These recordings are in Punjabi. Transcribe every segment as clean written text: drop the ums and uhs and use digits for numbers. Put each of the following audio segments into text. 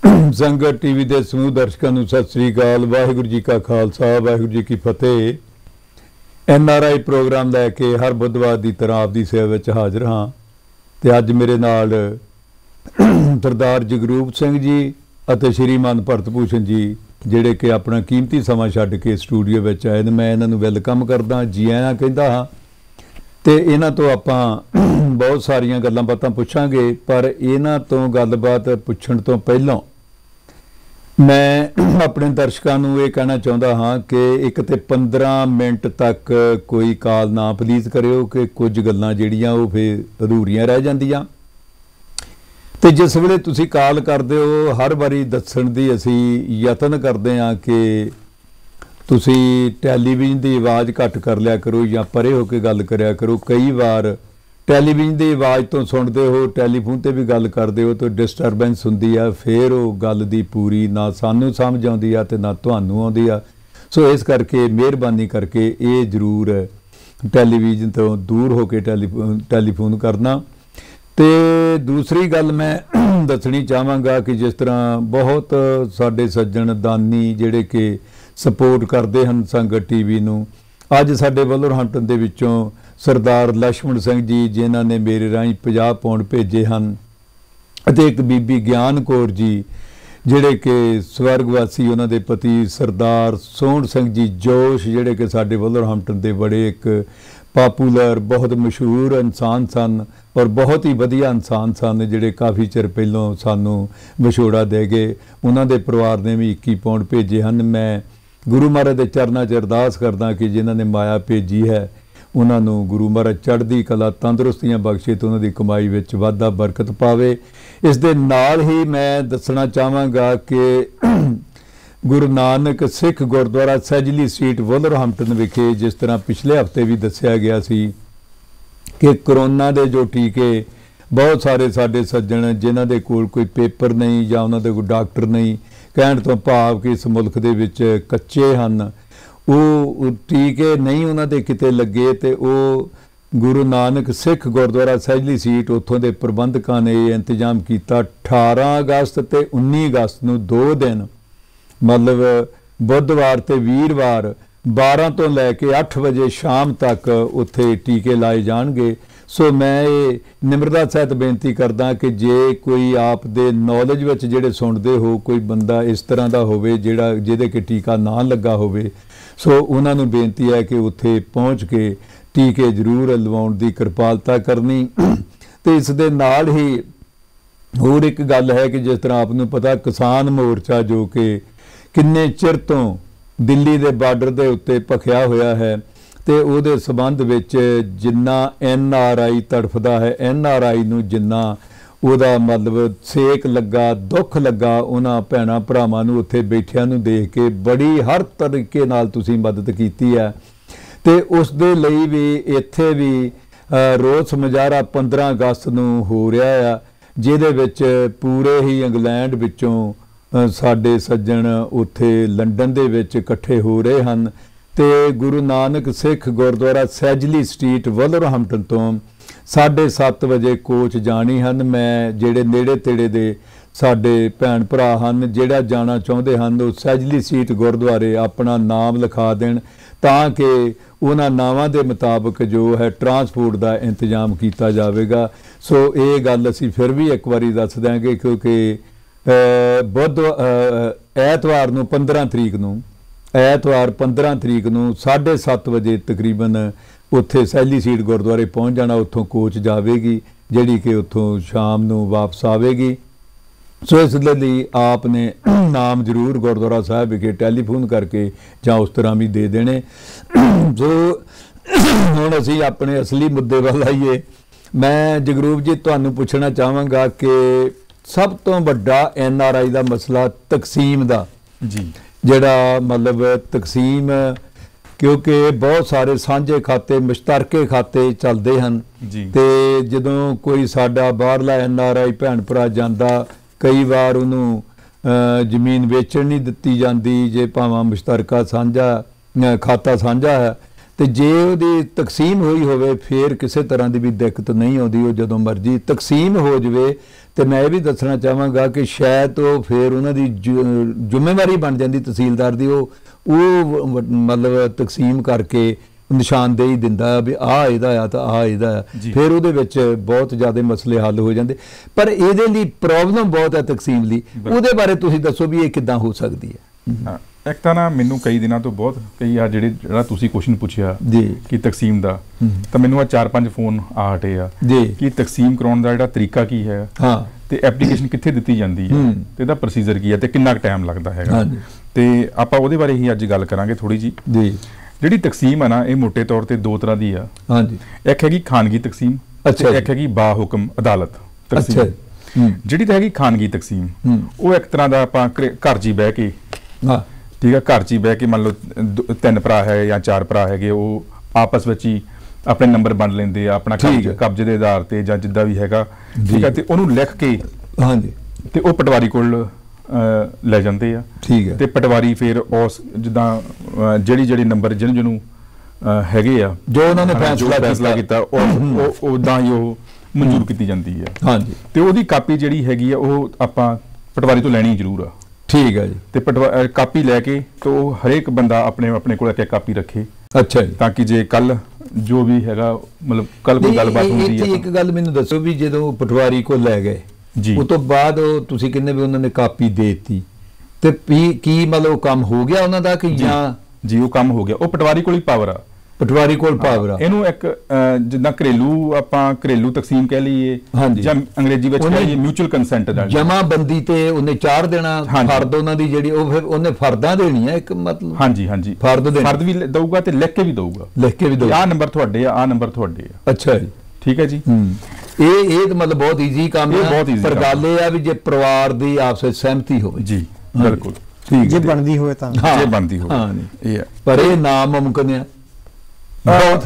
संगत टीवी के समूह दर्शकों को सत श्री अकाल। वाहिगुरू जी का खालसा वाहिगुरू जी की फतेह। NRI प्रोग्राम लैके हर बुधवार की तरह आपकी सेवा में हाजिर हाँ। तो अज मेरे नाल सरदार जगरूप सिंह जी और श्रीमान भरत भूषण जी जिहड़े कि अपना कीमती समा छड्ड के स्टूडियो में आए ने। मैं इन्हों वैलकम करदा, जी आया कहता हाँ। तो इन्हां तो आपां बहुत सारियां गल्लां बातां पुछांगे, पर इन्हां तो गलबात पुछण तो पहलों मैं अपने दर्शकों को ये कहना चाहता हाँ कि एक तो 15 मिनट तक कोई कॉल ना प्लीज़ करियो कि कुछ गल्लां जिहड़ियां वो फिर अधूरियां रह जांदियां। तो जिस वेले तुसीं कॉल करदे हो हर बारी दस्सण दी असीं यतन करदे हाँ कि तुसीं टैलीविजन की आवाज़ घट कर लिया करो या परे हो के गल करिया करो। कई बार टैलीविजन की आवाज़ तो सुनते हो, टैलीफोन पर भी गल करते हो तो डिस्टरबेंस होंदी है, फिर वो गल दी पूरी ना सानू समझ आउंदी आ ते ना तुहानू आउंदी आ। सो इस करके मेहरबानी करके ये जरूर टैलीविजन तो दूर हो के टैलीफोन करना। तो दूसरी गल मैं दसनी चाहांगा कि जिस तरह बहुत साडे सज्जन दानी जिहड़े कि सपोर्ट करते हैं संगत टीवी नूं, अज साडे वुलवरहैम्पटन दे विचों सरदार लक्ष्मण सिंह जी जिन्हां ने मेरे राहीं 50 पाउंड भेजे हैं ते एक बीबी ज्ञान कौर जी जिहड़े कि स्वर्गवासी उन्हां दे पति सरदार सोहण सिंह जी जोश जिहड़े कि साडे वुलवरहैम्पटन दे बड़े एक पापूलर बहुत मशहूर इंसान सन और बहुत ही वधिया इंसान सन जिहड़े काफ़ी चिर पहलों सानू विछोड़ा दे गए। उन्हां दे परिवार ने भी 21 पाउंड भेजे हैं। मैं गुरु महाराज के चरणों च अरदास करदा कि जिन्हां ने माया भेजी है उन्होंने गुरु महाराज चढ़दी कला तंदुरुस्तियां बख्शे तो उन्होंने कमाई में वाधा बरकत पावे। इस दे नाल ही मैं दसना चाहांगा कि Guru Nanak Sikh Gurdwara Sedgley Street Wolverhampton विखे जिस तरह पिछले हफ्ते भी दस्या गया सी कि कोरोना के जो टीके बहुत सारे साडे सज्जन जिन्हां दे कोल कोई पेपर नहीं या उन्हां दे कोई डॉक्टर नहीं, कहण तो भाव कि इस मुल्क दे विच कच्चे हन, वो टीके नहीं उन्होंने किते लगे तो वो गुरु नानक सिख गुरुद्वारा सैजली सीट उत्थों के प्रबंधकों ने इंतजाम किया 18 अगस्त तो 19 अगस्त को 2 दिन मतलब बुधवार तो वीरवार 12 तो लैके 8 बजे शाम तक उत्थे टीके लाए जाएंगे। सो मैं ये निम्रता सहित बेनती करदा कि जे कोई आप दे नॉलेज विच जिहड़े सुनदे हो कोई बंदा इस तरह का होवे जिहड़ा जिहदे कि टीका ना लगा होवे, सो उन्होंने बेनती है कि उत्थे पहुँच के टीके जरूर लवाउण दी किरपालता करनी। तो इस दे नाल ही होर एक गल है कि जिस तरह आपनूं पता किसान मोर्चा जो कि किन्ने चिर तो दिल्ली के बार्डर के उत्ते भखिया होया है तो उहदे संबंध विच जिन्ना NRI तड़फदा है, NRI नूं जिन्ना उहदा मतलब सेक लगा दुख लगा उन्हां भैणां भरावां नूं उत्थे बैठिਆਂ नूं देख के बड़ी हर तरीके नाल तुसीं मदद कीती है। तो उस दे लई भी इत्थे भी रोस मुजाहरा 15 अगस्त नूं हो रहा है जिहदे विच पूरे ही इंग्लैंड विचों साडे सज्जन उत्थे लंडन दे विच इकट्ठे हो रहे हैं। तो Guru Nanak Sikh Gurdwara Sedgley Street Wolverhampton तो 7:30 बजे कोच जानी हैं। मैं जेड़े नेड़े तेड़े दे साडे भैन भरा हैं जिहड़ा जाना चाहुंदे हैं वो सैजली स्ट्रीट गुरुद्वारे अपना नाम लिखा देण ताकि उन्हां नावां दे मुताबिक जो है ट्रांसपोर्ट का इंतजाम किया जाएगा। सो ये गल असीं फिर भी एक बारी दस देंगे क्योंकि ऐतवार नूं 15 तरीक नूं ऐतवार 15 तरीक नूं 7:30 बजे तकरीबन उत्थे सैजली सीट गुरुद्वारे पहुँच जाना। उत्थों कोच जाएगी जिहड़ी कि उत्थों शाम नूं वापस आवेगी। सो इस लई आपने नाम जरूर गुरुद्वारा साहब विखे टैलीफोन करके जां उस तरह भी दे देने। सो हुण असीं अपने असली मुद्दे वाल आईए। मैं जगरूप जी तुहानूं पुछना चाहांगा कि सब तो वड्डा NRI का मसला तकसीम का जी जिहड़ा मतलब तकसीम क्योंकि बहुत सारे सांझे खाते मुश्तरके खाते चलते हैं तो जदों कोई साडा बाहरला NRI भैन भरा जांदा कई बार उन्होंने जमीन वेचण नहीं दिती जाती जे भावां मुश्तरका साझा खाता साझा है ਤੇ ਜੇ ਉਹਦੀ ਤਕਸੀਮ ਹੋਈ ਹੋਵੇ ਫਿਰ ਕਿਸੇ ਤਰ੍ਹਾਂ ਦੀ ਵੀ ਦਿੱਕਤ ਨਹੀਂ ਆਉਂਦੀ, ਉਹ ਜਦੋਂ ਮਰਜ਼ੀ ਤਕਸੀਮ ਹੋ ਜਾਵੇ। ਤੇ ਮੈਂ ਇਹ ਵੀ ਦੱਸਣਾ ਚਾਹਾਂਗਾ ਕਿ ਸ਼ਾਇਦ ਉਹ ਫਿਰ ਉਹਨਾਂ ਦੀ ਜ਼ਿੰਮੇਵਾਰੀ ਬਣ ਜਾਂਦੀ ਤਹਿਸੀਲਦਾਰ ਦੀ, ਉਹ ਮਤਲਬ ਤਕਸੀਮ ਕਰਕੇ ਨਿਸ਼ਾਨਦੇਹੀ ਦਿੰਦਾ ਵੀ ਆਹ ਇਹਦਾ ਆ ਤਾਂ ਆਹ ਇਹਦਾ ਆ, ਫਿਰ ਉਹਦੇ ਵਿੱਚ ਬਹੁਤ ਜ਼ਿਆਦਾ ਮਸਲੇ ਹੱਲ ਹੋ ਜਾਂਦੇ। ਪਰ ਇਹਦੇ ਲਈ ਪ੍ਰੋਬਲਮ ਬਹੁਤ ਹੈ ਤਕਸੀਮ ਲਈ, ਉਹਦੇ ਬਾਰੇ ਤੁਸੀਂ ਦੱਸੋ ਵੀ ਇਹ ਕਿੱਦਾਂ ਹੋ ਸਕਦੀ ਹੈ? ਇੱਕ ਤਾਂ ਨਾ ਮੈਨੂੰ ਕਈ ਦਿਨਾਂ ਤੋਂ ਬਹੁਤ ਕਈ ਆ ਜਿਹੜਾ ਤੁਸੀਂ ਕੁਐਸਚਨ ਪੁੱਛਿਆ ਕਿ ਤਕਸੀਮ ਦਾ, ਤਾਂ ਮੈਨੂੰ ਆ 4-5 ਫੋਨ ਆ ਹਟੇ ਆ ਕਿ ਤਕਸੀਮ ਕਰਾਉਣ ਦਾ ਜਿਹੜਾ ਤਰੀਕਾ ਕੀ ਹੈ, ਤੇ ਐਪਲੀਕੇਸ਼ਨ ਕਿੱਥੇ ਦਿੱਤੀ ਜਾਂਦੀ ਹੈ, ਤੇ ਇਹਦਾ ਪ੍ਰੋਸੀਜਰ ਕੀ ਹੈ, ਤੇ ਕਿੰਨਾ ਟਾਈਮ ਲੱਗਦਾ ਹੈਗਾ। ਤੇ ਆਪਾਂ ਉਹਦੇ ਬਾਰੇ ਹੀ ਅੱਜ ਗੱਲ ਕਰਾਂਗੇ ਥੋੜੀ ਜੀ। ਜਿਹੜੀ ਤਕਸੀਮ ਹੈ ਨਾ, ਇਹ ਮੋਟੇ ਤੌਰ ਤੇ ਦੋ ਤਰ੍ਹਾਂ ਦੀ ਆ। ਇੱਕ ਹੈਗੀ ਖਾਨਗੀ ਤਕਸੀਮ, ਇੱਕ ਹੈਗੀ ਬਾ ਹੁਕਮ ਅਦਾਲਤ ਤਕਸੀਮ। ਜਿਹੜੀ ਤਾਂ ਹੈਗੀ ਖਾਨਗੀ ਤਕਸੀਮ, ਉਹ ਇੱਕ ਤਰ੍ਹਾਂ ਦਾ ਆਪਾਂ ਘਰ 'ਚ ਹੀ ਬਹਿ ਕੇ, ਠੀਕ ਹੈ, ਘਰ 'ਚ ਹੀ ਬਹਿ ਕੇ ਮੰਨ ਲਓ 3 ਭਰਾ ਹੈ ਜਾਂ 4 ਭਰਾ ਹੈਗੇ, ਉਹ ਆਪਸ ਵਿੱਚ ਹੀ ਆਪਣੇ ਨੰਬਰ ਵੰਡ ਲੈਂਦੇ ਆ ਆਪਣਾ ਕਬਜ਼ੇ ਦੇ ਆਧਾਰ ਤੇ ਜਾਂ ਜਿੱਦਾਂ ਵੀ ਹੈਗਾ, ਠੀਕ ਹੈ, ਤੇ ਉਹਨੂੰ ਲਿਖ ਕੇ ਤੇ ਉਹ ਪਟਵਾਰੀ ਕੋਲ ਲੈ ਜਾਂਦੇ ਆ, ਠੀਕ ਹੈ, ਤੇ ਪਟਵਾਰੀ ਫਿਰ ਉਸ ਜਿੱਦਾਂ ਜਿਹੜੀ ਨੰਬਰ ਜਿਹਨੂੰ ਹੈਗੇ ਆ ਜੋ ਉਹਨਾਂ ਨੇ ਫੈਸਲਾ ਕੀਤਾ ਉਹ ਉਦਾਂ ਹੀ ਉਹ ਮਨਜ਼ੂਰ ਕੀਤੀ ਜਾਂਦੀ ਹੈ। ਤੇ ਉਹਦੀ ਕਾਪੀ ਜਿਹੜੀ ਹੈਗੀ ਆ ਉਹ ਆਪਾਂ ਪਟਵਾਰੀ ਤੋਂ ਲੈਣੀ ਜ਼ਰੂਰ ਆ, ਠੀਕ ਹੈ ਜੀ। ਤੇ ਕਾਪੀ ਲੈ ਕੇ ਤੇ ਉਹ ਹਰੇਕ ਬੰਦਾ ਆਪਣੇ ਕੋਲ ਇੱਕ ਕਾਪੀ ਰੱਖੇ, ਅੱਛਾ ਜੀ, ਤਾਂ ਕਿ ਜੇ ਕੱਲ ਜੋ ਵੀ ਹੈਗਾ ਮਤਲਬ ਕੱਲ ਕੋਈ ਗੱਲਬਾਤ ਹੁੰਦੀ ਹੈ। ਇੱਕ ਗੱਲ ਮੈਨੂੰ ਦੱਸੋ ਵੀ ਜਦੋਂ ਪਟਵਾਰੀ ਕੋਲ ਲੈ ਗਏ ਜੀ, ਉਸ ਤੋਂ ਬਾਅਦ ਤੁਸੀਂ ਕਹਿੰਦੇ ਵੀ ਉਹਨਾਂ ਨੇ ਕਾਪੀ ਦੇ ਦਿੱਤੀ, ਤੇ ਕੀ ਮਤਲਬ ਕੰਮ ਹੋ ਗਿਆ ਉਹਨਾਂ ਦਾ ਕਿ ਜਾਂ ਜੀ ਉਹ ਕੰਮ ਹੋ ਗਿਆ? ਉਹ ਪਟਵਾਰੀ ਕੋਲ ਹੀ ਪਾਵਰ ਆ, ਪਟਵਾਰੀ ਕੋਲ ਪਾਵਰ ਆ। ਇਹਨੂੰ ਇੱਕ ਜਿੱਦਾਂ ਘਰੇਲੂ ਤਕਸੀਮ ਕਹਿ ਲਈਏ ਜਾਂ ਅੰਗਰੇਜ਼ੀ ਵਿੱਚ ਕਹਿ ਲਈਏ ਮਿਊਚੁਅਲ ਕੰਸੈਂਟ ਦਾ ਜਮਾਬੰਦੀ ਤੇ ਉਹਨੇ 4 ਦੇਣਾ ਫਰਦ ਉਹਨਾਂ ਦੀ ਜਿਹੜੀ ਉਹ ਫਿਰ ਉਹਨੇ ਫਰਦਾਂ ਦੇਣੀ ਹੈ ਇੱਕ ਮਤਲਬ ਹਾਂਜੀ ਫਰਦ ਵੀ ਦਊਗਾ ਤੇ ਲਿਖ ਕੇ ਵੀ ਦਊਗਾ ਆਹ ਨੰਬਰ ਤੁਹਾਡੇ ਆ, ਆਹ ਨੰਬਰ ਤੁਹਾਡੇ ਆ। ਅੱਛਾ ਜੀ, ਠੀਕ ਹੈ ਜੀ। ਇਹ ਮਤਲਬ ਬਹੁਤ ਈਜ਼ੀ ਕੰਮ ਹੈ, ਪਰ ਗੱਲ ਇਹ ਆ ਵੀ ਜੇ ਪਰਿਵਾਰ ਦੀ ਆਪਸ ਵਿੱਚ ਸਹਿਮਤੀ ਹੋਵੇ ਜੀ, ਬਿਲਕੁਲ ਠੀਕ, ਜੇ ਬਣਦੀ ਹੋਵੇ ਤਾਂ ਜੇ ਬਣਦੀ ਹੋਵੇ ਇਹ, ਪਰ ਇਹ ਨਾਮੁਮਕਿਨ ਹੈ। ਬਹੁਤ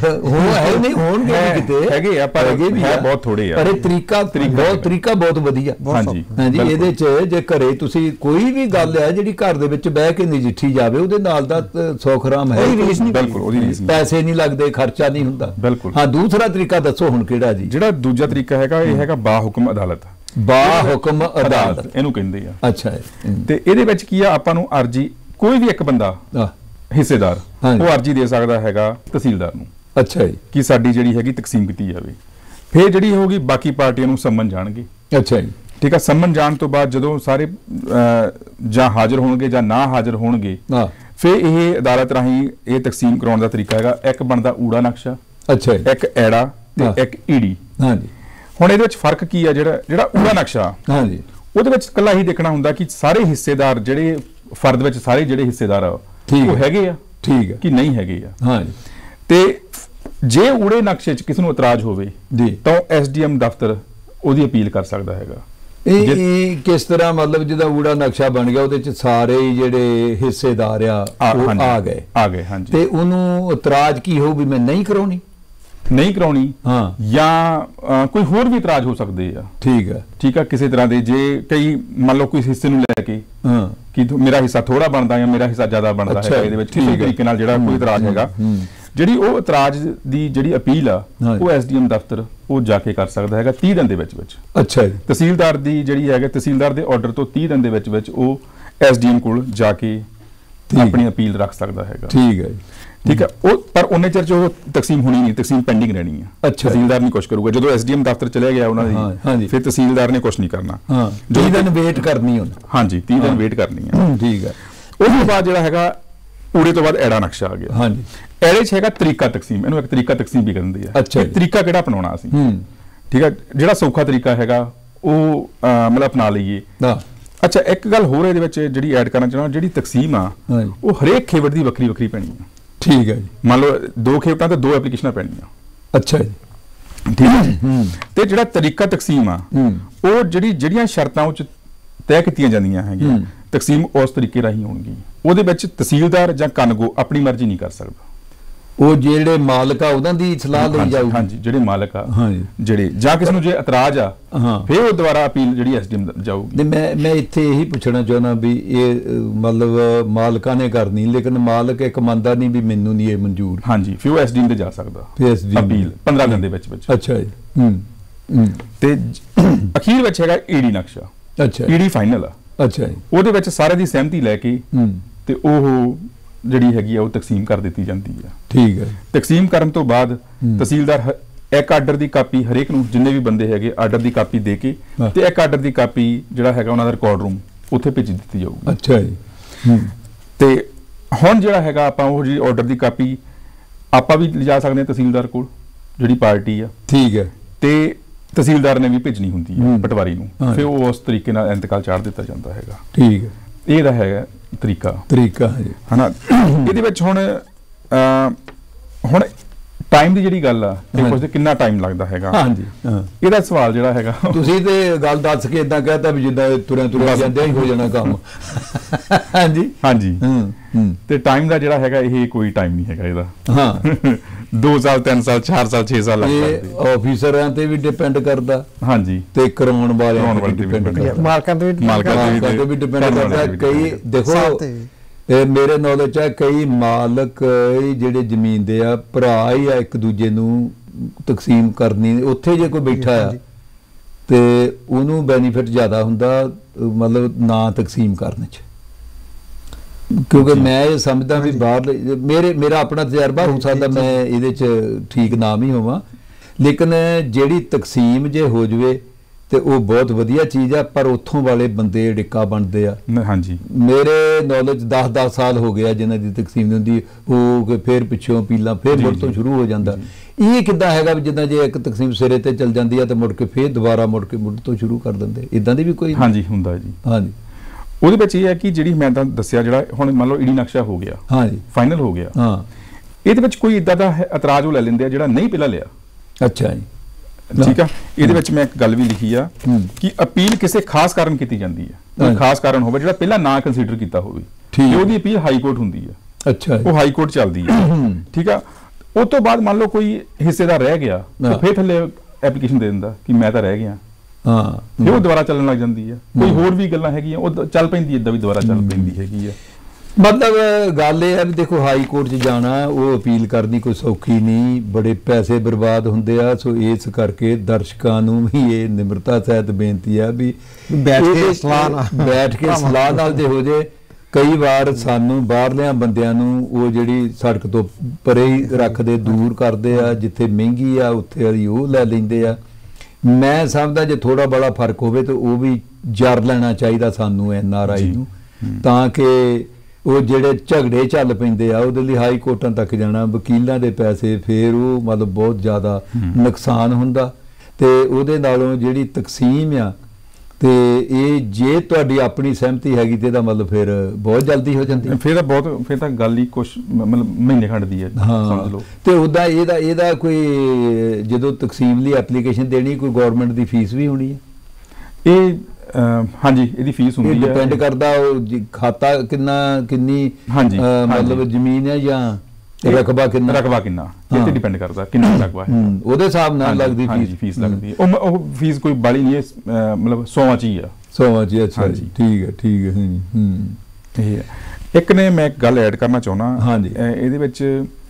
ਹੈਗੇ ਆ ਪਰ ਬਹੁਤ ਥੋੜੇ ਆ, ਪਰ ਇਹ ਤਰੀਕਾ ਬਹੁਤ ਵਧੀਆ। ਹਾਂਜੀ, ਇਹਦੇ ਚ ਜੇ ਘਰੇ ਤੁਸੀਂ ਕੋਈ ਵੀ ਗੱਲ ਹੈ ਜਿਹੜੀ ਘਰ ਦੇ ਵਿੱਚ ਬਹਿ ਕੇ ਨਜਿੱਠੀ ਜਾਵੇ, ਉਹਦੇ ਨਾਲ ਦਾ ਸੌਖਰਾਮ ਹੈ, ਬਿਲਕੁਲ ਪੈਸੇ ਨਹੀਂ ਲੱਗਦੇ, ਖਰਚਾ ਨਹੀਂ ਹੁੰਦਾ, ਬਿਲਕੁਲ। ਹਾਂ, ਦੂਸਰਾ ਤਰੀਕਾ ਦੱਸੋ ਹੁਣ ਕਿਹੜਾ ਜੀ? ਜਿਹੜਾ ਦੂਜਾ ਤਰੀਕਾ ਹੈਗਾ ਇਹ ਹੈਗਾ ਬਾ ਹੁਕਮ ਅਦਾਲਤ, ਬਾ ਹੁਕਮ ਅਦਾਲਤ ਇਹਨੂੰ ਕਹਿੰਦੇ ਆ। ਅੱਛਾ, ਤੇ ਇਹਦੇ ਵਿੱਚ ਕੀ ਆ, ਆਪਾਂ ਨੂੰ ਅਰਜੀ ਕੋਈ ਵੀ ਇੱਕ ਬੰਦਾ ਹਿੱਸੇਦਾਰ ਉਹ ਅਰਜੀ ਦੇ ਸਕਦਾ ਹੈਗਾ ਤਹਿਸੀਲਦਾਰ ਨੂੰ, ਅੱਛਾ ਜੀ, ਕਿ ਸਾਡੀ ਜਿਹੜੀ ਹੈਗੀ ਤਕਸੀਮ ਕੀਤੀ ਜਾਵੇ। ਫਿਰ ਜਿਹੜੀ ਹੋਊਗੀ ਬਾਕੀ ਪਾਰਟੀਆਂ ਨੂੰ ਸੰਮਨ ਜਾਣਗੇ, ਅੱਛਾ ਜੀ, ਠੀਕ ਹੈ। ਸੰਮਨ ਜਾਣ ਤੋਂ ਬਾਅਦ ਜਦੋਂ ਸਾਰੇ ਜਾਂ ਹਾਜ਼ਰ ਹੋਣਗੇ ਜਾਂ ਨਾ ਹਾਜ਼ਰ ਹੋਣਗੇ, ਫਿਰ ਇਹ ਅਦਾਲਤ ਰਾਹੀਂ ਇਹ ਤਕਸੀਮ ਕਰਾਉਣ ਦਾ ਤਰੀਕਾ ਹੈਗਾ, ਇੱਕ ਬਣਦਾ ਊੜਾ ਨਕਸ਼ਾ, ਅੱਛਾ ਜੀ, ਇੱਕ ਐੜਾ ਤੇ ਇੱਕ ਈੜੀ। ਹਾਂਜੀ, ਹੁਣ ਇਹਦੇ ਵਿੱਚ ਫਰਕ ਕੀ ਆ? ਜਿਹੜਾ ਊੜਾ ਨਕਸ਼ਾ, ਹਾਂਜੀ, ਉਹਦੇ ਵਿੱਚ ਇਕੱਲਾ ਹੀ ਦੇਖਣਾ ਹੁੰਦਾ ਕਿ ਸਾਰੇ ਹਿੱਸੇਦਾਰ ਜਿਹੜੇ ਫਰਦ ਵਿੱਚ ਸਾਰੇ ਜਿਹੜੇ ਹਿੱਸੇਦਾਰ ਆ ਉਹ ਹੈਗੇ ਆ, ਠੀਕ ਹੈ, ਕਿ ਨਹੀਂ ਹੈਗੇ ਆ। ਹਾਂਜੀ, ਤੇ ਜੇ ਊੜੇ ਨਕਸ਼ੇ 'ਚ ਕਿਸੇ ਨੂੰ ਇਤਰਾਜ਼ ਹੋਵੇ ਤਾਂ ਐਸਡੀਐਮ ਦਫ਼ਤਰ ਉਹਦੀ ਅਪੀਲ ਕਰ ਸਕਦਾ ਹੈਗਾ। ਇਹ ਕਿਸ ਤਰ੍ਹਾਂ ਮਤਲਬ ਜਿਹਦਾ ਊੜਾ ਨਕਸ਼ਾ ਬਣ ਗਿਆ, ਉਹਦੇ 'ਚ ਸਾਰੇ ਜਿਹੜੇ ਹਿੱਸੇਦਾਰ ਆ ਗਏ, ਹਾਂਜੀ, ਤੇ ਉਹਨੂੰ ਇਤਰਾਜ਼ ਕੀ ਹੋਊ ਵੀ ਮੈਂ ਨਹੀਂ ਕਰਾਉਣੀ ਹਾਂ, ਜਾਂ ਕੋਈ ਹੋਰ ਵੀ ਇਤਰਾਜ਼ ਹੋ ਸਕਦੇ ਆ, ਠੀਕ ਆ, ਕਿਸੇ ਤਰ੍ਹਾਂ ਦੇ। ਜੇ ਕਈ ਮੰਨ ਲਓ ਕੋਈ ਹਿੱਸੇ ਨੂੰ ਲੈ ਕੇ ਕਿ ਮੇਰਾ ਹਿੱਸਾ ਥੋੜਾ ਬਣਦਾ ਜਾਂ ਮੇਰਾ ਹਿੱਸਾ ਜ਼ਿਆਦਾ ਬਣਦਾ ਹੈਗਾ, ਇਹਦੇ ਵਿੱਚ ਕਿਸੇ ਤਰੀਕੇ ਨਾਲ ਜਿਹੜਾ ਕੋਈ ਇਤਰਾਜ਼ ਹੈਗਾ, ਜਿਹੜੀ ਉਹ ਇਤਰਾਜ਼ ਦੀ ਜਿਹੜੀ ਅਪੀਲ ਆ ਉਹ ਐਸਡੀਐਮ ਦਫ਼ਤਰ ਉਹ ਜਾ ਕੇ ਕਰ ਸਕਦਾ ਹੈਗਾ 30 ਦਿਨ ਦੇ ਵਿੱਚ। ਅੱਛਾ ਜੀ, ਤਹਿਸੀਲਦਾਰ ਦੀ ਜਿਹੜੀ ਹੈਗਾ ਤਹਿਸੀਲਦਾਰ ਦੇ ਆਰਡਰ ਤੋਂ 30 ਦਿਨ ਦੇ ਵਿੱਚ ਉਹ ਐਸਡੀਐਮ ਕੋਲ ਜਾ ਕੇ ਆਪਣੀ ਅਪੀਲ ਰੱਖ ਸਕਦਾ ਹੈਗਾ। ਠੀਕ ਹੈ ਜੀ, ਠੀਕ ਹੈ। ਉਹ ਪਰ ਉਹਨੇ ਚਿਰ 'ਚ ਉਹ ਤਕਸੀਮ ਹੋਣੀ ਨਹੀਂ, ਤਕਸੀਮ ਪੈਂਡਿੰਗ ਰਹਿਣੀ ਹੈ। ਤਹਿਸੀਲਦਾਰ ਨਹੀਂ ਕੁਛ ਕਰੂਗਾ, ਜਦੋਂ ਐਸਡੀਐਮ ਦਫ਼ਤਰ ਚਲੇ ਗਿਆ ਉਹਨਾਂ ਦੀ, ਫਿਰ ਤਹਿਸੀਲਦਾਰ ਨੇ ਕੁਛ ਨਹੀਂ ਕਰਨਾ, 30 ਦਿਨ ਵੇਟ ਕਰਨੀ ਉਹਨੇ। ਹਾਂਜੀ, 30 ਦਿਨ ਵੇਟ ਕਰਨੀ ਹੈ, ਠੀਕ ਹੈ। ਉਸ ਤੋਂ ਬਾਅਦ ਜਿਹੜਾ ਹੈਗਾ ਊੜੇ ਤੋਂ ਬਾਅਦ ਐੜਾ ਨਕਸ਼ਾ ਆ ਗਿਆ। ਹਾਂਜੀ, ਐੜੇ 'ਚ ਹੈਗਾ ਤਰੀਕਾ ਤਕਸੀਮ, ਇਹਨੂੰ ਇੱਕ ਤਰੀਕਾ ਤਕਸੀਮ ਵੀ ਕਹਿੰਦੇ ਆ। ਅੱਛਾ, ਤਰੀਕਾ ਕਿਹੜਾ ਅਪਣਾਉਣਾ ਅਸੀਂ, ਠੀਕ ਹੈ, ਜਿਹੜਾ ਸੌਖਾ ਤਰੀਕਾ ਹੈਗਾ ਉਹ ਮਤਲਬ ਅਪਣਾ ਲਈਏ। ਅੱਛਾ, ਇੱਕ ਗੱਲ ਹੋਰ ਇਹਦੇ ਵਿੱਚ ਜਿਹੜੀ ਐਡ ਕਰਨਾ ਚਾਹੁੰਦਾ, ਜਿਹੜੀ ਤਕਸੀਮ ਆ ਉਹ ਹਰੇਕ ਖੇਵਟ ਦੀ ਵੱਖਰੀ ਵੱਖਰੀ ਪੈਣੀ ਆ। ਠੀਕ ਹੈ ਜੀ, ਮੰਨ ਲਓ 2 ਖੇਵਟਾਂ ਤੇ 2 ਐਪਲੀਕੇਸ਼ਨਾਂ ਪੈਣੀਆਂ। ਅੱਛਾ ਜੀ, ਠੀਕ ਹੈ। ਤੇ ਜਿਹੜਾ ਤਰੀਕਾ ਤਕਸੀਮ ਆ ਉਹ ਜਿਹੜੀਆਂ ਸ਼ਰਤਾਂ ਉਹ 'ਚ ਤੈਅ ਕੀਤੀਆਂ ਜਾਂਦੀਆਂ ਹੈਗੀਆਂ, ਤਕਸੀਮ ਉਸ ਤਰੀਕੇ ਰਾਹੀਂ ਹੋਣਗੀ। ਉਹਦੇ ਵਿੱਚ ਤਹਿਸੀਲਦਾਰ ਜਾਂ ਕਾਨੂੰਗੋ ਆਪਣੀ ਮਰਜ਼ੀ ਨਹੀਂ ਕਰ ਸਕਦਾ। ਉਹ ਜਿਹੜੇ ਮਾਲਕ ਆ ਉਹਨਾਂ ਦੀ ਸਲਾਹ ਲਈ ਜਾਊਗੀ। ਹਾਂਜੀ, ਜਿਹੜੇ ਮਾਲਕ ਆ, ਹਾਂਜੀ, ਜਿਹੜੇ ਜਾਂ ਕਿਸੇ ਨੂੰ ਜੇ ਇਤਰਾਜ਼ ਆ, ਫਿਰ ਉਹ ਦੁਬਾਰਾ ਅਪੀਲ ਜਿਹੜੀ ਐਸਡੀਐਮ ਜਾਊਗੀ। ਤੇ ਮੈਂ ਇੱਥੇ ਇਹੀ ਪੁੱਛਣਾ ਚਾਹੁੰਦਾ ਵੀ ਇਹ ਮਤਲਬ ਮਾਲਕਾਂ ਨੇ ਕਰਨੀ, ਲੇਕਿਨ ਮਾਲਕ ਇੱਕ ਮੰਨਦਾ ਨਹੀਂ ਵੀ ਮੈਨੂੰ ਨਹੀਂ ਇਹ ਮਨਜ਼ੂਰ। ਹਾਂਜੀ, ਫਿਰ ਉਹ ਐਸਡੀਐਮ ਤੇ ਜਾ ਸਕਦਾ ਅਪੀਲ 15 ਦਿਨ ਦੇ ਵਿੱਚ। ਅੱਛਾ ਜੀ। ਤੇ ਅਖੀਰ ਵਿੱਚ ਹੈਗਾ ਈਡੀ ਨਕਸ਼ਾ। ਅੱਛਾ, ਈਡੀ ਫਾਈਨਲ ਆ। ਅੱਛਾ ਜੀ। ਉਹਦੇ ਵਿੱਚ ਸਾਰੇ ਦੀ ਸਹਿਮਤੀ ਲੈ ਕੇ ਤੇ ਉਹ ਜਿਹੜੀ ਹੈਗੀ ਆ ਉਹ ਤਕਸੀਮ ਕਰ ਦਿੱਤੀ ਜਾਂਦੀ ਆ। ਠੀਕ ਹੈ। ਤਕਸੀਮ ਕਰਨ ਤੋਂ ਬਾਅਦ ਤਹਿਸੀਲਦਾਰ ਇੱਕ ਆਰਡਰ ਦੀ ਕਾਪੀ ਹਰੇਕ ਨੂੰ, ਜਿੰਨੇ ਵੀ ਬੰਦੇ ਹੈਗੇ, ਆਰਡਰ ਦੀ ਕਾਪੀ ਦੇ ਕੇ ਤੇ ਇੱਕ ਆਰਡਰ ਦੀ ਕਾਪੀ ਜਿਹੜਾ ਹੈਗਾ ਉਹਨਾਂ ਦਾ ਰਿਕਾਰਡ ਰੂਮ ਉੱਥੇ ਭੇਜ ਦਿੱਤੀ ਜਾਊਗੀ। ਅੱਛਾ ਜੀ। ਤੇ ਹੁਣ ਜਿਹੜਾ ਹੈਗਾ ਆਪਾਂ ਉਹ ਜਿਹੜੀ ਆਰਡਰ ਦੀ ਕਾਪੀ ਆਪਾਂ ਵੀ ਲਿਜਾ ਸਕਦੇ ਹਾਂ ਤਹਿਸੀਲਦਾਰ ਕੋਲ, ਜਿਹੜੀ ਪਾਰਟੀ ਆ। ਠੀਕ ਹੈ। ਤੇ ਤਹਿਸੀਲਦਾਰ ਨੇ ਵੀ ਭੇਜਣੀ ਹੁੰਦੀ ਹੈ ਪਟਵਾਰੀ ਨੂੰ, ਫਿਰ ਉਹ ਉਸ ਤਰੀਕੇ ਨਾਲ ਇੰਤਕਾਲ ਚਾੜ ਦਿੱਤਾ ਜਾਂਦਾ ਹੈਗਾ। ਠੀਕ ਹੈ। ਇਹਦਾ ਹੈਗਾ ਤਰੀਕਾ ਹਨਾ। ਇਹਦੇ ਵਿੱਚ ਹੁਣ ਟਾਈਮ ਦੀ ਜਿਹੜੀ ਗੱਲ ਆ, ਪੁੱਛਦੇ ਕਿੰਨਾ ਟਾਈਮ ਲੱਗਦਾ ਹੈਗਾ। ਹਾਂਜੀ, ਇਹਦਾ ਸਵਾਲ ਜਿਹੜਾ ਹੈਗਾ, ਤੁਸੀਂ ਤੇ ਗੱਲ ਦੱਸ ਕੇ ਇਦਾਂ ਕਹਿਤਾ ਵੀ ਜਿੱਦਾਂ ਤੁਰਿਆ ਜਾਂਦੇ ਹੀ ਹੋ ਜਾਣਾ ਕੰਮ। ਹਾਂਜੀ ਹਾਂਜੀ। ਤੇ ਟਾਈਮ ਦਾ ਜਿਹੜਾ ਹੈਗਾ, ਇਹ ਕੋਈ ਟਾਈਮ ਨਹੀਂ ਹੈਗਾ ਇਹਦਾ। ਹਾਂ, 2 ਸਾਲ 3 ਸਾਲ 4 ਸਾਲ 6 ਸਾਲ ਲੱਗ ਜਾਂਦੇ। ਆਫੀਸਰਾਂ ਤੇ ਵੀ ਡਿਪੈਂਡ ਕਰਦਾ। ਹਾਂਜੀ। ਤੇ ਕਰਾਉਣ ਵਾਲਿਆਂ ਤੇ ਡਿਪੈਂਡ ਕਰਦਾ, ਮਾਲਕਾਂ ਤੇ ਵੀ ਡਿਪੈਂਡ ਕਰਦਾ। ਕਈ ਦੇਖੋ ਮੇਰੇ ਨੌਲੇਜ ਹੈ ਕਈ ਮਾਲਕ ਜਿਹੜੇ ਜ਼ਮੀਨ ਦੇ ਆ ਭਰਾ ਹੀ ਆ, ਇੱਕ ਦੂਜੇ ਨੂੰ ਤਕਸੀਮ ਕਰਨੀ। ਉੱਥੇ ਜੇ ਕੋਈ ਬੈਠਾ ਆ ਤੇ ਉਹਨੂੰ ਬੈਨੀਫਿਟ ਜ਼ਿਆਦਾ ਹੁੰਦਾ ਮਤਲਬ ਨਾ ਤਕਸੀਮ ਕਰਨ 'ਚ, ਕਿਉਂਕਿ ਮੈਂ ਇਹ ਸਮਝਦਾ ਵੀ ਬਾਹਰ ਮੇਰਾ ਆਪਣਾ ਤਜਰਬਾ ਹੋ ਸਕਦਾ ਮੈਂ ਇਹਦੇ 'ਚ ਠੀਕ ਨਾ ਵੀ ਹੋਵਾਂ, ਲੇਕਿਨ ਜਿਹੜੀ ਤਕਸੀਮ ਜੇ ਹੋ ਜਾਵੇ ਤੇ ਉਹ ਬਹੁਤ ਵਧੀਆ ਚੀਜ਼ ਆ, ਪਰ ਉੱਥੋਂ ਵਾਲੇ ਬੰਦੇ ਡਿੱਕਾ ਬਣਦੇ ਆ। ਹਾਂਜੀ, ਮੇਰੇ ਨੌਲੇਜ 10 ਸਾਲ ਹੋ ਗਿਆ ਜਿਨ੍ਹਾਂ ਦੀ ਤਕਸੀਮ ਨਹੀਂ ਹੁੰਦੀ, ਉਹ ਫਿਰ ਪਿੱਛੋਂ ਅਪੀਲਾਂ ਫਿਰ ਮੁੜ ਤੋਂ ਸ਼ੁਰੂ ਹੋ ਜਾਂਦਾ। ਇਹ ਕਿੱਦਾਂ ਹੈਗਾ ਵੀ ਜਿੱਦਾਂ ਜੇ ਇੱਕ ਤਕਸੀਮ ਸਿਰੇ ਤੇ ਚੱਲ ਜਾਂਦੀ ਆ ਤੇ ਮੁੜ ਕੇ ਫਿਰ ਦੁਬਾਰਾ ਮੁੜ ਤੋਂ ਸ਼ੁਰੂ ਕਰ ਦਿੰਦੇ, ਇਦਾਂ ਦੀ ਵੀ ਕੋਈ? ਹਾਂਜੀ, ਹੁੰਦਾ ਜੀ। ਹਾਂਜੀ, ਉਹਦੇ ਵਿੱਚ ਇਹ ਹੈ ਕਿ ਜਿਹੜੀ ਮੈਂ ਤਾਂ ਦੱਸਿਆ, ਜਿਹੜਾ ਹੁਣ ਮੰਨ ਲਓ ਈਡੀ ਨਕਸ਼ਾ ਹੋ ਗਿਆ, ਹਾਂਜੀ, ਫਾਈਨਲ ਹੋ ਗਿਆ। ਹਾਂ, ਇਹਦੇ ਵਿੱਚ ਕੋਈ ਇਦਾਂ ਦਾ ਇਤਰਾਜ਼ ਉਹ ਲੈ ਲੈਂਦੇ ਆ ਜਿਹੜਾ ਨਹੀਂ ਪਹਿਲਾਂ ਲਿਆ। ਅੱਛਾ ਜੀ, ਠੀਕ ਆ। ਇਹਦੇ ਵਿੱਚ ਮੈਂ ਇੱਕ ਗੱਲ ਵੀ ਲਿਖੀ ਆ ਕਿ ਅਪੀਲ ਕਿਸੇ ਖਾਸ ਕਾਰਨ ਕੀਤੀ ਜਾਂਦੀ ਹੈ। ਕੋਈ ਖਾਸ ਕਾਰਨ ਹੋਵੇ ਜਿਹੜਾ ਪਹਿਲਾਂ ਨਾ ਕੰਸੀਡਰ ਕੀਤਾ ਹੋਵੇ, ਤੇ ਉਹਦੀ ਅਪੀਲ ਹਾਈ ਕੋਰਟ ਹੁੰਦੀ ਆ। ਅੱਛਾ, ਉਹ ਹਾਈ ਕੋਰਟ ਚੱਲਦੀ ਹੈ। ਠੀਕ ਆ। ਉਸ ਤੋਂ ਬਾਅਦ ਮੰਨ ਲਓ ਕੋਈ ਹਿੱਸੇਦਾਰ ਰਹਿ ਗਿਆ, ਫਿਰ ਥੱਲੇ ਐਪਲੀਕੇਸ਼ਨ ਦੇ ਦਿੰਦਾ ਕਿ ਮੈਂ ਤਾਂ ਰਹਿ ਗਿਆ। ਹਾਂ, ਫਿਰ ਉਹ ਦੁਬਾਰਾ ਚੱਲਣ ਲੱਗ ਜਾਂਦੀ ਆ। ਕੋਈ ਹੋਰ ਵੀ ਗੱਲਾਂ ਹੈਗੀਆਂ ਉਹ ਚੱਲ ਪੈਂਦੀ, ਏਦਾਂ ਵੀ ਦੁਬਾਰਾ ਚੱਲ ਪੈਂਦੀ ਹੈਗੀ ਆ। ਮਤਲਬ ਗੱਲ ਇਹ ਹੈ ਵੀ ਦੇਖੋ ਹਾਈ ਕੋਰਟ 'ਚ ਜਾਣਾ, ਉਹ ਅਪੀਲ ਕਰਨੀ ਕੋਈ ਸੌਖੀ ਨਹੀਂ, ਬੜੇ ਪੈਸੇ ਬਰਬਾਦ ਹੁੰਦੇ ਆ। ਸੋ ਇਸ ਕਰਕੇ ਦਰਸ਼ਕਾਂ ਨੂੰ ਵੀ ਇਹ ਨਿਮਰਤਾ ਸਹਿਤ ਬੇਨਤੀ ਆ ਵੀ ਬੈਠ ਕੇ ਸਲਾਹ ਨਾਲ ਜੇ ਹੋ ਜੇ। ਕਈ ਵਾਰ ਸਾਨੂੰ ਬਾਹਰਲਿਆਂ ਬੰਦਿਆਂ ਨੂੰ ਉਹ ਜਿਹੜੀ ਸੜਕ ਤੋਂ ਪਰੇ ਹੀ ਰੱਖਦੇ, ਦੂਰ ਕਰਦੇ ਆ, ਜਿੱਥੇ ਮਹਿੰਗੀ ਆ ਉੱਥੇ ਵਾਲੀ ਉਹ ਲੈ ਲੈਂਦੇ ਆ। ਮੈਂ ਸਮਝਦਾ ਜੇ ਥੋੜਾ ਬੜਾ ਫਰਕ ਹੋਵੇ ਤਾਂ ਉਹ ਵੀ ਜਰ ਲੈਣਾ ਚਾਹੀਦਾ ਸਾਨੂੰ NRI ਨੂੰ, ਤਾਂ ਕਿ ਉਹ ਜਿਹੜੇ ਝਗੜੇ ਚੱਲ ਪੈਂਦੇ ਆ ਉਹਦੇ ਲਈ ਹਾਈ ਕੋਰਟਾਂ ਤੱਕ ਜਾਣਾ, ਵਕੀਲਾਂ ਦੇ ਪੈਸੇ, ਫਿਰ ਉਹ ਮਤਲਬ ਬਹੁਤ ਜ਼ਿਆਦਾ ਨੁਕਸਾਨ ਹੁੰਦਾ। ਤੇ ਉਹਦੇ ਨਾਲੋਂ ਜਿਹੜੀ ਤਕਸੀਮ ਆ ਤੇ ਇਹ ਜੇ ਤੁਹਾਡੀ ਆਪਣੀ ਸਹਿਮਤੀ ਹੈਗੀ ਤੇ ਇਹਦਾ ਮਤਲਬ ਫਿਰ ਬਹੁਤ ਜਲਦੀ ਹੋ ਜਾਂਦੀ। ਫਿਰ ਤਾਂ ਗੱਲ ਹੀ ਕੁਛ ਮਤਲਬ ਮਹੀਨੇ ਖੰਡ ਦੀ ਹੈ, ਸਮਝ ਲਓ। ਤੇ ਉਹਦਾ ਇਹਦਾ ਕੋਈ ਜਦੋਂ ਤਕਸੀਮ ਲਈ ਐਪਲੀਕੇਸ਼ਨ ਦੇਣੀ, ਕੋਈ ਗਵਰਨਮੈਂਟ ਦੀ ਫੀਸ ਵੀ ਹੋਣੀ ਹੈ? ਇਹ ਹਾਂਜੀ, ਇਹਦੀ ਫੀਸ ਹੁੰਦੀ ਹੈ। ਡਿਪੈਂਡ ਕਰਦਾ ਉਹ ਖਾਤਾ ਕਿੰਨੀ ਮਤਲਬ ਜ਼ਮੀਨ ਹੈ ਜਾਂ ਰਕਬਾ ਕਿੰਨਾ ਇਹ ਤੇ ਡਿਪੈਂਡ ਕਰਦਾ ਕਿੰਨਾ ਰਕਬਾ ਹੈ, ਉਹਦੇ ਹਿਸਾਬ ਨਾਲ ਲੱਗਦੀ ਫੀਸ ਲੱਗਦੀ ਹੈ। ਉਹ ਫੀਸ ਕੋਈ ਬੜੀ ਨਹੀਂ ਹੈ, ਮਤਲਬ 100 ਚ ਹੀ ਆ। 100 ਚ? ਅੱਛਾ ਜੀ, ਠੀਕ ਹੈ। ਇਹ ਹੈ। ਇੱਕ ਨੇ ਮੈਂ ਗੱਲ ਐਡ ਕਰਨਾ ਚਾਹੁੰਦਾ। ਹਾਂਜੀ, ਇਹਦੇ ਵਿੱਚ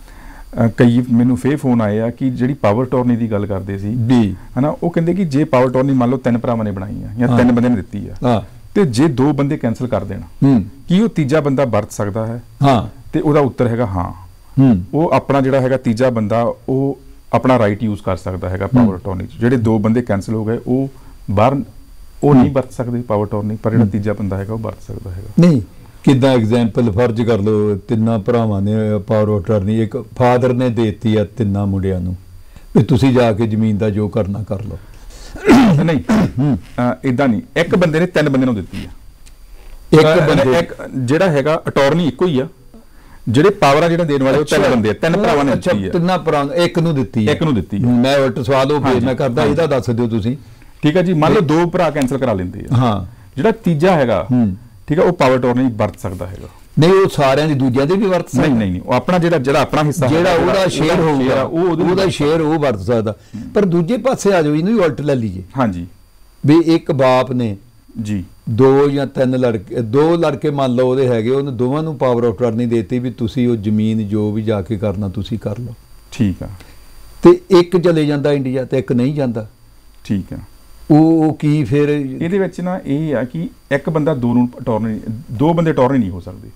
ਕਈ ਮੈਨੂੰ ਫੇਰ ਫੋਨ ਆਏ ਆ ਕਿ ਜਿਹੜੀ ਪਾਵਰ ਟੋਰਨੀ ਦੀ ਗੱਲ ਕਰਦੇ ਸੀ ਹਨਾ, ਉਹ ਕਹਿੰਦੇ ਕਿ ਜੇ ਪਾਵਰ ਟੋਰਨੀ ਮੰਨ ਲਓ 3 ਭਰਾਵਾਂ ਨੇ ਬਣਾਈ ਆ ਜਾਂ 3 ਬੰਦਿਆਂ ਨੇ ਦਿੱਤੀ ਆ, ਤੇ ਜੇ 2 ਬੰਦੇ ਕੈਂਸਲ ਕਰ ਦੇਣ, ਕੀ ਉਹ ਤੀਜਾ ਬੰਦਾ ਵਰਤ ਸਕਦਾ ਹੈ? ਤੇ ਉਹਦਾ ਉੱਤਰ ਹੈਗਾ ਹਾਂ। ਉਹ ਆਪਣਾ ਜਿਹੜਾ ਹੈਗਾ ਤੀਜਾ ਬੰਦਾ ਉਹ ਆਪਣਾ ਰਾਈਟ ਯੂਜ਼ ਕਰ ਸਕਦਾ ਹੈਗਾ ਪਾਵਰ ਟੋਰਨੀ 'ਚ। ਜਿਹੜੇ 2 ਬੰਦੇ ਕੈਂਸਲ ਹੋ ਗਏ ਉਹ ਬਾਹਰ ਉਹ ਨਹੀਂ ਵਰਤ ਸਕਦੇ ਪਾਵਰ ਟੋਰਨੀ, ਪਰ ਜਿਹੜਾ ਤੀਜਾ ਬੰਦਾ ਹੈਗਾ ਉਹ ਵਰਤ ਸਕਦਾ ਹੈਗਾ। ਨਹੀਂ, ਕਿੱਦਾਂ ਐਗਜ਼ਾਮਪਲ ਫਰਜ਼ ਕਰ ਲਓ 3 ਭਰਾਵਾਂ ਨੇ ਪਾਵਰ ਟੋਰਨੀ, ਇੱਕ ਫਾਦਰ ਨੇ ਦੇਤੀ ਆ 3 ਮੁੰਡਿਆਂ ਨੂੰ ਵੀ ਤੁਸੀਂ ਜਾ ਕੇ ਜ਼ਮੀਨ ਦਾ ਜੋ ਕਰਨਾ ਕਰ ਲਓ। ਨਹੀਂ, ਏਦਾਂ ਨਹੀਂ। ਇੱਕ ਬੰਦੇ ਨੇ 3 ਬੰਦੇ ਨੂੰ ਦਿੱਤੀ ਆ। ਇੱਕ ਜਿਹੜਾ ਹੈਗਾ ਅਟਾਰਨੀ ਇੱਕੋ ਹੀ ਆ, ਜਿਹੜੇ ਪਾਵਰ ਆ ਜਿਹੜੇ ਦੇਣ ਵਾਲੇ ਉਹ 3 ਬੰਦੇ ਆ। 3 ਭਰਾਵਾਂ ਨੇ ਦਿੱਤੀ ਆ। 3 ਭਰਾ ਇੱਕ ਨੂੰ ਦਿੱਤੀ। ਮੈਂ ਉਲਟ ਸਵਾਲ ਉਹ ਮੈਂ ਕਰਦਾ, ਇਹਦਾ ਦੱਸ ਦਿਓ ਤੁਸੀਂ। ਠੀਕ ਹੈ ਜੀ, ਮੰਨ ਲਓ 2 ਭਰਾ ਕੈਂਸਲ ਕਰਾ ਲੈਂਦੇ ਆ। ਹਾਂ, ਜਿਹੜਾ ਤੀਜਾ ਹੈਗਾ ਠੀਕ ਹੈ ਉਹ ਪਾਵਰ ਟੋਰਨੀ ਵਰਤ ਸਕਦਾ ਹੈਗਾ। ਨਹੀਂ ਉਹ ਸਾਰਿਆਂ ਦੀ ਦੂਜਿਆਂ ਦੇ ਵੀ ਵਰਤ ਸਕਦਾ ਨਹੀਂ ਉਹ ਆਪਣਾ ਜਿਹੜਾ ਆਪਣਾ ਹਿੱਸਾ ਜਿਹੜਾ ਉਹਦਾ ਸ਼ੇਅਰ ਹੋਊਗਾ ਉਹਦਾ ਸ਼ੇਅਰ ਉਹ ਵਰਤ ਸਕਦਾ। ਪਰ ਦੂਜੇ ਪਾਸੇ ਆ ਜਾਓ, ਇਹਨੂੰ ਵੀ ਉਲਟ ਲੈ ਲਈਏ। ਹਾਂਜੀ ਵੀ ਇੱਕ ਬਾਪ ਨੇ ਜੀ 2 ਜਾਂ 3 ਲੜਕੇ, 2 ਲੜਕੇ ਮੰਨ ਲਓ ਉਹਦੇ ਹੈਗੇ, ਉਹਨੇ ਦੋਵਾਂ ਨੂੰ ਪਾਵਰ ਆਫ ਅਟਾਰਨੀ ਦੇਤੀ ਵੀ ਤੁਸੀਂ ਉਹ ਜ਼ਮੀਨ ਜੋ ਵੀ ਜਾ ਕੇ ਕਰਨਾ ਤੁਸੀਂ ਕਰ ਲਓ। ਠੀਕ ਆ। ਤੇ ਇੱਕ ਚਲੇ ਜਾਂਦਾ ਇੰਡੀਆ ਤੇ ਇੱਕ ਨਹੀਂ ਜਾਂਦਾ। ਠੀਕ ਆ। ਉਹ ਕੀ ਫਿਰ ਇਹਦੇ ਵਿੱਚ ਨਾ ਇਹ ਆ ਕਿ ਇੱਕ ਬੰਦਾ ਦੋ ਨੂੰ ਅਟਾਰਨੀ, 2 ਬੰਦੇ ਅਟਾਰਨੀ ਨਹੀਂ ਹੋ ਸਕਦੇ।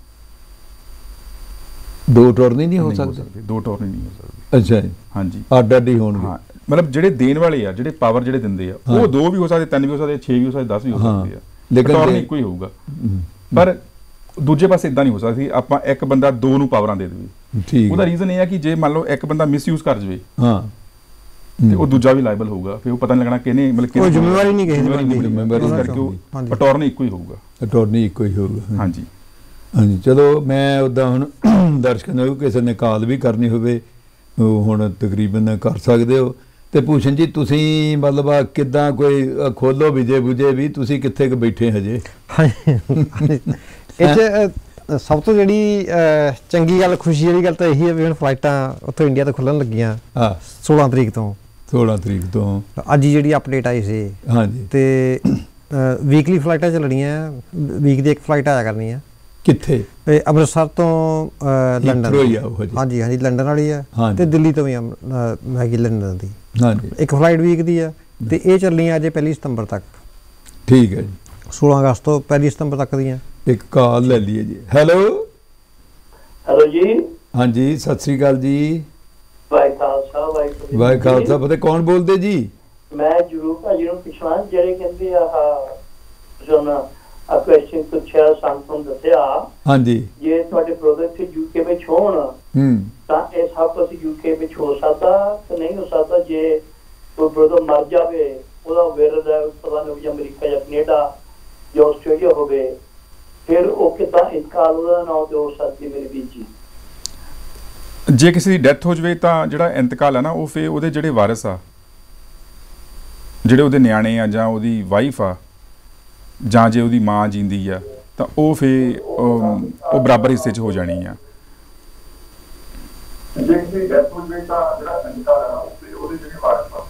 2 ਅਟਾਰਨੀ ਨਹੀਂ ਹੋ ਸਕਦੇ। 2 ਅਟਾਰਨੀ ਨਹੀਂ ਹੋ ਸਕਦੇ। ਅੱਛਾ ਜੀ। ਹਾਂਜੀ, ਅੱਡ ਅੱਡ ਹੀ ਹੋਣਗੇ। ਹਾਂ, ਮਤਲਬ ਜਿਹੜੇ ਦੇਣ ਵਾਲੇ ਆ, ਜਿਹੜੇ ਪਾਵਰ ਜਿਹੜੇ ਦਿੰਦੇ ਆ, ਉਹ 2 ਵੀ ਹੋ ਸਕਦੇ, 3 ਵੀ ਹੋ ਸਕਦੇ, 6 ਵੀ ਹੋ ਸਕਦੇ, 10 ਵੀ ਹੋ ਸਕਦੇ ਆ, ਲੇਕਿਨ ਅਟਾਰਨੀ ਇੱਕੋ ਹੀ ਹੋਊਗਾ। ਪਰ ਦੂਜੇ ਪਾਸੇ ਇਦਾਂ ਨਹੀਂ ਹੋ ਸਕਦੀ ਆਪਾਂ ਇੱਕ ਬੰਦਾ 2 ਨੂੰ ਪਾਵਰਾਂ ਦੇ ਦੇਵੇ। ਠੀਕ। ਉਹਦਾ ਰੀਜ਼ਨ ਇਹ ਆ ਕਿ ਜੇ ਮੰਨ ਲਓ ਇੱਕ ਬੰਦਾ ਮਿਸਯੂਜ਼ ਕਰ ਜਾਵੇ, ਹਾਂ, ਤੇ ਉਹ ਦੂਜਾ ਵੀ ਲਾਇਬਲ ਹੋਊਗਾ, ਫਿਰ ਉਹ ਪਤਾ ਨਹੀਂ ਲੱਗਣਾ ਕਿਹਨੇ, ਮਤਲਬ ਕੋਈ ਜ਼ਿੰਮੇਵਾਰੀ ਨਹੀਂ ਕਿਸੇ ਦੀ, ਇਸ ਕਰਕੇ ਉਹ ਅਟਾਰਨੀ ਇੱਕੋ ਹੀ ਹੋਊਗਾ। ਅਟਾਰਨੀ ਇੱਕੋ ਹੀ ਹੋਊਗਾ। ਹਾਂਜੀ ਹਾਂਜੀ। ਚਲੋ ਮੈਂ ਉੱਦਾਂ ਹੁਣ ਦਰਸ਼ਕਾਂ ਨੂੰ ਕਿਸੇ ਨੇ ਕਾਲ ਵੀ ਕਰਨੀ ਹੋਵੇ ਉਹ ਹੁਣ ਤਕਰੀਬਨ ਕਰ ਸਕਦੇ ਹੋ। ਤੇ ਭੂਸ਼ਣ ਜੀ ਤੁਸੀਂ ਮਤਲਬ ਕਿੱਦਾਂ ਕੋਈ ਖੋਲੋ ਵਿਜੇ ਬੁਝੇ ਵੀ ਤੁਸੀਂ ਕਿੱਥੇ ਕੁ ਬੈਠੇ ਹਜੇ? ਇਹ 'ਚ ਸਭ ਤੋਂ ਜਿਹੜੀ ਚੰਗੀ ਗੱਲ, ਖੁਸ਼ੀ ਵਾਲੀ ਗੱਲ ਤਾਂ ਇਹੀ ਹੈ ਵੀ ਹੁਣ ਫਲਾਈਟਾਂ ਉੱਥੋਂ ਇੰਡੀਆ ਤੋਂ ਖੁੱਲ੍ਹਣ ਲੱਗੀਆਂ 16 ਤਰੀਕ ਤੋਂ। 16 ਤਰੀਕ ਤੋਂ ਅੱਜ ਹੀ ਜਿਹੜੀ ਅਪਡੇਟ ਆਈ ਸੀ। ਹਾਂਜੀ। ਤੇ ਵੀਕਲੀ ਫਲਾਈਟਾਂ ਚੱਲਣੀਆਂ, ਵੀਕ ਦੀ ਇੱਕ ਫਲਾਈਟ ਆਇਆ ਕਰਨੀ ਆ। ਕਿੱਥੇ? ਅੰਮ੍ਰਿਤਸਰ ਤੋਂ ਲੰਡਨ। ਹਾਂਜੀ ਹਾਂਜੀ, ਲੰਡਨ ਵਾਲੀ ਆ ਤੇ ਦਿੱਲੀ ਤੋਂ ਵੀ ਹੈਗੀ ਲੰਡਨ ਦੀ। ਹਾਂਜੀ, ਇੱਕ ਫਲਾਈਟ ਵੀਕ ਦੀ ਆ ਤੇ ਇਹ ਚੱਲਣੀਆਂ ਅਜੇ 1 ਸਤੰਬਰ ਤੱਕ। ਠੀਕ ਹੈ ਜੀ। 16 ਅਗਸਤ ਤੋਂ 1 ਸਤੰਬਰ ਤੱਕ ਦੀਆਂ। ਇੱਕ ਕਾਲ ਲੈ ਲਈਏ ਜੀ। ਹੈਲੋ। ਹੈਲੋ ਜੀ। ਹਾਂਜੀ, ਸਤਿ ਸ੍ਰੀ ਅਕਾਲ ਜੀ। ਵਾਹਿ ਖਾਲਸਾ। ਪਤਾ ਕੌਣ ਬੋਲਦੇ ਜੀ? ਮੈਂ ਜਰੂਰ ਭਾਜੀ ਨੂੰ ਪੁੱਛਣਾ, ਜਿਹੜੇ ਕਹਿੰਦੇ ਆ ਆ ਕੁਐਸਚਨ ਪੁੱਛਿਆ, ਸਾਨੂੰ ਦੱਸਿਆ। ਹਾਂਜੀ। ਜੇ ਤੁਹਾਡੇ ਬ੍ਰਦਰ ਇੱਥੇ ਯੂਕੇ ਵਿੱਚ ਹੋਣ ਤਾਂ ਇਹ ਸਭ ਕੁਝ ਯੂਕੇ ਵਿੱਚ ਹੋ ਸਕਦਾ ਕਿ ਨਹੀਂ ਹੋ ਸਕਦਾ? ਜੇ ਕੋਈ ਬ੍ਰਦਰ ਮਰ ਜਾਵੇ, ਉਹਦਾ ਵਿਰਦ ਪਤਾ ਨਹੀਂ ਅਮਰੀਕਾ ਜਾਂ ਕੈਨੇਡਾ ਜਾਂ ਆਸਟ੍ਰੇਲੀਆ ਹੋਵੇ, ਫਿਰ ਉਹ ਕਿੱਦਾਂ ਇੰਤਕਾਲ ਉਹਦਾ ਨਾਮ ਤੇ ਹੋ ਸਕਦੀ ਮੇਰੇ ਵੀਰ ਜੀ? ਜੇ ਕਿਸੇ ਦੀ ਡੈਥ ਹੋ ਜਾਵੇ ਤਾਂ ਜਿਹੜਾ ਇੰਤਕਾਲ ਆ ਨਾ, ਉਹ ਫਿਰ ਉਹਦੇ ਜਿਹੜੇ ਵਾਰਿਸ ਆ, ਜਿਹੜੇ ਉਹਦੇ ਨਿਆਣੇ ਆ ਜਾਂ ਉਹਦੀ ਵਾਈਫ ਆ, ਜਾਂ ਜੇ ਉਹਦੀ ਮਾਂ ਜਿੰਦੀ ਆ, ਤਾਂ ਉਹ ਫਿਰ ਉਹ ਬਰਾਬਰ ਹਿੱਸੇ 'ਚ ਹੋ ਜਾਣੀ ਆ। ਜੇ ਕਿਸੇ ਦੀ ਡੈਥ ਹੋ ਜਾਵੇ ਤਾਂ ਜਿਹੜਾ ਇੰਤਕਾਲ ਆ, ਉਹ ਉਹਦੇ ਜਿਹੜੇ ਵਾਰਿਸ ਆ,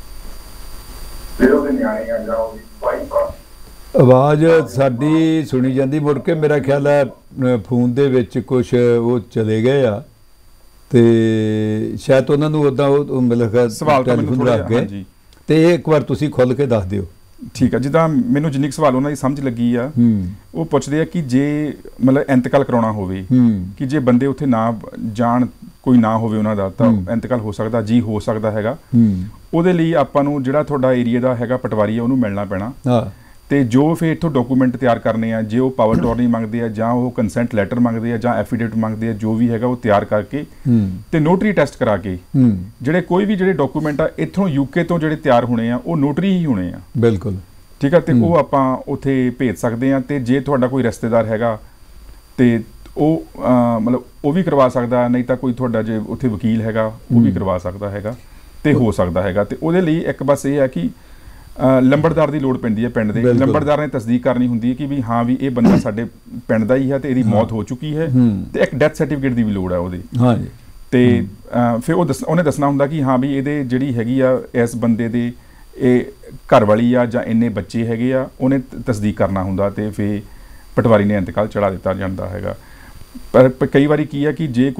ਜਿਹੜੇ ਉਹਦੇ ਨਿਆਣੇ ਆ ਜਾਂ ਉਹਦੀ ਵਾਈਫ ਆ। ਆਵਾਜ਼ ਸਾਡੀ ਸੁਣੀ ਜਾਂਦੀ, ਮੁੜ ਕੇ ਮੇਰਾ ਖਿਆਲ ਹੈ ਫੋਨ ਦੇ ਵਿੱਚ ਕੁਛ ਉਹ ਚਲੇ ਗਏ ਆ ਤੇ ਸ਼ਾਇਦ ਉਹਨਾਂ ਨੂੰ ਉਦਾਂ ਉਹ ਮਿਲੇਗਾ ਸਵਾਲ ਟੈਲੀਫੋਨ ਰੱਖ ਗਏ। ਤੇ ਇਹ ਇੱਕ ਵਾਰ ਤੁਸੀਂ ਖੁੱਲ੍ਹ ਕੇ ਦੱਸ ਦਿਓ। ਠੀਕ ਆ। ਜਿੱਦਾਂ ਮੈਨੂੰ ਜਿੰਨੀ ਸਵਾਲ ਉਹਨਾਂ ਦੀ ਸਮਝ ਲੱਗੀ ਆ, ਉਹ ਪੁੱਛਦੇ ਆ ਕਿ ਜੇ ਮਤਲਬ ਇੰਤਕਾਲ ਕਰਾਉਣਾ ਹੋਵੇ, ਕਿ ਜੇ ਬੰਦੇ ਉੱਥੇ ਨਾ ਜਾਣ, ਕੋਈ ਨਾ ਹੋਵੇ ਉਹਨਾਂ ਦਾ, ਤਾਂ ਇੰਤਕਾਲ ਹੋ ਸਕਦਾ? ਜੀ ਹੋ ਸਕਦਾ ਹੈਗਾ। ਉਹਦੇ ਲਈ ਆਪਾਂ ਨੂੰ ਜਿਹੜਾ ਤੁਹਾਡਾ ਏਰੀਆ ਦਾ ਹੈਗਾ ਪਟਵਾਰੀ ਆ, ਉਹਨੂੰ ਮਿਲਣਾ ਪੈਣਾ। ਤੇ ਜੋ ਫਿਰ ਇੱਥੋਂ ਡਾਕੂਮੈਂਟ ਤਿਆਰ ਕਰਨੇ ਆ, ਜੇ ਉਹ ਪਾਵਰ ਅਟਾਰਨੀ ਮੰਗਦੇ ਆ ਜਾਂ ਉਹ ਕੰਸੈਂਟ ਲੈਟਰ ਮੰਗਦੇ ਆ ਜਾਂ ਐਫੀਡੇਵਿਟ ਮੰਗਦੇ ਆ, ਜੋ ਵੀ ਹੈਗਾ ਉਹ ਤਿਆਰ ਕਰਕੇ ਤੇ ਨੋਟਰੀ ਟੈਸਟ ਕਰਾ ਕੇ ਜਿਹੜੇ ਕੋਈ ਵੀ ਜਿਹੜੇ ਡਾਕੂਮੈਂਟ ਆ ਇੱਥੋਂ ਯੂਕੇ ਤੋਂ ਜਿਹੜੇ ਤਿਆਰ ਹੋਣੇ ਆ, ਉਹ ਨੋਟਰੀ ਹੀ ਹੋਣੇ ਆ। ਬਿਲਕੁਲ ਠੀਕ ਆ। ਤੇ ਉਹ ਆਪਾਂ ਉੱਥੇ ਭੇਜ ਸਕਦੇ ਆ। ਤੇ ਜੇ ਤੁਹਾਡਾ ਕੋਈ ਰਿਸ਼ਤੇਦਾਰ ਹੈਗਾ ਤੇ ਉਹ ਮਤਲਬ ਉਹ ਵੀ ਕਰਵਾ ਸਕਦਾ, ਨਹੀਂ ਤਾਂ ਕੋਈ ਤੁਹਾਡਾ ਜੇ ਉੱਥੇ ਵਕੀਲ ਹੈਗਾ ਉਹ ਵੀ ਕਰਵਾ ਸਕਦਾ ਹੈਗਾ ਤੇ ਹੋ ਸਕਦਾ ਹੈਗਾ। ਤੇ ਉਹਦੇ ਲਈ ਇੱਕ ਬਸ ਇਹ ਹੈ ਕਿ ਲੰਬੜਦਾਰ ਦੀ ਲੋੜ ਪੈਂਦੀ ਹੈ। ਪਿੰਡ ਦੇ ਲੰਬੜਦਾਰ ਨੇ ਤਸਦੀਕ ਕਰਨੀ ਹੁੰਦੀ ਹੈ ਕਿ ਵੀ ਹਾਂ ਵੀ ਇਹ ਬੰਦਾ ਸਾਡੇ ਪਿੰਡ ਦਾ ਹੀ ਹੈ ਤੇ ਇਹਦੀ ਮੌਤ ਹੋ ਚੁੱਕੀ ਹੈ, ਤੇ ਇੱਕ ਡੈਥ ਸਰਟੀਫਿਕੇਟ ਦੀ ਵੀ ਲੋੜ ਹੈ ਉਹਦੀ। ਤੇ ਫਿਰ ਉਹਨੇ ਦੱਸਣਾ ਹੁੰਦਾ ਕਿ ਹਾਂ ਵੀ ਇਹਦੇ ਜਿਹੜੀ ਹੈਗੀ ਆ ਇਸ ਬੰਦੇ ਦੇ ਇਹ ਘਰ ਵਾਲੀ ਆ ਜਾਂ ਇੰਨੇ ਬੱਚੇ ਹੈਗੇ ਆ, ਉਹਨੇ ਤਸਦੀਕ ਕਰਨਾ ਹੁੰਦਾ ਤੇ ਫਿਰ ਪਟਵਾਰੀ ਨੇ ਇੰਤਕਾਲ ਚੜਾ ਦਿੱਤਾ ਜਾਂਦਾ ਹੈਗਾ। ਪਰ ਕਈ ਵਾਰੀ ਕੀ ਆ ਕਿ ਜੇ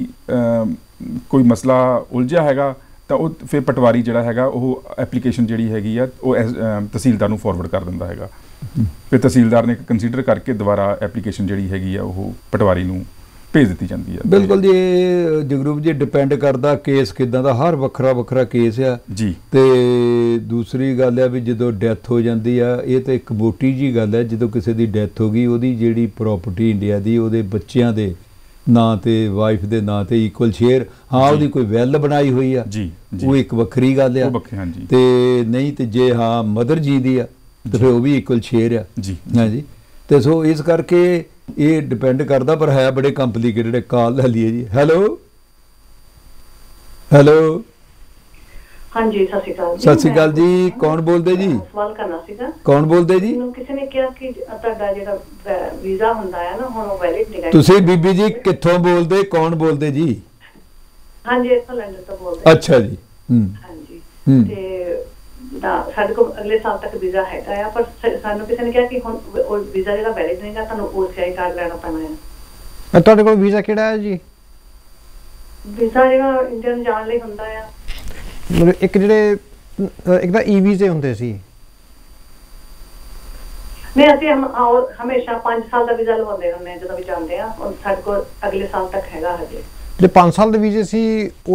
ਕੋਈ ਮਸਲਾ ਉਲਝਿਆ ਹੈਗਾ ਤਾਂ ਉਹ ਫਿਰ ਪਟਵਾਰੀ ਜਿਹੜਾ ਹੈਗਾ ਉਹ ਐਪਲੀਕੇਸ਼ਨ ਜਿਹੜੀ ਹੈਗੀ ਆ ਉਹ ਤਹਿਸੀਲਦਾਰ ਨੂੰ ਫਾਰਵਰਡ ਕਰ ਦਿੰਦਾ ਹੈਗਾ। ਫਿਰ ਤਹਿਸੀਲਦਾਰ ਨੇ ਕੰਸੀਡਰ ਕਰਕੇ ਦੁਬਾਰਾ ਐਪਲੀਕੇਸ਼ਨ ਜਿਹੜੀ ਹੈਗੀ ਆ ਉਹ ਪਟਵਾਰੀ ਨੂੰ ਭੇਜ ਦਿੱਤੀ ਜਾਂਦੀ ਹੈ। ਬਿਲਕੁਲ ਜੀ। ਜਗਰੂਪ ਜੀ, ਡਿਪੈਂਡ ਕਰਦਾ ਕੇਸ ਕਿੱਦਾਂ ਦਾ, ਹਰ ਵੱਖਰਾ ਕੇਸ ਆ ਜੀ। ਤੇ ਦੂਸਰੀ ਗੱਲ ਆ ਵੀ ਜਦੋਂ ਡੈਥ ਹੋ ਜਾਂਦੀ ਆ, ਇਹ ਤਾਂ ਇੱਕ ਮੋਟੀ ਜੀ ਗੱਲ ਹੈ, ਜਦੋਂ ਕਿਸੇ ਦੀ ਡੈਥ ਹੋ ਗਈ ਉਹਦੀ ਜਿਹੜੀ ਪ੍ਰਾਪਰਟੀ ਇੰਡੀਆ ਦੀ ਉਹਦੇ ਬੱਚਿਆਂ ਦੇ ਨਾਂ ਤੇ, ਵਾਈਫ ਦੇ ਨਾਂ ਤੇ ਇਕੁਅਲ ਸ਼ੇਅਰ, ਹਾਂ ਉਹਦੀ ਕੋਈ ਵੈਲ ਬਣਾਈ ਹੋਈ ਆ ਜੀ, ਉਹ ਇੱਕ ਵੱਖਰੀ ਗੱਲ ਆ। ਤੇ ਨਹੀਂ ਤੇ ਜੇ ਹਾਂ ਮਦਰ ਜੀ ਦੀ ਆ ਤੇ ਫਿਰ ਉਹ ਵੀ ਇਕੁਅਲ ਸ਼ੇਅਰ ਆ ਜੀ। ਹਾਂਜੀ। ਤੇ ਸੋ ਇਸ ਕਰਕੇ ਇਹ ਡਿਪੈਂਡ ਕਰਦਾ, ਪਰ ਹੈ ਬੜੇ ਕੰਪਲੀਕੇਟਡ। ਕਾਲ ਲੈ ਲਈਏ ਜੀ। ਹੈਲੋ। ਹੈਲੋ। ਹਾਂਜੀ ਸਤਿ ਸ਼੍ਰੀ ਅਕਾਲ ਸਤਿ ਸ਼੍ਰੀ ਅਕਾਲ ਜੀ, ਕੌਣ ਬੋਲਦੇ ਜੀ? ਸਵਾਲ ਕਰਨਾ ਸੀਗਾ। ਕੌਣ ਬੋਲਦੇ ਜੀ? ਮੈਨੂੰ ਕਿਸੇ ਨੇ ਕਿਹਾ ਕਿ ਤੁਹਾਡਾ ਜਿਹੜਾ ਵੀਜ਼ਾ ਹੁੰਦਾ ਹੈ ਨਾ ਹੁਣ ਉਹ ਵੈਲਿਡ ਨਹੀਂ ਹੈ। ਤੁਸੀਂ ਬੀਬੀ ਜੀ ਕਿੱਥੋਂ ਬੋਲਦੇ, ਕੌਣ ਬੋਲਦੇ ਜੀ? ਹਾਂਜੀ ਇੱਥੋਂ ਲੰਡਨ ਤੋਂ ਬੋਲਦੇ। ਅੱਛਾ ਜੀ। ਹਾਂਜੀ ਤੇ ਸਾਡੇ ਕੋਲ ਅਗਲੇ ਸਾਲ ਤੱਕ ਵੀਜ਼ਾ ਹੈਗਾ ਆ, ਪਰ ਸਾਨੂੰ ਕਿਸੇ ਨੇ ਕਿਹਾ ਕਿ ਹੁਣ ਉਹ ਵੀਜ਼ਾ ਜਿਹੜਾ ਵੈਲਿਡ ਨਹੀਂਗਾ, ਤੁਹਾਨੂੰ OCI ਕਾਰਡ ਲੈਣਾ ਪੈਣਾ ਹੈ। ਤੁਹਾਡੇ ਕੋਲ ਵੀਜ਼ਾ ਕਿਹੜਾ ਹੈ ਜੀ? ਵੀਜ਼ਾ ਜਿਹੜਾ ਇੰਡੀਆ ਨੂੰ ਜਾਣ ਲਈ ਹੁੰਦਾ ਆ। ਮਤਲਬ ਇੱਕ ਜਿਹੜੇ ਇੱਕ ਤਾਂ ਈ ਵੀਜ਼ੇ ਹੁੰਦੇ ਸੀ। ਨਹੀਂ ਅਸੀਂ ਹਮੇਸ਼ਾ 5 ਸਾਲ ਦਾ ਵੀਜ਼ਾ ਲਵਾਉਂਦੇ ਹੁੰਦੇ ਹਾਂ ਜਦੋਂ ਵੀ ਜਾਂਦੇ ਆ। ਸਾਡੇ ਕੋਲ ਅਗਲੇ ਸਾਲ ਤੱਕ ਹੈਗਾ ਹਜੇ। ਜੇ 5 ਸਾਲ ਦੇ ਵੀਜ਼ੇ ਸੀ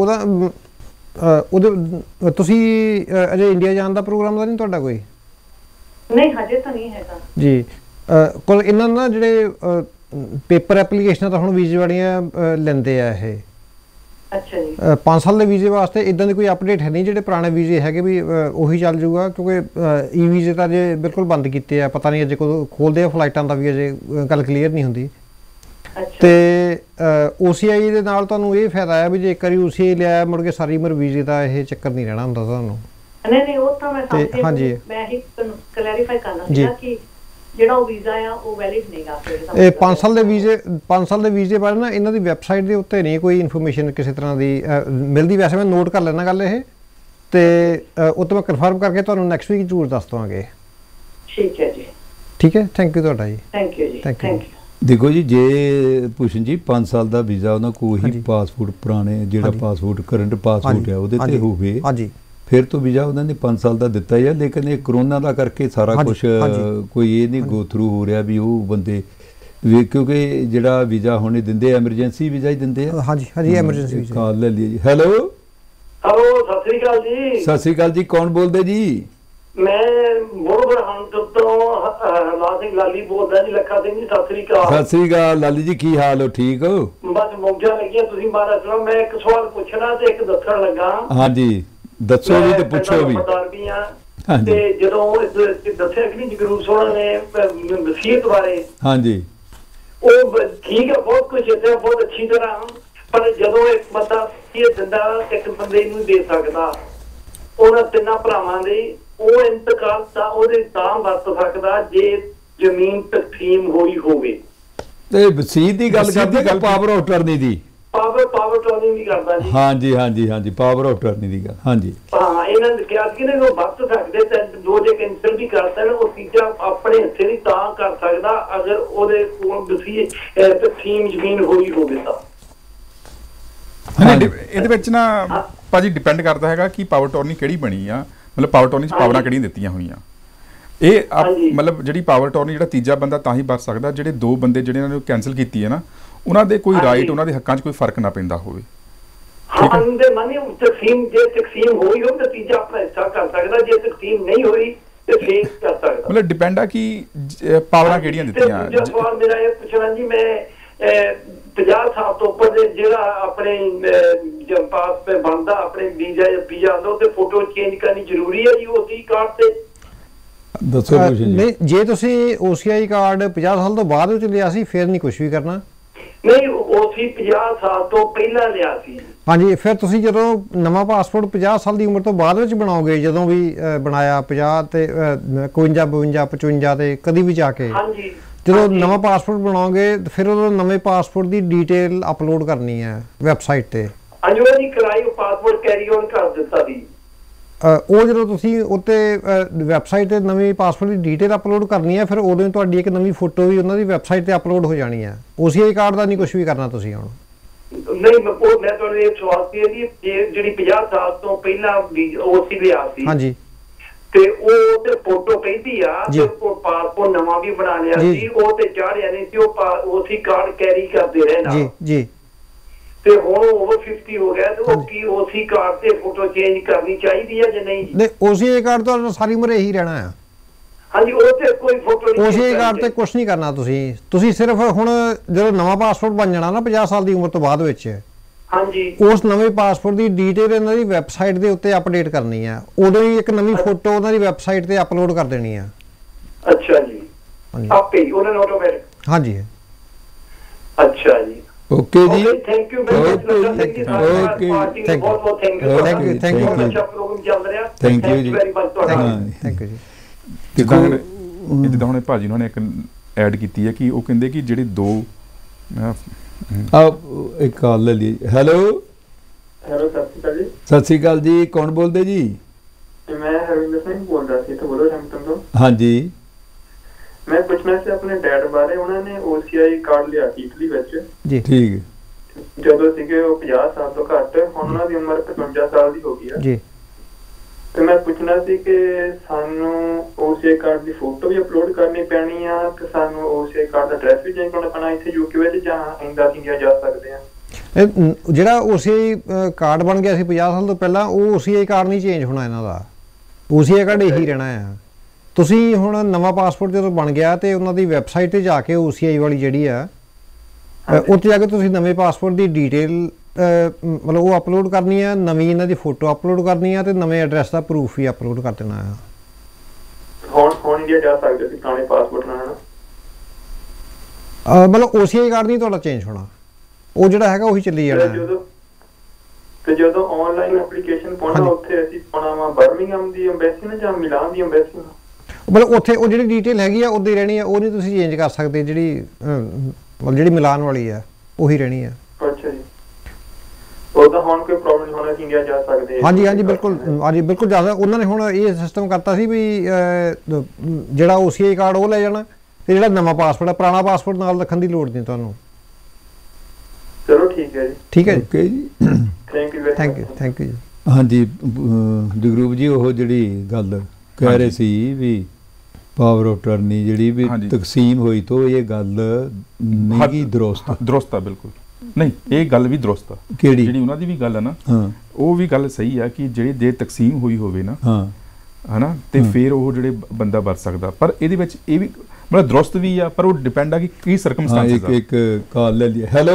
ਉਹਦੇ ਤੁਸੀਂ ਅਜੇ ਇੰਡੀਆ ਜਾਣ ਦਾ ਪ੍ਰੋਗਰਾਮ ਤਾਂ ਨਹੀਂ ਤੁਹਾਡਾ ਕੋਈ? ਨਹੀਂ ਹਜੇ ਤਾਂ ਨਹੀਂ ਹੈਗਾ ਜੀ। ਕੋਲ ਇਹਨਾਂ ਨਾ ਜਿਹੜੇ ਪੇਪਰ ਐਪਲੀਕੇਸ਼ਨਾਂ ਤਾਂ ਹੁਣ ਵੀਜ਼ੇ ਵਾਲੀਆਂ ਲੈਂਦੇ ਆ ਇਹ। ਅੱਛਾ ਜੀ। 5 ਸਾਲ ਦੇ ਵੀਜ਼ੇ ਵਾਸਤੇ ਇਦਾਂ ਦੀ ਕੋਈ ਅਪਡੇਟ ਹੈ ਨਹੀਂ। ਜਿਹੜੇ ਪੁਰਾਣੇ ਵੀਜ਼ੇ ਹੈਗੇ ਵੀ ਉਹੀ ਚੱਲ ਜਾਊਗਾ, ਕਿਉਂਕਿ ਈ ਵੀਜ਼ੇ ਤਾਂ ਅਜੇ ਬਿਲਕੁਲ ਬੰਦ ਕੀਤੇ ਆ। ਪਤਾ ਨਹੀਂ ਅਜੇ ਕਦੋਂ ਖੋਲਦੇ ਆ ਫਲਾਈਟਾਂ ਦਾ ਵੀ, ਅਜੇ ਗੱਲ ਕਲੀਅਰ ਨਹੀਂ ਹੁੰਦੀ। ਤੇ OCI ਦੇ ਨਾਲ ਤੁਹਾਨੂੰ ਇਹ ਫਾਇਦਾ ਆ ਵੀ ਜੇ ਇੱਕ ਵਾਰੀ OCI ਲਿਆ ਮੁੜ ਕੇ ਸਾਰੀ ਉਮਰ ਵੀਜ਼ੇ ਦਾ ਇਹ ਚੱਕਰ ਨਹੀਂ ਰਹਿਣਾ ਹੁੰਦਾ ਤੁਹਾਨੂੰ। ਨਹੀਂ ਉਹ ਤਾਂ ਮੈਂ ਸਮਝਦੀ। ਹਾਂਜੀ ਮੈਂ ਹੀ ਕਲੈਰੀਫਾਈ ਕਰਨਾ ਸੀਗਾ ਕਿ ਜਿਹੜਾ ਉਹ ਵੀਜ਼ਾ ਆ ਉਹ ਵੈਲਿਡ ਨਹੀਂਗਾ। ਇਹ 5 ਸਾਲ ਦੇ ਵੀਜ਼ੇ ਬਾਰੇ ਨਾ ਇਹਨਾਂ ਦੀ ਵੈਬਸਾਈਟ ਦੇ ਉੱਤੇ ਨਹੀਂ ਕੋਈ ਇਨਫੋਰਮੇਸ਼ਨ ਕਿਸੇ ਤਰ੍ਹਾਂ ਦੀ ਮਿਲਦੀ। ਵੈਸੇ ਮੈਂ ਨੋਟ ਕਰ ਲੈਣਾ ਗੱਲ ਇਹ, ਤੇ ਉਹ ਤੋਂ ਮੈਂ ਕਨਫਰਮ ਕਰਕੇ ਤੁਹਾਨੂੰ ਨੈਕਸਟ ਵੀਕ ਜ਼ਰੂਰ ਦੱਸ ਦਵਾਂਗੇ। ਠੀਕ ਹੈ ਜੀ। ਠੀਕ ਹੈ, ਥੈਂਕ ਯੂ ਤੁਹਾਡਾ ਜੀ। ਥੈਂਕ ਯੂ ਜੀ। Thank you. ਦੇਖੋ ਜੀ, ਜੇ ਭੂਸ਼ਣ ਜੀ 5 ਸਾਲ ਦਾ ਵੀਜ਼ਾ ਉਹਨਾਂ ਕੋਲ ਹੀ ਪਾਸਪੋਰਟ ਪੁਰਾਣੇ ਜਿਹੜਾ ਪਾਸਪੋਰਟ ਕਰੰਟ ਪਾਸਪੋਰਟ ਹੈ ਉਹਦੇ ਤੇ ਹੋਵੇ, ਫਿਰ ਤੋਂ ਵੀਜ਼ਾ ਉਹਨਾਂ ਨੇ 5 ਸਾਲ ਦਾ ਦਿੱਤਾ ਹੀ ਆ। ਲੇਕਿਨ ਇਹ ਕਰੋਨਾ ਦਾ ਕਰਕੇ ਸਾਰਾ ਕੁਝ ਕੋਈ ਇਹ ਨਹੀਂ ਗੋ ਥਰੂ ਹੋ ਰਿਹਾ ਵੀ ਉਹ ਬੰਦੇ ਵੀ, ਕਿਉਂਕਿ ਜਿਹੜਾ ਵੀਜ਼ਾ ਹੁਣ ਦਿੰਦੇ ਐਮਰਜੈਂਸੀ ਵੀਜ਼ਾ ਹੀ ਦਿੰਦੇ ਆ। ਹਾਂਜੀ ਐਮਰਜੈਂਸੀ ਵੀਜ਼ਾ। ਕਾਲ ਲੈ ਲਈਏ ਜੀ। ਹੈਲੋ ਸਤਿ ਸ੍ਰੀ ਅਕਾਲ ਜੀ। ਸਤਿ ਸ੍ਰੀ ਅਕਾਲ ਜੀ, ਕੌਣ ਬੋਲਦੇ ਜੀ? ਮੈਂ ਬੋੜਬੜਾਂ ਤੋਂ ਲਾਲ ਸਿੰਘ ਲਾਲੀ ਬੋਲਦਾ ਜੀ। ਲੱਖਾ ਸਿੰਘ ਜੀ ਸਤਿ ਸ੍ਰੀ ਅਕਾਲ। ਸਤਿ ਸ੍ਰੀ ਅਕਾਲ ਲਾਲੀ ਜੀ, ਕੀ ਹਾਲ ਹੋ? ਠੀਕ ਹੋ? ਬਸ ਮੌਜਾਂ ਲੱਗੀਆਂ। ਤੁਸੀਂ ਮਹਾਰਾਜ ਸੁਣੋ, ਮੈਂ ਇੱਕ ਸਵਾਲ ਪੁੱਛਣਾ ਤੇ ਇੱਕ ਦੱਸਣ ਲੱਗਾ। ਹਾਂਜੀ ਦੱਸੋ ਵੀ ਤੇ ਪੁੱਛੋ ਵੀ। ਤੇ ਜਦੋਂ ਦੱਸਿਆ ਕਿ ਜਗਰੂਪ ਸੋਹਣਾ ਨੇ ਵਸੀਅਤ ਬਾਰੇ, ਹਾਂਜੀ ਉਹ ਠੀਕ ਹੈ, ਬਹੁਤ ਕੁਝ ਇੱਥੇ ਬਹੁਤ ਅੱਛੀ ਤਰ੍ਹਾਂ, ਪਰ ਜਦੋਂ ਇੱਕ ਬੰਦਾ ਵਸੀਅਤ ਦਿੰਦਾ ਇੱਕ ਬੰਦੇ ਨੂੰ ਦੇ ਸਕਦਾ, ਉਹਨਾਂ ਤਿੰਨਾਂ ਭਰਾਵਾਂ ਦੇ ਉਹ ਇੰਤਕਾਲ ਤਾਂ ਉਹਦੇ ਤਾਂ ਵਰਤ ਸਕਦਾ ਜੇ ਜ਼ਮੀਨ ਤਕਸੀਮ ਹੋਈ ਹੋਵੇ। ਤੇ ਵਸੀਅਤ ਦੀ ਗੱਲ ਕਰਦੇ ਕਿ ਪਾਵਰ ਆਫ ਅਟਾਰਨੀ ਦੀ? ਪਾਵਰ ਅਟਾਰਨੀ ਨਹੀਂ ਕਰਦਾ ਜੀ। ਹਾਂਜੀ ਪਾਵਰ ਆਫ ਅਟਾਰਨੀ ਦੀ ਗੱਲ। ਹਾਂਜੀ ਹਾਂ, ਇਹਨਾਂ ਨੇ ਕਿਹਾ ਕਿ ਉਹ ਵਰਤ ਸਕਦੇ ਤੇ ਦੋ ਜੇ ਕੈਂਸਲ ਵੀ ਕਰ ਸਕਣ, ਉਹ ਤੀਜਾ ਆਪਣੇ ਹਿੱਸੇ ਦੀ ਤਾਂ ਕਰ ਸਕਦਾ ਅਗਰ ਉਹਦੇ ਕੋਲ ਵਸੀਅਤ ਤਕਸੀਮ ਜ਼ਮੀਨ ਹੋਈ ਹੋਵੇ ਤਾਂ। ਇਹਦੇ ਵਿੱਚ ਨਾ ਭਾਜੀ ਡਿਪੈਂਡ ਕਰਦਾ ਹੈਗਾ ਕਿ ਪਾਵਰ ਅਟਾਰਨੀ ਕਿਹੜੀ ਬਣੀ ਆ, ਮਤਲਬ ਪਾਵਰ ਅਟਾਰਨੀ ਚ ਪਾਵਰਾਂ ਕਿਹੜੀਆਂ ਦਿੱਤੀਆਂ ਹੋਈਆਂ। ਇਹ ਮਤਲਬ ਜਿਹੜੀ ਪਾਵਰ ਅਟਾਰਨੀ ਜਿਹੜਾ ਤੀਜਾ ਬੰਦਾ ਤਾਂ ਹੀ ਵਰਤ ਸਕਦਾ ਜਿਹੜੇ ਦੋ ਬੰਦੇ ਜਿਹੜੇ ਇਹਨਾਂ ਨੇ ਕੈਂਸਲ ਕੀਤੀ ਹੈ ਨਾ, ਉਹਨਾਂ ਦੇ ਕੋਈ ਰਾਈਟ, ਉਹਨਾਂ ਦੇ ਹੱਕਾਂ 'ਚ ਕੋਈ ਫਰਕ ਨਾ ਪੈਂਦਾ ਹੋਵੇ। ਮਤਲਬ ਡਿਪੈਂਡ ਆ ਕਿ ਪਾਵਰਾਂ ਕਿਹੜੀਆਂ ਦਿੱਤੀਆਂ। ਸਵਾਲ ਮੇਰਾ ਇਹ ਪੁੱਛਣਾ ਜੀ, ਮੈਂ 50 ਸਾਲ ਤੋਂ ਉੱਪਰ ਦੇ ਜਿਹੜਾ ਆਪਣੇ ਪਾਸ ਤੇ ਬਣਦਾ ਆਪਣੇ ਵੀਜ਼ਾ ਆਉਂਦਾ ਤੇ ਫੋਟੋ ਚੇਂਜ ਕਰਨੀ ਜ਼ਰੂਰੀ ਹੈ ਜੀ OCI ਕਾਰਡ ਤੇ? ਦੱਸੋ ਨਹੀਂ, ਜੇ ਤੁਸੀਂ OCI ਕਾਰਡ 50 ਸਾਲ ਤੋਂ ਬਾਅਦ ਵਿੱਚ ਲਿਆ ਸੀ ਫਿਰ ਨਹੀਂ ਕੁਝ ਵੀ ਕਰਨਾ। ਨਹੀਂ, OCI 50 ਸਾਲ ਤੋਂ ਪਹਿਲਾਂ ਲਿਆ ਸੀ। ਹਾਂਜੀ, ਫਿਰ ਤੁਸੀਂ ਜਦੋਂ ਨਵਾਂ ਪਾਸਪੋਰਟ 50 ਸਾਲ ਦੀ ਉਮਰ ਤੋਂ ਬਾਅਦ ਵਿੱਚ ਬਣਾਓਗੇ, ਜਦੋਂ ਵੀ ਬਣਾਇਆ 50 ਤੇ 51 52 55 ਤੇ ਕਦੀ ਵੀ ਜਾ ਕੇ, ਹਾਂਜੀ ਜਦੋਂ ਨਵਾਂ ਪਾਸਪੋਰਟ ਬਣਾਓਗੇ ਫਿਰ ਉਹ ਨਵੇਂ ਪਾਸਪੋਰਟ ਦੀ ਡਿਟੇਲ ਅਪਲੋਡ ਕਰਨੀ ਹੈ ਵੈਬਸਾਈਟ ਤੇ। ਹਾਂਜੀ, ਉਹ ਜੀ ਕਰਾਈ ਪਾਸਪੋਰਟ ਕੈਰੀ ਔਨ ਕਰ ਦਿੱਤਾ ਸੀ। ਉਹ ਜਦੋਂ ਤੁਸੀਂ ਉੱਤੇ ਵੈਬਸਾਈਟ ਤੇ ਨਵੀਂ ਪਾਸਪੋਰਟ ਦੀ ਡਿਟੇਲ ਅਪਲੋਡ ਕਰਨੀ ਹੈ, ਫਿਰ ਉਦੋਂ ਹੀ ਤੁਹਾਡੀ ਇੱਕ ਨਵੀਂ ਫੋਟੋ ਵੀ ਉਹਨਾਂ ਦੀ ਵੈਬਸਾਈਟ ਤੇ ਅਪਲੋਡ ਹੋ ਜਾਣੀ ਹੈ। OCI ਕਾਰਡ ਦਾ ਨਹੀਂ ਕੁਝ ਵੀ ਕਰਨਾ ਤੁਸੀਂ ਹੁਣ। ਨਹੀਂ, ਮੈਂ ਤੁਹਾਨੂੰ ਇਹ ਸਵਾਲ ਸੀ ਜੀ, ਜਿਹੜੀ 50 ਸਾਲ ਤੋਂ ਪਹਿਲਾਂ OCI ਲਿਆ ਸੀ, ਹਾਂਜੀ, ਤੇ ਉਹ ਤੇ ਫੋਟੋ ਕਹਿੰਦੀ ਆ ਤੇ ਉਹ ਪਾਸਪੋਰਟ ਨਵਾਂ ਵੀ ਬਣਾ ਲਿਆ ਸੀ, ਉਹ ਤੇ ਚਾੜਿਆ ਨਹੀਂ ਸੀ, ਉਹ OCI ਕਾਰਡ ਕੈਰੀ ਕਰਦੇ ਰਹੇ ਨਾ ਜੀ। ਤੇ ਹੁਣ ਓਵਰ 50 ਹੋ ਗਿਆ ਤੇ ਉਹ ਕੀ OCI ਕਾਰਡ ਤੇ ਫੋਟੋ ਚੇਂਜ ਕਰਨੀ ਚਾਹੀਦੀ ਹੈ ਜਾਂ ਨਹੀਂ? ਨਹੀਂ, OCI ਕਾਰਡ ਤਾਂ ਸਾਰੀ ਉਮਰ ਇਹੀ ਰਹਿਣਾ ਹੈ। ਹਾਂਜੀ, ਉਹ ਤੇ ਕੋਈ ਫੋਟੋ ਨਹੀਂ, OCI ਕਾਰਡ ਤੇ ਕੁਝ ਨਹੀਂ ਕਰਨਾ ਤੁਸੀਂ ਸਿਰਫ ਹੁਣ ਜਦੋਂ ਨਵਾਂ ਪਾਸਪੋਰਟ ਬਣ ਜਾਣਾ ਨਾ 50 ਸਾਲ ਦੀ ਉਮਰ ਤੋਂ ਬਾਅਦ ਵਿੱਚ, ਹਾਂਜੀ, ਉਸ ਨਵੇਂ ਪਾਸਪੋਰਟ ਦੀ ਡਿਟੇਲ ਇਹਨਾਂ ਦੀ ਵੈਬਸਾਈਟ ਦੇ ਉੱਤੇ ਅਪਡੇਟ ਕਰਨੀ ਹੈ। ਉਦੋਂ ਹੀ ਇੱਕ ਨਵੀਂ ਫੋਟੋ ਉਹਨਾਂ ਦੀ ਵੈਬਸਾਈਟ ਤੇ ਅਪਲੋਡ ਕਰ ਦੇਣੀ ਹੈ। ਅੱਛਾ ਜੀ, ਆਪੇ ਉਹਨਾਂ ਨੇ ਆਟੋਮੈਟਿਕ? ਹਾਂਜੀ। ਅੱਛਾ ਜੀ, ਓਕੇ ਜੀ, thank you very much. Okay, ਬਹੁਤ ਬਹੁਤ thank you. Thank you, thank you. ਅੱਛਾ ਪ੍ਰੋਗਰਾਮ ਚੱਲ ਰਿਹਾ। ਥੈਂਕ ਯੂ ਜੀ, ਵੈਰੀ ਮਚ ਤੁਹਾਡਾ। ਥੈਂਕ ਯੂ ਜੀ। ਜਿੱਦਾਂ ਹੁਣ ਭਾਜੀ ਉਹਨਾਂ ਨੇ ਇੱਕ ਐਡ ਕੀਤੀ ਹੈ ਕਿ ਉਹ ਕਹਿੰਦੇ ਕਿ ਜਿਹੜੇ ਦੋ ਇੱਕ ਕਾਲ ਲੈ ਲਈ। ਹੈਲੋ ਹੈਲੋ, ਸਤਿ ਸ਼੍ਰੀ ਅਕਾਲ ਜੀ। ਸਤਿ ਸ਼੍ਰੀ ਅਕਾਲ ਜੀ, ਕੌਣ ਬੋਲਦੇ ਜੀ? ਮੈਂ ਹਰਵਿੰਦਰ ਸਿੰਘ ਬੋਲ ਰਿਹਾ ਸੀ, ਬੋਲੋ ਹੈਮਪਟਨ ਤੋਂ। ਹਾਂਜੀ, ਮੈਂ ਪੁੱਛਣਾ ਸੀ ਆਪਣੇ ਡੈਡ ਬਾਰੇ। ਉਹਨਾਂ ਨੇ OCI ਕਾਰਡ ਲਿਆ ਸੀ ਇਟਲੀ ਵਿੱਚ ਜੀ। ਠੀਕ। ਜਦੋਂ ਸੀਗੇ ਉਹ 50 ਸਾਲ ਤੋਂ ਘੱਟ, ਹੁਣ ਉਹਨਾਂ ਦੀ ਉਮਰ 55 ਸਾਲ ਦੀ ਹੋ ਗਈ ਹੈ ਜੀ। ਤੇ ਮੈਂ ਪੁੱਛਣਾ ਸੀ ਕਿ ਸਾਨੂੰ OCI ਕਾਰਡ ਦੀ ਫੋਟੋ ਵੀ ਅਪਲੋਡ ਕਰਨੀ ਪੈਣੀ ਆ ਕਿ ਸਾਨੂੰ OCI ਕਾਰਡ ਦਾ ਐਡਰੈਸ ਵੀ ਚੇਂਜ ਕਰਨਾ ਪੈਣਾ ਇੱਥੇ UK ਵਿੱਚ, ਜਾਂ ਇੰਦਾ ਇੰਡੀਆ ਜਾ ਸਕਦੇ ਆ? ਜਿਹੜਾ OCI ਕਾਰਡ ਬਣ ਗਿਆ ਸੀ 50 ਸਾਲ ਤੋਂ ਪਹਿਲਾਂ, ਉਹ OCI ਕਾਰਡ ਨਹੀਂ ਚੇਂਜ ਹੋਣਾ ਇਹਨਾਂ ਦਾ। OCI ਕਾਰਡ ਇਹੀ ਰਹਿਣਾ ਆ। ਤੁਸੀਂ ਹੁਣ ਨਵਾਂ ਪਾਸਪੋਰਟ ਜਦੋਂ ਬਣ ਗਿਆ ਤੇ ਉਹਨਾਂ ਦੀ ਵੈਬਸਾਈਟ ਤੇ ਜਾ ਕੇ OCI ਵਾਲੀ ਜਿਹੜੀ ਆ, ਉੱਥੇ ਜਾ ਕੇ ਤੁਸੀਂ ਨਵੇਂ ਪਾਸਪੋਰਟ ਦੀ ਡਿਟੇਲ ਮਤਲਬ ਉਹ ਅਪਲੋਡ ਕਰਨੀ ਆ, ਨਵੀਂ ਇਹਨਾਂ ਦੀ ਫੋਟੋ ਅਪਲੋਡ ਕਰਨੀ ਆ ਤੇ ਨਵੇਂ ਐਡਰੈਸ ਦਾ ਪ੍ਰੂਫ ਵੀ ਅਪਲੋਡ ਕਰ ਦੇਣਾ ਆ। ਹੁਣ ਇੰਡੀਆ ਜਾ ਸਕਦੇ ਸੀ ਪੁਰਾਣੇ ਪਾਸਪੋਰਟ ਨਾਲ? ਮਤਲਬ OCI ਕਾਰਡ ਨਹੀਂ ਤੁਹਾਡਾ ਚੇਂਜ ਹੋਣਾ, ਉਹ ਜਿਹੜਾ ਹੈਗਾ ਉਹੀ ਚੱਲੀ ਜਾਣਾ। ਤੇ ਜਦੋਂ ਆਨਲਾਈਨ ਐਪਲੀਕੇਸ਼ਨ ਪਾਉਣਾ, ਉੱਥੇ ਅਸੀਂ ਪਾਉਣਾ ਵਾ ਬਰਮਿੰਗਮ ਦੀ ਐਮਬੈਸੀ ਨਾਲ ਜਾਂ ਮਿਲਾਨ ਦੀ ਐਮਬੈਸੀ ਨਾਲ? ਮਤਲਬ ਉੱਥੇ ਉਹ ਜਿਹੜੀ ਡਿਟੇਲ ਹੈਗੀ ਆ ਉੱਦਾਂ ਹੀ ਰਹਿਣੀ ਆ, ਉਹ ਨਹੀਂ ਤੁਸੀਂ ਚੇਂਜ ਕਰ ਸਕਦੇ। ਜਿਹੜੀ ਮਿਲਾਨ ਵਾਲੀ ਆ ਉਹੀ ਰਹਿਣੀ ਆ। ਅੱਛਾ ਜੀ, ਉਹਦਾ ਹੁਣ ਕੋਈ ਪ੍ਰੋਬਲਮ ਨਹੀਂ ਹੋਣਾ, ਇੰਡੀਆ ਜਾ ਸਕਦੇ? ਹਾਂਜੀ ਹਾਂਜੀ ਬਿਲਕੁਲ, ਹਾਂਜੀ ਬਿਲਕੁਲ ਜ਼ਿਆਦਾ। ਉਹਨਾਂ ਨੇ ਹੁਣ ਇਹ ਸਿਸਟਮ ਕਰਤਾ ਸੀ ਵੀ ਜਿਹੜਾ OCI ਕਾਰਡ ਉਹ ਲੈ ਜਾਣਾ ਤੇ ਜਿਹੜਾ ਨਵਾਂ ਪਾਸਪੋਰਟ ਆ, ਪੁਰਾਣਾ ਪਾਸਪੋਰਟ ਨਾਲ ਰੱਖਣ ਦੀ ਲੋੜ ਨਹੀਂ ਤੁਹਾਨੂੰ। ਚਲੋ ਠੀਕ ਹੈ ਜੀ। ਠੀਕ ਹੈ ਜੀ, ਓਕੇ ਜੀ, thank you, thank you, thank you ਜੀ। ਹਾਂਜੀ ਜਗਰੂਪ ਜੀ, ਉਹ ਜਿਹੜੀ ਗੱਲ ਕਹਿ ਰਹੇ ਸੀ ਵੀ ਪਾਵਰ ਆਫ ਟਰਨੀ ਜਿਹੜੀ ਵੀ ਤਕਸੀਮ ਹੋਈ ਤੋਂ ਇਹ ਗੱਲ ਨਹੀਂ ਦਰੁਸਤ ਆ। ਬਿਲਕੁਲ ਨਹੀਂ, ਇਹ ਗੱਲ ਵੀ ਦਰੁਸਤ ਆ। ਕਿਹੜੀ? ਜਿਹੜੀ ਉਹਨਾਂ ਦੀ ਵੀ ਗੱਲ ਹੈ ਨਾ, ਉਹ ਵੀ ਗੱਲ ਸਹੀ ਆ ਕਿ ਜਿਹੜੀ ਦੇ ਤਕਸੀਮ ਹੋਈ ਹੋਵੇ ਨਾ, ਹਨਾ, ਤੇ ਫਿਰ ਉਹ ਜਿਹੜੇ ਬੰਦਾ ਵਰਤ ਸਕਦਾ। ਪਰ ਇਹਦੇ ਵਿੱਚ ਇਹ ਵੀ ਮਤਲਬ ਦਰੁਸਤ ਵੀ ਆ, ਪਰ ਉਹ ਡਿਪੈਂਡ ਆ ਕਿ ਕੀ ਸਰਕਮਸਟੈਂਸਸ ਆ। ਇੱਕ ਕਾਲ ਲੈ ਲਈ। ਹੈਲੋ,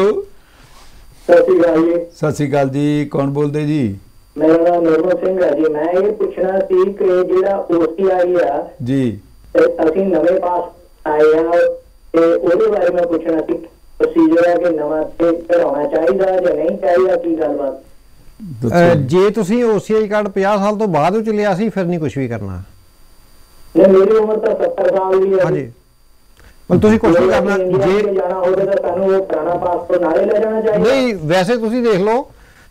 ਸਤਿ ਸ਼੍ਰੀ ਅਕਾਲ ਜੀ। ਸਤਿ ਸ਼੍ਰੀ ਅਕਾਲ ਜੀ, ਕੌਣ ਬੋਲਦੇ ਜੀ? ਮੇਰਾ ਨਾਮ ਨਿਰਮਲ ਸਿੰਘ ਹੈ ਜੀ। ਮੈਂ ਇਹ ਪੁੱਛਣਾ ਸੀ ਕਿ ਜਿਹੜਾ OCI ਆ ਜੀ, ਅਸੀਂ ਨਵੇਂ ਪਾਸ ਆਏ ਆ ਤੇ ਉਹਦੇ ਬਾਰੇ ਮੈਂ ਪੁੱਛਣਾ ਸੀ ਪ੍ਰੋਸੀਜਰ ਹੈ ਕਿ ਨਵਾਂ ਤੇ ਕਰਾਉਣਾ ਚਾਹੀਦਾ ਜਾਂ ਨਹੀਂ ਚਾਹੀਦਾ, ਕੀ ਗੱਲਬਾਤ? ਜੇ ਤੁਸੀਂ OCI ਕਾਰਡ 50 ਸਾਲ ਤੋਂ ਬਾਅਦ ਵਿੱਚ ਲਿਆ ਸੀ ਫਿਰ ਨਹੀਂ ਕੁਝ ਵੀ ਕਰਨਾ। ਨਹੀਂ, ਮੇਰੀ ਉਮਰ ਤਾਂ 70 ਸਾਲ ਦੀ ਹੈ। ਹਾਂਜੀ, ਪਰ ਤੁਸੀਂ ਕੁਝ ਨਹੀਂ ਕਰਨਾ। ਜੇ ਜਾਣਾ ਹੋਵੇ ਤਾਂ ਸਾਨੂੰ ਉਹ ਪੁਰਾਣਾ ਪਾਸਪੋਰਟ ਨਾਲੇ ਲੈ ਜਾਣਾ ਚਾਹੀਦਾ? ਨਹੀਂ, ਵੈਸੇ ਤੁਸੀਂ ਦੇਖ ਲਓ,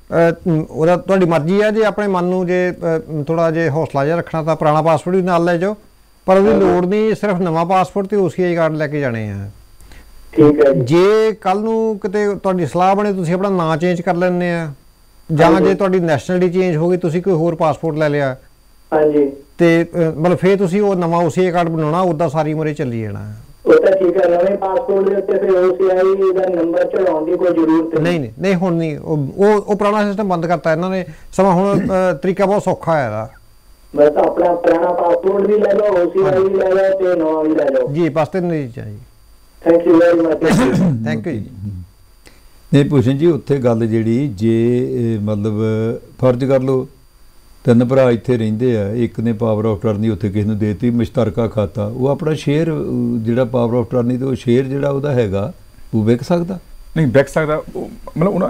ਉਹਦਾ ਤੁਹਾਡੀ ਮਰਜ਼ੀ ਹੈ। ਜੇ ਆਪਣੇ ਮਨ ਨੂੰ ਜੇ ਥੋੜਾ ਜੇ ਹੌਸਲਾ ਜਿਹਾ ਰੱਖਣਾ ਤਾਂ ਪੁਰਾਣਾ ਪਾਸਪੋਰਟ ਵੀ ਨਾਲ ਲੈ ਜਾਓ, ਪਰ ਉਹਦੀ ਲੋੜ ਨਹੀਂ। ਸਿਰਫ ਨਵਾਂ ਪਾਸਪੋਰਟ ਤੇ OCI ਕਾਰਡ ਲੈ ਕੇ ਜਾਣੇ ਆ। ਠੀਕ ਹੈ। ਜੇ ਕੱਲ ਨੂੰ ਕਿਤੇ ਤੁਹਾਡੀ ਸਲਾਹ ਬਣੇ ਤੁਸੀਂ ਆਪਣਾ ਨਾਂ ਚੇਂਜ ਕਰ ਲੈਣੇ ਆ, ਜਾਂ ਜੇ ਤੁਹਾਡੀ ਨੈਸ਼ਨੈਲਿਟੀ ਚੇਂਜ ਹੋ ਗਈ, ਤੁਸੀਂ ਕੋਈ ਹੋਰ ਪਾਸਪੋਰਟ ਲੈ ਲਿਆ, ਹਾਂਜੀ, ਤੇ ਮਤਲਬ ਫੇਰ ਤੁਸੀਂ ਉਹ ਨਵਾਂ OCI ਕਾਰਡ ਬਣਾਉਣਾ, ਉਦਾਂ ਸਾਰੀ ਉਮਰ ਹੀ ਚੱਲੀ ਜਾਣਾ। ਉਹ ਤਾਂ ਠੀਕ ਹੈ। ਨਵੇਂ ਪਾਸਪੋਰਟ ਦੇ ਉੱਤੇ ਫਿਰ OCI ਦਾ ਨੰਬਰ ਚੜਾਉਣ ਦੀ ਕੋਈ ਜ਼ਰੂਰਤ ਨਹੀਂ? ਨਹੀਂ ਹੁਣ ਨਹੀਂ, ਉਹ ਪੁਰਾਣਾ ਸਿਸਟਮ ਬੰਦ ਕਰਤਾ ਇਹਨਾਂ ਨੇ। ਸਮਾਂ ਹੁਣ ਤਰੀਕਾ ਬਹੁਤ ਸੌਖਾ ਹੈ ਇਹਦਾ। ਬਸ ਆਪਣਾ ਪੁਰਾਣਾ ਪਾਸਪੋਰਟ ਵੀ ਲੈ ਲਓ, OCI ਵੀ ਲੈ ਲਓ ਤੇ ਨਵਾਂ ਵੀ ਲੈ ਲਓ ਜੀ। ਬਸ ਤਿੰਨ ਚੀਜ਼ਾਂ ਜੀ। Thank you very much. Thank you ਜੀ। ਨਹੀਂ ਭੂਸ਼ਣ ਜੀ, ਉੱਥੇ ਗੱਲ ਜਿਹੜੀ ਜੇ ਮਤਲਬ ਫਰਜ਼ ਕਰ ਲਓ, ਤਿੰਨ ਭਰਾ ਇੱਥੇ ਰਹਿੰਦੇ ਆ, ਇੱਕ ਨੇ ਪਾਵਰ ਆਫ ਟਰਨੀ ਉੱਥੇ ਕਿਸੇ ਨੂੰ ਦੇਤੀ ਮੁਸ਼ਤਰਕਾ ਖਾਤਾ, ਉਹ ਆਪਣਾ ਸ਼ੇਅਰ ਜਿਹੜਾ ਪਾਵਰ ਆਫ ਟਰਨੀ ਤੇ ਉਹ ਸ਼ੇਅਰ ਜਿਹੜਾ ਉਹਦਾ ਹੈਗਾ ਉਹ ਵਿਕ ਸਕਦਾ? ਨਹੀਂ ਵਿਕ ਸਕਦਾ, ਮਤਲਬ ਉਹਨਾਂ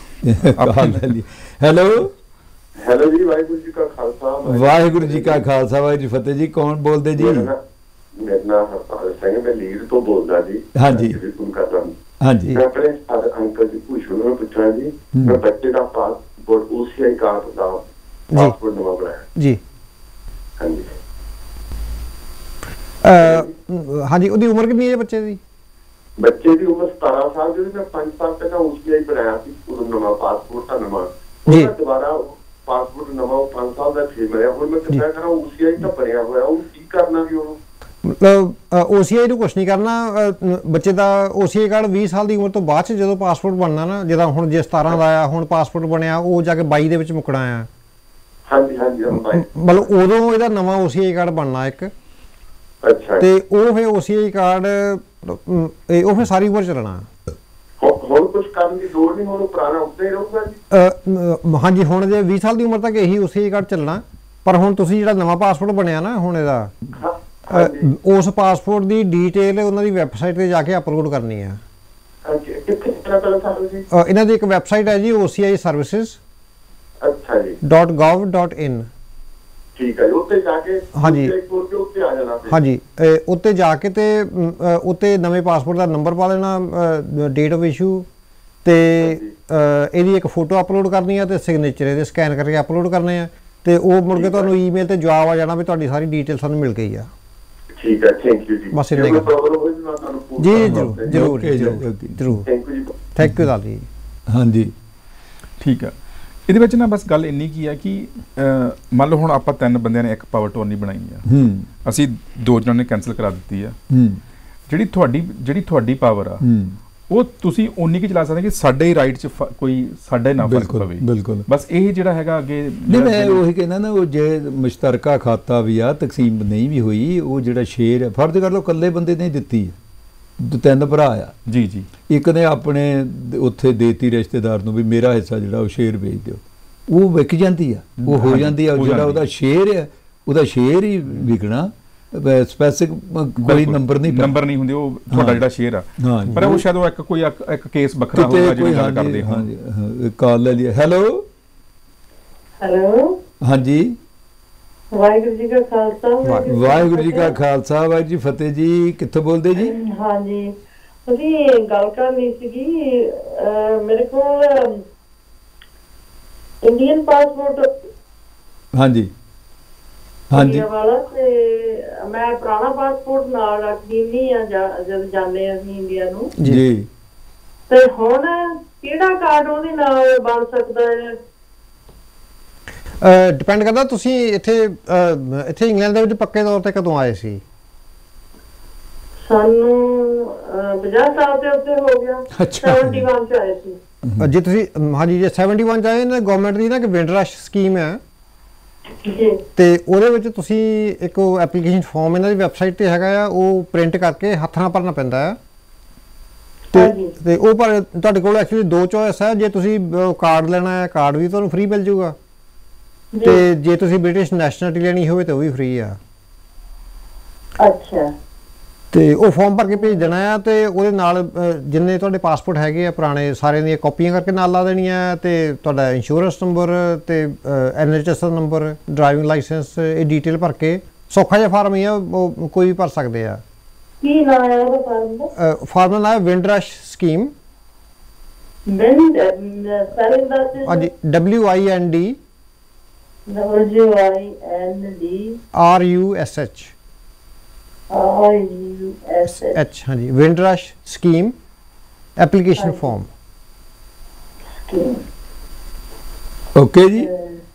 ਹੈਲੋ ਹੈਲੋ ਜੀ, ਵਾਹਿਗੁਰੂ ਜੀ ਕਾ ਖਾਲਸਾ, ਵਾਹਿਗੁਰੂ ਜੀ ਕਾ ਖਾਲਸਾ, ਵਾਹਿਗੁਰੂ ਜੀ ਫਤਿਹ ਜੀ। ਕੌਣ ਬੋਲਦੇ ਜੀ? ਮੇਰਾ ਨਾਮ ਹਰਪਾਲ ਸਿੰਘ, ਮੈਂ ਲੀਡ ਤੋਂ ਬੋਲਦਾ ਜੀ। ਹਾਂਜੀ ਹਾਂਜੀ। ਮੈਂ ਆਪਣੇ ਅੰਕਲ ਜੀ ਪੁੱਛਣ ਨੂੰ ਪੁੱਛਣਾ ਜੀ, ਮੈਂ ਬੱਚੇ ਦਾ ਪਾਸਪੋਰਟ OCI ਕਾਰਡ ਦਾ ਪਾਸਪੋਰਟ ਨਵਾਂ ਬਣਾਇਆ ਜੀ। ਹਾਂਜੀ ਹਾਂਜੀ, ਉਹਦੀ ਉਮਰ ਕਿੰਨੀ ਹੈ ਬੱਚੇ ਦੀ? ਬੱਚੇ ਦੀ ਉਮਰ 17 ਸਾਲ ਦੀ। ਮੈਂ 5 ਸਾਲ ਪਹਿਲਾਂ OCI ਬਣਾਇਆ ਸੀ, ਉਹ ਨਵਾਂ ਪਾਸਪੋਰਟ ਤਾਂ ਨਵਾਂ ਜੀ, ਦੁਬਾਰਾ ਪਾਸਪੋਰਟ ਨਵਾਂ 5 ਸਾਲ ਦਾ ਫੇਰ ਮਿਲਿਆ। ਹੁਣ ਮੈਂ ਕਿਹਾ ਕਰਾਂ OCI ਤਾਂ ਬਣਿਆ ਹੋਇਆ, ਉਹ ਕੀ ਕਰਨਾ ਵੀ ਉਹਨੂੰ? ਮਤਲਬ OCI ਨੂੰ ਕੁਛ ਨਹੀਂ ਕਰਨਾ। ਬੱਚੇ ਦਾ OCI ਕਾਰਡ 20 ਸਾਲ ਦੀ ਉਮਰ ਤੋਂ ਬਾਅਦ 'ਚ ਜਦੋਂ ਪਾਸਪੋਰਟ ਬਣਨਾ ਨਾ, ਜਿੱਦਾਂ ਹੁਣ ਜੇ 17 ਦਾ ਆਇਆ, ਹੁਣ ਪਾਸਪੋਰਟ ਬਣਿਆ, ਉਹ ਜਾ ਕੇ 22 ਦੇ ਵਿੱਚ ਮੁੱਕਣਾ ਆ। ਹਾਂਜੀ ਹਾਂਜੀ, ਮਤਲਬ ਉਦੋਂ ਇਹਦਾ ਨਵਾਂ OCI ਕਾਰਡ ਬਣਨਾ ਇੱਕ। ਅੱਛਾ। ਤੇ ਉਹ ਫਿਰ OCI ਕਾਰਡ ਉਹ ਫਿਰ ਸਾਰੀ ਉਮਰ ਚੱਲਣਾ। ਹੁਣ ਕੁਝ ਕਰਨ ਦੀ ਲੋੜ ਨਹੀਂ, ਹੁਣ ਪੁਰਾਣਾ ਉੱਤੇ ਹੀ ਰਹੂਗਾ ਜੀ? ਹਾਂਜੀ, ਹੁਣ ਜੇ 20 ਸਾਲ ਦੀ ਉਮਰ ਤੱਕ ਇਹੀ OCI ਕਾਰਡ ਚੱਲਣਾ, ਪਰ ਹੁਣ ਤੁਸੀਂ ਜਿਹੜਾ ਨਵਾਂ ਪਾਸਪੋਰਟ ਬਣਿਆ ਨਾ ਹੁਣ ਇਹਦਾ, ਉਸ ਪਾਸਪੋਰਟ ਦੀ ਡਿਟੇਲ ਉਹਨਾਂ ਦੀ ਵੈਬਸਾਈਟ ਤੇ ਜਾ ਕੇ ਅਪਲੋਡ ਕਰਨੀ ਆ। ਕਿੱਥੇ ਪੁੱਛਣਾ ਪਹਿਲਾਂ ਸਾਨੂੰ ਜੀ। ਇਹਨਾਂ ਦੀ ਇੱਕ ਵੈਬਸਾਈਟ ਹੈ ਜੀ OCI services ਅੱਛਾ ਜੀ .gov.in। ਠੀਕ ਹੈ ਜੀ, ਉੱਤੇ ਜਾ ਕੇ ਹਾਂਜੀ ਉੱਤੇ ਆ ਜਾਣਾ। ਹਾਂਜੀ ਉੱਤੇ ਜਾ ਕੇ ਤੇ ਉੱਤੇ ਨਵੇਂ ਪਾਸਪੋਰਟ ਦਾ ਨੰਬਰ ਪਾ ਲੈਣਾ, ਡੇਟ ਆਫ ਇਸ਼ੂ ਤੇ ਇਹਦੀ ਇੱਕ ਫੋਟੋ ਅਪਲੋਡ ਕਰਨੀ ਆ ਤੇ ਸਿਗਨੇਚਰ ਇਹਦੇ ਸਕੈਨ ਕਰਕੇ ਅਪਲੋਡ ਕਰਨੇ ਆ ਤੇ ਉਹ ਮੁੜ ਕੇ ਤੁਹਾਨੂੰ ਈਮੇਲ ਤੇ ਜਵਾਬ ਆ ਜਾਣਾ ਵੀ ਤੁਹਾਡੀ ਸਾਰੀ ਡਿਟੇਲ ਸਾਨੂੰ ਮਿਲ ਗਈ ਆ। ਠੀਕ ਹੈ, ਥੈਂਕ ਯੂ ਜੀ। ਬਸ ਇੰਨਾ ਹੀ ਪ੍ਰੋਬਲਮ ਹੋਈ ਮੈਂ ਤੁਹਾਨੂੰ ਫੋਨ ਜੀ ਜਰੂਰ ਜਰੂਰ ਜਰੂਰ ਥੈਂਕ ਯੂ ਜੀ। ਥੈਂਕ ਯੂ ਦਾਲ ਜੀ। ਹਾਂਜੀ ਠੀਕ ਆ। ਇਹਦੇ ਵਿੱਚ ਨਾ ਬਸ ਗੱਲ ਇੰਨੀ ਕੀ ਆ ਕਿ ਮੰਨ ਲਓ ਹੁਣ ਆਪਾਂ 3 ਬੰਦਿਆਂ ਨੇ ਇੱਕ ਪਾਵਰ ਟੋਰਨੀ ਬਣਾਈ ਆ, ਅਸੀਂ 2 ਜਣਾਂ ਨੇ ਕੈਨਸਲ ਕਰਾ ਦਿੱਤੀ ਆ। ਜਿਹੜੀ ਤੁਹਾਡੀ ਪਾਵਰ ਆ ਉਹ ਤੁਸੀਂ ਉਨੀ ਕੀ ਚਲਾ ਸਕਦੇ ਕਿ ਸਾਡੇ ਰਾਈਟ 'ਚ ਕੋਈ ਸਾਡੇ ਨਾ ਫਰਕ ਪਵੇ। ਬਿਲਕੁਲ ਬਸ ਇਹ ਜਿਹੜਾ ਹੈਗਾ ਅੱਗੇ ਨਹੀਂ, ਮੈਂ ਉਹੀ ਕਹਿੰਦਾ ਨਾ, ਉਹ ਜੇ ਮੁਸ਼ਤਰਕਾ ਖਾਤਾ ਵੀ ਆ, ਤਕਸੀਮ ਨਹੀਂ ਵੀ ਹੋਈ, ਉਹ ਜਿਹੜਾ ਸ਼ੇਅਰ ਹੈ ਫਰਜ਼ ਕਰ ਲਓ ਇਕੱਲੇ ਬੰਦੇ ਨੇ ਦਿੱਤੀ ਹੈ, 3 ਭਰਾ ਆ ਜੀ ਜੀ, ਇੱਕ ਨੇ ਆਪਣੇ ਉੱਥੇ ਦੇਤੀ ਰਿਸ਼ਤੇਦਾਰ ਨੂੰ ਵੀ ਮੇਰਾ ਹਿੱਸਾ ਜਿਹੜਾ ਉਹ ਸ਼ੇਅਰ ਵੇਚ ਦਿਓ, ਉਹ ਵਿਕ ਜਾਂਦੀ ਆ, ਉਹ ਹੋ ਜਾਂਦੀ ਆ। ਜਿਹੜਾ ਉਹਦਾ ਸ਼ੇਅਰ ਹੈ ਉਹਦਾ ਸ਼ੇਅਰ ਹੀ ਵਿਕਣਾ, ਸਪੈਸਿਫਿਕ ਕੋਈ ਨੰਬਰ ਨਹੀਂ ਹੁੰਦੇ, ਉਹ ਤੁਹਾਡਾ ਜਿਹੜਾ ਸ਼ੇਅਰ ਆ। ਪਰ ਉਹ ਸ਼ਾਇਦ ਉਹ ਇੱਕ ਕੇਸ ਵੱਖਰਾ ਹੋਊਗਾ ਜਿਹੜਾ ਗੱਲ ਕਰਦੇ ਹਾਂ। ਹਾਂਜੀ ਕਾਲ ਲੈ ਲਿਆ। ਹੈਲੋ ਹਾਂਜੀ, ਵਾਹਿਗੁਰੂ ਜੀ ਕਾ ਖਾਲਸਾ ਵਾਹਿਗੁਰੂ ਜੀ ਕਾ ਖਾਲਸਾ, ਵਾਹਿਗੁਰੂ ਜੀ ਫਤਿਹ ਜੀ। ਕਿੱਥੋਂ ਬੋਲਦੇ ਜੀ? ਹਾਂਜੀ, ਤੁਸੀਂ ਗੱਲ ਕਰਨੀ ਸੀਗੀ, ਮੇਰੇ ਕੋਲ ਇੰਡੀਅਨ ਪਾਸਪੋਰਟ ਹਾਂਜੀ ਵਾਲਾ ਤੇ ਮੈਂ ਪੁਰਾਣਾ ਪਾਸਪੋਰਟ ਨਾਲ ਰੱਖਦੀ ਨਹੀਂ ਆ ਜਦ ਜਾਂਦੇ ਅਸੀਂ ਇੰਡੀਆ ਨੂੰ ਜੀ, ਤੇ ਹੁਣ ਕਿਹੜਾ ਕਾਰਡ ਉਹਦੇ ਨਾਲ ਬਣ ਸਕਦਾ ਹੈ? ਡਿਪੈਂਡ ਕਰਦਾ ਤੁਸੀਂ ਇੱਥੇ ਇੰਗਲੈਂਡ ਦੇ ਵਿੱਚ ਪੱਕੇ ਤੌਰ ਤੇ ਕਦੋਂ ਆਏ ਸੀ? ਸਾਨੂੰ 50 ਸਾਲ ਦੇ ਉੱਤੇ ਹੋ ਗਿਆ। 71 ਚ ਆਏ ਸੀ। ਜੇ ਤੁਸੀਂ ਹਾਂਜੀ ਜੇ 71 ਚ ਆਏ ਨਾ, ਗਵਰਨਮੈਂਟ ਦੀ ਨਾ ਇੱਕ ਵਿੰਡਰਸ਼ ਸਕੀਮ ਹੈ ਤੇ ਉਹਦੇ ਵਿੱਚ ਤੁਸੀਂ ਇੱਕ ਐਪਲੀਕੇਸ਼ਨ ਫਾਰਮ ਇਹਨਾਂ ਦੀ ਵੈਬਸਾਈਟ ਤੇ ਹੈਗਾ ਆ, ਉਹ ਪ੍ਰਿੰਟ ਕਰਕੇ ਹੱਥ ਨਾਲ ਭਰਨਾ ਪੈਂਦਾ ਹੈ ਤੇ ਉਹ ਪਰ ਤੁਹਾਡੇ ਕੋਲ ਐਕਚੁਅਲੀ 2 ਚੋਇਸ ਹੈ। ਜੇ ਤੁਸੀਂ ਕਾਰਡ ਲੈਣਾ ਹੈ, ਕਾਰਡ ਵੀ ਤੁਹਾਨੂੰ ਫ੍ਰੀ ਮਿਲ ਜਾਊਗਾ, ਤੇ ਜੇ ਤੁਸੀਂ ਬ੍ਰਿਟਿਸ਼ ਨੈਸ਼ਨੈਲਿਟੀ ਲੈਣੀ ਹੋਵੇ ਤਾਂ ਉਹ ਵੀ ਫ੍ਰੀ ਆ। ਅੱਛਾ, ਤੇ ਉਹ ਫਾਰਮ ਭਰ ਕੇ ਭੇਜ ਦੇਣਾ ਆ ਤੇ ਉਹਦੇ ਨਾਲ ਜਿੰਨੇ ਤੁਹਾਡੇ ਪਾਸਪੋਰਟ ਹੈਗੇ ਆ ਪੁਰਾਣੇ ਸਾਰਿਆਂ ਦੀਆਂ ਕਾਪੀਆਂ ਕਰਕੇ ਨਾਲ ਲਾ ਦੇਣੀਆਂ, ਤੇ ਤੁਹਾਡਾ ਇੰਸ਼ੋਰੈਂਸ ਨੰਬਰ ਤੇ NHS ਦਾ ਨੰਬਰ, ਡਰਾਈਵਿੰਗ ਲਾਇਸੈਂਸ, ਇਹ ਡਿਟੇਲ ਭਰ ਕੇ ਸੌਖਾ ਜਿਹਾ ਫਾਰਮ ਹੀ ਆ, ਉਹ ਕੋਈ ਵੀ ਭਰ ਸਕਦੇ ਆ। ਕੀ ਨਾਮ ਹੈ ਉਹਦਾ ਫਾਰਮ ਦਾ? ਫਾਰਮ ਦਾ ਨਾਮ ਹੈ ਵਿੰਡਰਸ਼ ਸਕੀਮ। ਹਾਂਜੀ, WIND RUSH ਹਾਂਜੀ, Windrush scheme application form. Okay ਜੀ।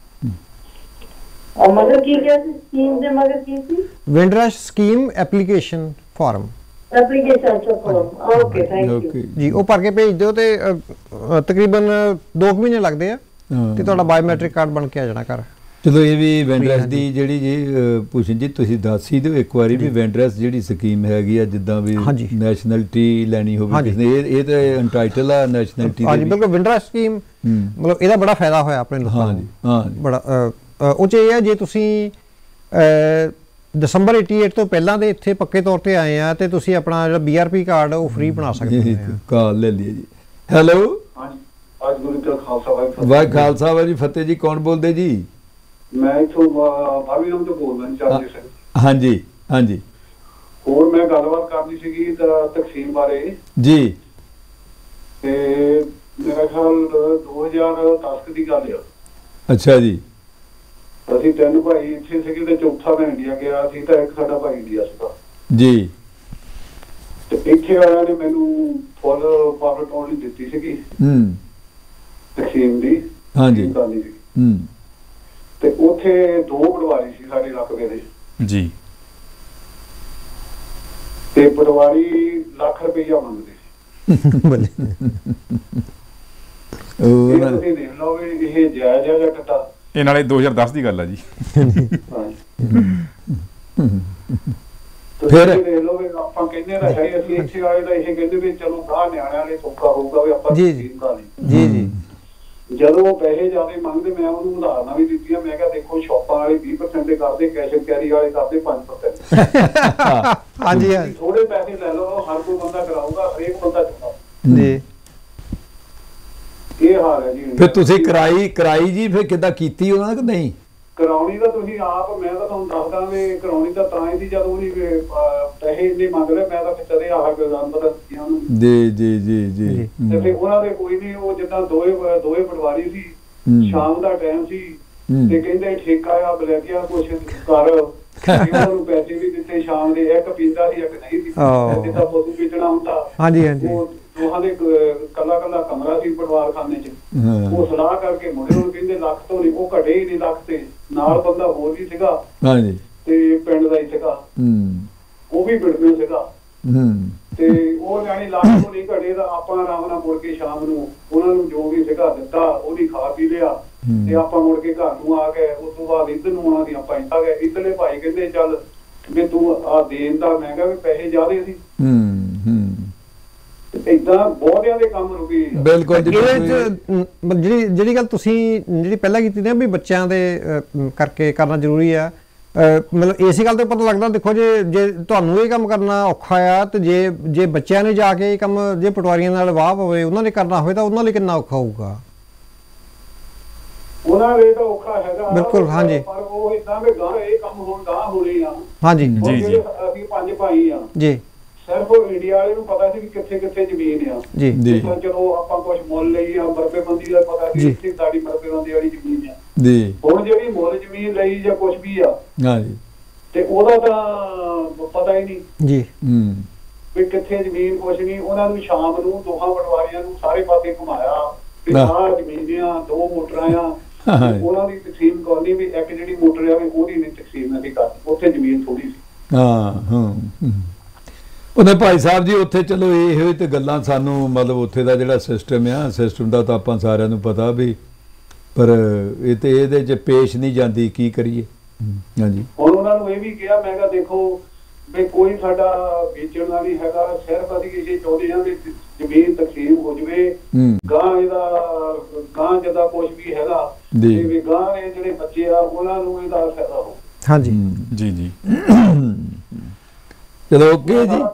ਮਗਰ ਕੀ ਕਿਹਾ ਸੀ ਸਕੀਮ ਦੇ ਮਗਰ ਕੀ ਸੀ? Windrush scheme application form. Application form, okay thank you ਜੀ। ਉਹ ਭਰ ਕੇ ਭੇਜ ਦਿਓ ਤੇ ਤਕਰੀਬਨ 2 ਮਹੀਨੇ ਲੱਗਦੇ ਆ ਤੇ ਤੁਹਾਡਾ ਬਾਇਓਮੈਟ੍ਰਿਕ ਕਾਰਡ ਬਣ ਕੇ ਆ ਜਾਣਾ ਘਰ। ਚਲੋ ਇਹ ਵੀ ਵੈਂਡਰਸ ਦੀ ਜਿਹੜੀ ਜੀ ਪੁੱਛਣ ਜੀ ਤੁਸੀਂ ਦੱਸ ਹੀ ਦਿਓ ਇੱਕ ਵਾਰੀ ਵੀ ਵੈਂਡਰਸ ਜਿਹੜੀ ਸਕੀਮ ਹੈਗੀ ਆ, ਜਿੱਦਾਂ ਵੀ ਨੈਸ਼ਨੈਲਿਟੀ ਲੈਣੀ ਹੋਵੇ ਕਿਸੇ ਨੇ, ਇਹ ਤਾਂ ਅਨਟਾਈਟਲ ਆ ਨੈਸ਼ਨੈਲਿਟੀ। ਹਾਂਜੀ ਬਿਲਕੁਲ, ਵੈਂਡਰਸ ਸਕੀਮ ਮਤਲਬ ਇਹਦਾ ਬੜਾ ਫਾਇਦਾ ਹੋਇਆ ਆਪਣੇ ਲੋਕਾਂ ਨੂੰ। ਹਾਂਜੀ ਬੜਾ ਉਹ 'ਚ ਇਹ ਹੈ, ਜੇ ਤੁਸੀਂ ਦਸੰਬਰ 88 ਤੋਂ ਪਹਿਲਾਂ ਦੇ ਇੱਥੇ ਪੱਕੇ ਤੌਰ ਤੇ ਆਏ ਆ ਤੇ ਤੁਸੀਂ ਆਪਣਾ ਜਿਹੜਾ BRP ਕਾਰਡ ਉਹ ਫ੍ਰੀ ਬਣਾ ਸਕਦੇ ਹੋ। ਕਾਲ ਲੈ ਲਈਏ ਜੀ। ਹੈਲੋ ਵਾਹਿਗੁਰੂ ਜੀ ਕਾ ਖਾਲਸਾ ਵਾਹਿਗੁਰੂ ਜੀ ਫਤਿਹ ਜੀ। ਕੌਣ ਬੋਲਦੇ ਜੀ? ਮੈਂ ਇਥੋਂ ਬਾਵੀਨਾਮ ਤੋਂ ਬੋਲਦਾ ਜੀ, ਚਰਨਜੀਤ ਸਿੰਘ। ਹਾਂਜੀ ਹਾਂਜੀ, ਹੋਰ ਮੈਂ ਗੱਲਬਾਤ ਕਰਨੀ ਸੀਗੀ ਤਕਸੀਮ ਬਾਰੇ ਜੀ। ਤੇ ਮੇਰਾ ਖਿਆਲ 2010 ਦੀ ਗੱਲ ਆ। ਅੱਛਾ ਜੀ। ਅਸੀਂ 3 ਭਾਈ ਇੱਥੇ ਸੀਗੇ ਤੇ ਚੌਥਾ ਮੈਂ ਇੰਡੀਆ ਗਿਆ ਸੀ, ਤਾਂ ਇੱਕ ਸਾਡਾ ਭਾਈ ਇੰਡੀਆ ਸੀਗਾ ਜੀ। ਤੇ ਇੱਥੇ ਵਾਲਿਆਂ ਨੇ ਮੈਨੂੰ ਫੁੱਲ ਪਾਵਰ ਟੋਰਨੀ ਦਿੱਤੀ ਸੀਗੀ ਤਕਸੀਮ ਦੀ। ਹਾਂਜੀ ਤੇ ਉੱਥੇ 2 ਪਟਵਾਰੀ ਸੀ ਸਾਡੇ ਰਕਬੇ ਦੇ ਜੀ, ਤੇ ਪਟਵਾਰੀ ਲੱਖ ਰੁਪਈਆ ਮੰਗਦੇ ਸੀ। ਉਹ ਤੁਸੀਂ ਦੇਖ ਲਓ ਇਹ ਜਾਇਜ਼ ਹੈ ਜਾਂ ਘਟਾ। ਇਹ ਨਾਲੇ 2010 ਦੀ ਗੱਲ ਆ ਜੀ। ਫਿਰ ਦੇਖ ਲਓ ਆਪਾਂ ਕਹਿੰਦੇ ਨਾ ਹੈ ਅਸੀਂ ਇੱਥੇ ਆਏ ਤਾਂ ਇਹ ਕਹਿੰਦੇ ਵੀ ਚਲੋ ਗਾਹ ਨਿਆਣਿਆਂ ਲਈ ਸੌਖਾ ਹੋਊਗਾ ਵੀ ਆਪਾਂ ਜੀ ਜੀ ਜੀ। ਜਦੋਂ ਉਹ ਪੈਸੇ ਜ਼ਿਆਦਾ ਮੰਗਦੇ, ਮੈਂ ਉਹਨੂੰ ਉਦਾਹਰਨਾਂ ਵੀ ਦਿੱਤੀਆਂ। ਮੈਂ ਕਿਹਾ ਦੇਖੋ ਸ਼ਾਪਾਂ ਵਾਲੇ 20% ਦੇ ਕਰਦੇ, ਕੈਸ਼ ਐਂਡ ਕੈਰੀ ਵਾਲੇ ਕਰਦੇ 5%। ਹਾਂਜੀ ਹਾਂਜੀ, ਥੋੜੇ ਪੈਸੇ ਲੈ ਲਓ, ਹਰ ਕੋਈ ਬੰਦਾ ਕਰਾਊਗਾ, ਹਰੇਕ ਬੰਦਾ ਚੁੱਕਾ ਜੀ। ਇਹ ਹਾਲ ਹੈ ਜੀ। ਫਿਰ ਤੁਸੀਂ ਕਰਾਈ ਜੀ, ਫਿਰ ਕਿੱਦਾਂ ਕੀਤੀ ਉਹਨਾਂ ਕਿ ਨਹੀਂ? ਕਰਾਉਣੀ ਤਾਂ ਤੁਸੀਂ ਆਪ, ਮੈਂ ਤਾਂ ਤੁਹਾਨੂੰ ਦੱਸਦਾ ਵੀ ਕਰਾਉਣੀ ਤਾਂ ਤਾਂ ਹੀ ਸੀ ਜਦ ਉਹਨੇ ਪੈਸੇ ਇੰਨੇ ਮੰਗ ਲਏ, ਮੈਂ ਤਾਂ ਕਿਤੇ ਆਹ ਅੰਦਰ ਦਿੱਤੀਆਂ ਉਹਨੂੰ। ਜੀ ਤੇ ਫਿਰ ਉਹਨਾਂ ਦੇ ਕੋਈ ਨਹੀਂ, ਉਹ ਜਿੱਦਾਂ ਦੋਵੇਂ ਪਟਵਾਰੀ ਸੀ, ਸ਼ਾਮ ਦਾ ਟਾਈਮ ਸੀ ਤੇ ਕਹਿੰਦੇ ਠੇਕਾ ਆ ਬਲੈਕੀਆ ਕੁਛ ਕਰ, ਉਹਨਾਂ ਨੂੰ ਪੈਸੇ ਵੀ ਦਿੱਤੇ ਸ਼ਾਮ ਦੇ, ਇੱਕ ਪੀਂਦਾ ਸੀ ਇੱਕ ਨਹੀਂ ਸੀ, ਜਿੱਦਾਂ ਪਸ਼ੂ ਪੀਣਾ ਹੁੰਦਾ। ਹਾਂਜੀ ਦੋਹਾਂ ਦੇ ਕੱਲਾ ਕਮਰਾ ਸੀ ਪਟਵਾਰਖਾਨੇ 'ਚ। ਉਹ ਸਲਾਹ ਕਰਕੇ ਮੁੰਡੇ ਨੂੰ ਕਹਿੰਦੇ ਲੱਖ ਤੋਂ ਨਹੀਂ, ਉਹ ਘਟੇ ਹੀ ਨਹੀਂ ਲੱਖ ਤੇ, ਨਾਲ ਬੰਦਾ ਹੋਰ ਵੀ ਸੀਗਾ ਤੇ ਪਿੰਡ ਦਾ ਹੀ ਸੀਗਾ, ਉਹ ਵੀ ਪਿੰਡ ਨੂੰ ਸੀਗਾ ਤੇ ਉਹ ਜਾਨੀ ਲੱਖ ਤੋਂ ਨਹੀਂ ਘਟੇ ਤਾਂ ਆਪਾਂ ਆਰਾਮ ਨਾਲ ਮੁੜ ਕੇ ਸ਼ਾਮ ਨੂੰ ਉਹਨਾਂ ਨੂੰ ਜੋ ਵੀ ਸੀਗਾ ਦਿੱਤਾ, ਉਹਦੀ ਖਾ ਪੀ ਲਿਆ ਤੇ ਆਪਾਂ ਮੁੜ ਕੇ ਘਰ ਨੂੰ ਆ ਗਏ। ਉਸ ਤੋਂ ਬਾਅਦ ਇੱਧਰ ਨੂੰ ਆਉਣਾ ਸੀ, ਆਪਾਂ ਇੱਥੇ ਆ ਗਏ। ਇੱਧਰਲੇ ਭਾਈ ਕਹਿੰਦੇ ਚੱਲ ਵੀ ਤੂੰ ਆ ਦੇਣ ਦਾ, ਮੈਂ ਕਿਹਾ ਵੀ ਪੈਸੇ ਜ਼ਿਆਦੇ ਸੀ। ਏਦਾਂ ਬਹੁਤਿਆਂ ਦੇ ਕੰਮ ਰੁਕੀ। ਬਿਲਕੁਲ ਜਿਹੜੀ ਗੱਲ ਤੁਸੀਂ ਜਿਹੜੀ ਪਹਿਲਾਂ ਕੀਤੀ ਨਾ ਵੀ ਬੱਚਿਆਂ ਦੇ ਕਰਕੇ ਕਰਨਾ ਜ਼ਰੂਰੀ ਆ, ਮਤਲਬ ਇਸੇ ਗੱਲ ਤੇ ਪਤਾ ਲੱਗਦਾ। ਦੇਖੋ ਜੇ ਤੁਹਾਨੂੰ ਇਹ ਕੰਮ ਕਰਨਾ ਔਖਾ ਆ ਤੇ ਜੇ ਬੱਚਿਆਂ ਨੇ ਜਾ ਕੇ ਇਹ ਕੰਮ ਜੇ ਪਟਵਾਰੀਆਂ ਨਾਲ ਵਾਹ ਪਵੇ, ਉਹਨਾਂ ਨੇ ਕਰਨਾ ਹੋਵੇ ਤਾਂ ਉਹਨਾਂ ਲਈ ਕਿੰਨਾ ਔਖਾ ਹੋਊਗਾ। ਉਹਨਾਂ ਲਈ ਤਾਂ ਔਖਾ ਹੈਗਾ ਬਿਲਕੁਲ। ਹਾਂਜੀ, ਪਰ ਉਹ ਇਦਾਂ ਵੀ ਗਾਂ ਇਹ ਕੰਮ ਹੁਣ ਗਾਂ ਹੋਣੇ ਆ। ਹਾਂਜੀ ਜੀ ਅਸੀਂ 5 ਭਾਈ ਆ ਜੀ, ਸਿਰਫ ਇੰਡੀਆ ਵਾਲੇ ਨੂੰ ਪਤਾ ਸੀ ਕਿ ਕਿੱਥੇ ਕਿੱਥੇ ਜ਼ਮੀਨ ਆ ਜੀ। ਚਲੋ ਆਪਾਂ ਕੁਝ ਮੁੱਲ ਲਈ ਆ, ਮਰਬੇਬੰਦੀ ਦਾ ਪਤਾ ਸੀ ਇੱਥੇ ਸਾਡੀ ਮਰਬੇਬੰਦੀ ਵਾਲੀ ਜ਼ਮੀਨ ਆ ਜੀ। ਹੁਣ ਜਿਹੜੀ ਮੁੱਲ ਜ਼ਮੀਨ ਲਈ ਜਾਂ ਕੁਝ ਵੀ ਆ ਤੇ ਉਹਦਾ ਤਾਂ ਪਤਾ ਹੀ ਨਹੀਂ ਜੀ ਵੀ ਕਿੱਥੇ ਜ਼ਮੀਨ ਕੁਝ ਨਹੀਂ। ਉਹਨਾਂ ਨੂੰ ਸ਼ਾਮ ਨੂੰ ਦੋਹਾਂ ਪਟਵਾਰੀਆਂ ਨੂੰ ਸਾਰੇ ਪਾਸੇ ਘੁਮਾਇਆ ਵੀ ਆਹ ਜ਼ਮੀਨਾਂ 2 ਮੋਟਰਾਂ ਆ, ਉਹਨਾਂ ਦੀ ਤਕਸੀਮ ਕਰਨੀ ਵੀ ਇੱਕ ਜਿਹੜੀ ਮੋਟਰ ਆ ਉਹਦੀ ਨਹੀਂ ਤਕਸੀਮ ਨਹੀਂ ਕਰਨੀ, ਉੱਥੇ ਜ਼ਮੀਨ ਥੋੜੀ ਸੀ। ਉਹਨੇ ਭਾਈ ਸਾਹਿਬ ਜੀ ਉੱਥੇ ਚਲੋ ਇਹ ਹੋਈ ਤੇ ਗੱਲਾਂ ਸਾਨੂੰ ਮਤਲਬ ਉੱਥੇ ਦਾ ਜਿਹੜਾ ਸਿਸਟਮ ਆ, ਸਿਸਟਮ ਦਾ ਤਾਂ ਆਪਾਂ ਸਾਰਿਆਂ ਨੂੰ ਪਤਾ ਵੀ, ਪਰ ਇਹ ਤੇ ਇਹਦੇ 'ਚ ਪੇਸ਼ ਨਹੀਂ ਜਾਂਦੀ, ਕੀ ਕਰੀਏ। ਹਾਂਜੀ, ਹੁਣ ਉਹਨਾਂ ਨੂੰ ਇਹ ਵੀ ਕਿਹਾ, ਮੈਂ ਕਿਹਾ ਦੇਖੋ ਵੀ ਕੋਈ ਸਾਡਾ ਵੇਚਣ ਦਾ ਨਹੀਂ ਹੈਗਾ, ਸਿਰਫ ਅਸੀਂ ਇਹ ਚਾਹੁੰਦੇ ਹਾਂ ਵੀ ਜ਼ਮੀਨ ਤਕਸੀਮ ਹੋ ਜਵੇ, ਗਾਂ ਇਹਦਾ ਗਾਂ ਜਿਹਦਾ ਕੁਝ ਵੀ ਹੈਗਾ ਵੀ ਗਾਂ ਇਹ ਜਿਹੜੇ ਬੱਚੇ ਆ ਉਹਨਾਂ ਨੂੰ ਇਹਦਾ ਫਾਇਦਾ ਹੋ। ਹਾਂਜੀ ਜੀ ਚਲੋ ਓਕੇ ਜੀ,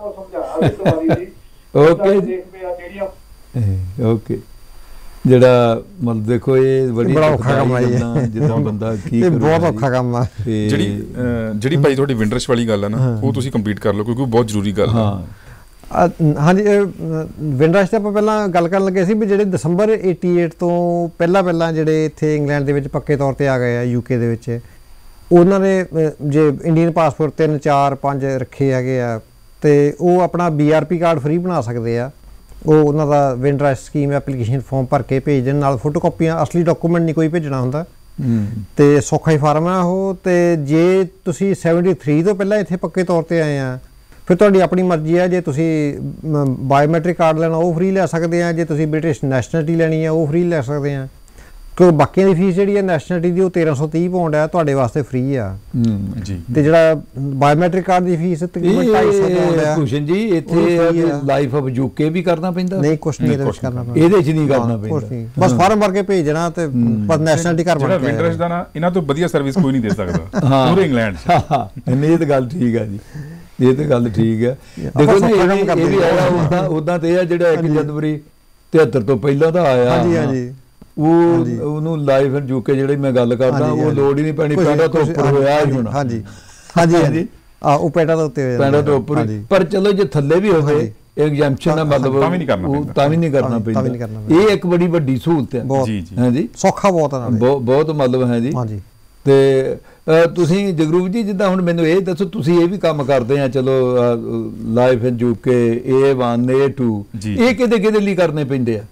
ਓਕੇ ਜੀ, ਓਕੇ। ਜਿਹੜਾ ਮਤਲਬ ਦੇਖੋ ਇਹ ਬੜੀ ਬੜਾ ਔਖਾ ਕੰਮ ਆ ਜਿੱਦਾਂ ਬੰਦਾ ਕੀ ਕਰੇ, ਬਹੁਤ ਔਖਾ ਕੰਮ ਆ। ਜਿਹੜੀ ਭਾਈ ਤੁਹਾਡੀ ਵਿੰਡਰਸ਼ ਵਾਲੀ ਗੱਲ ਆ ਨਾ, ਉਹ ਤੁਸੀਂ ਕੰਪਲੀਟ ਕਰ ਲਓ ਕਿਉਂਕਿ ਉਹ ਬਹੁਤ ਜ਼ਰੂਰੀ ਗੱਲ ਆ। ਹਾਂਜੀ, ਵਿੰਡਰਸ਼ ਤੇ ਆਪਾਂ ਪਹਿਲਾਂ ਗੱਲ ਕਰਨ ਲੱਗੇ ਸੀ ਵੀ ਜਿਹੜੇ ਦਸੰਬਰ 88 ਤੋਂ ਪਹਿਲਾਂ ਜਿਹੜੇ ਇੱਥੇ ਇੰਗਲੈਂਡ ਦੇ ਵਿੱਚ ਪੱਕੇ ਤੌਰ ਤੇ ਆ ਗਏ ਆ, ਯੂਕੇ ਦੇ ਵਿੱਚ, ਉਹਨਾਂ ਨੇ ਜੇ ਇੰਡੀਅਨ ਪਾਸਪੋਰਟ 3, 4, 5 ਰੱਖੇ ਹੈਗੇ ਆ ਤੇ ਉਹ ਆਪਣਾ BRP ਕਾਰਡ ਫ੍ਰੀ ਬਣਾ ਸਕਦੇ ਆ। ਉਹ ਉਹਨਾਂ ਦਾ ਵਿੰਡਰਸ਼ ਸਕੀਮ ਐਪਲੀਕੇਸ਼ਨ ਫਾਰਮ ਭਰ ਕੇ ਭੇਜ ਦੇਣ, ਨਾਲ ਫੋਟੋ ਕਾਪੀਆਂ, ਅਸਲੀ ਡਾਕੂਮੈਂਟ ਨਹੀਂ ਕੋਈ ਭੇਜਣਾ ਹੁੰਦਾ ਤੇ ਸੌਖਾ ਹੀ ਫਾਰਮ ਆ ਉਹ। ਤੇ ਜੇ ਤੁਸੀਂ 73 ਤੋਂ ਪਹਿਲਾਂ ਇੱਥੇ ਪੱਕੇ ਤੌਰ ਤੇ ਆਏ ਆ, ਫਿਰ ਤੁਹਾਡੀ ਆਪਣੀ ਮਰਜ਼ੀ ਆ, ਜੇ ਤੁਸੀਂ ਬਾਇਓਮੈਟ੍ਰਿਕ ਕਾਰਡ ਲੈਣਾ ਉਹ ਫ੍ਰੀ ਲੈ ਸਕਦੇ ਆ, ਜੇ ਤੁਸੀਂ ਬ੍ਰਿਟਿਸ਼ ਨੈਸ਼ਨੈਲਿਟੀ ਲੈਣੀ ਆ ਉਹ ਫ੍ਰੀ ਲੈ ਸਕਦੇ ਆ। ਕਿਉਂਕਿ ਬਾਕੀਆਂ ਦੀ ਫੀਸ ਜਿਹੜੀ ਹੈ ਨੈਸ਼ਨੈਲਿਟੀ ਦੀ ਉਹ 1330 ਪਾਉਂਡ ਹੈ, ਤੁਹਾਡੇ ਵਾਸਤੇ ਫ੍ਰੀ ਆ ਜੀ। ਤੇ ਜਿਹੜਾ ਬਾਇਓਮੈਟ੍ਰਿਕ ਕਾਰਡ ਦੀ ਫੀਸ ਤਕਰੀਬਨ 250 ਪਾਉਂਡ ਹੈ। ਕੁਸ਼ਨ ਜੀ ਇੱਥੇ ਲਾਈਫ ਆਫ ਯੂਕੇ ਵੀ ਕਰਨਾ ਪੈਂਦਾ? ਨਹੀਂ, ਕੁਛ ਨਹੀਂ ਇਹਦੇ ਵਿੱਚ ਕਰਨਾ ਪੈਂਦਾ, ਇਹਦੇ 'ਚ ਨਹੀਂ ਕਰਨਾ ਪੈਂਦਾ, ਬਸ ਫਾਰਮ ਭਰ ਕੇ ਭੇਜ ਦੇਣਾ ਤੇ ਬਸ ਨੈਸ਼ਨੈਲਿਟੀ ਘਰ ਬਣ ਕੇ। ਵਿੰਡਰਸ਼ ਦਾ ਨਾ ਇਹਨਾਂ ਤੋਂ ਵਧੀਆ ਸਰਵਿਸ ਕੋਈ ਨਹੀਂ ਦੇ ਸਕਦਾ ਪੂਰੇ ਇੰਗਲੈਂਡ 'ਚ। ਇਹ ਤਾਂ ਗੱਲ ਠੀਕ ਆ ਜੀ, ਇਹ ਤਾਂ ਗੱਲ ਠੀਕ ਹੈ। ਦੇਖੋ ਨਾ ਇਹ ਵੀ ਆਇਆ ਉਦਾਂ ਤੇ ਆ ਜਿਹੜਾ 1 ਜਨਵਰੀ 73 ਤੋਂ ਪਹਿਲਾਂ ਦਾ ਆਇਆ। ਹਾਂਜੀ ਹਾਂਜੀ, ਉਹਨੂੰ ਲਾਈਫ ਐਂਡ ਯੂਕੇ ਜਿਹੜੀ ਮੈਂ ਗੱਲ ਕਰਦਾ ਉਹ ਲੋੜ ਹੀ ਨਹੀਂ ਪੈਣੀ, ਪੈਂਡਾ ਤੋਂ ਉੱਪਰ ਹੋਇਆ ਹੀ ਹੋਣਾ। ਹਾਂਜੀ ਹਾਂਜੀ, ਉਹ ਪੈਂਡਾ ਤੋਂ ਉੱਤੇ ਹੋਇਆ, ਪੈਂਡਾ ਤੋਂ ਉੱਪਰ। ਪਰ ਚਲੋ ਜੇ ਥੱਲੇ ਵੀ ਹੋਵੇ ਐਗਜ਼ੈਂਪਸ਼ਨ ਦਾ ਮਤਲਬ ਤਾਂ ਵੀ ਨਹੀਂ ਕਰਨਾ ਪੈਂਦਾ। ਇਹ ਇੱਕ ਬੜੀ ਵੱਡੀ ਸਹੂਲਤ ਹੈ ਜੀ। ਹਾਂਜੀ, ਸੌਖਾ ਬਹੁਤ ਹੈ, ਬਹੁਤ ਮਤਲਬ ਹੈ ਜੀ। ਹਾਂਜੀ, ਤੇ ਤੁਸੀਂ ਜਗਰੂਪ ਜੀ ਜਿੱਦਾਂ ਹੁਣ ਮੈਨੂੰ ਇਹ ਦੱਸੋ, ਤੁਸੀਂ ਇਹ ਵੀ ਕੰਮ ਕਰਦੇ ਆ, ਚਲੋ life and UK A1 A2 ਇਹ ਕਿਹਦੇ ਲਈ ਕਰਨੇ ਪੈਂਦੇ ਆ?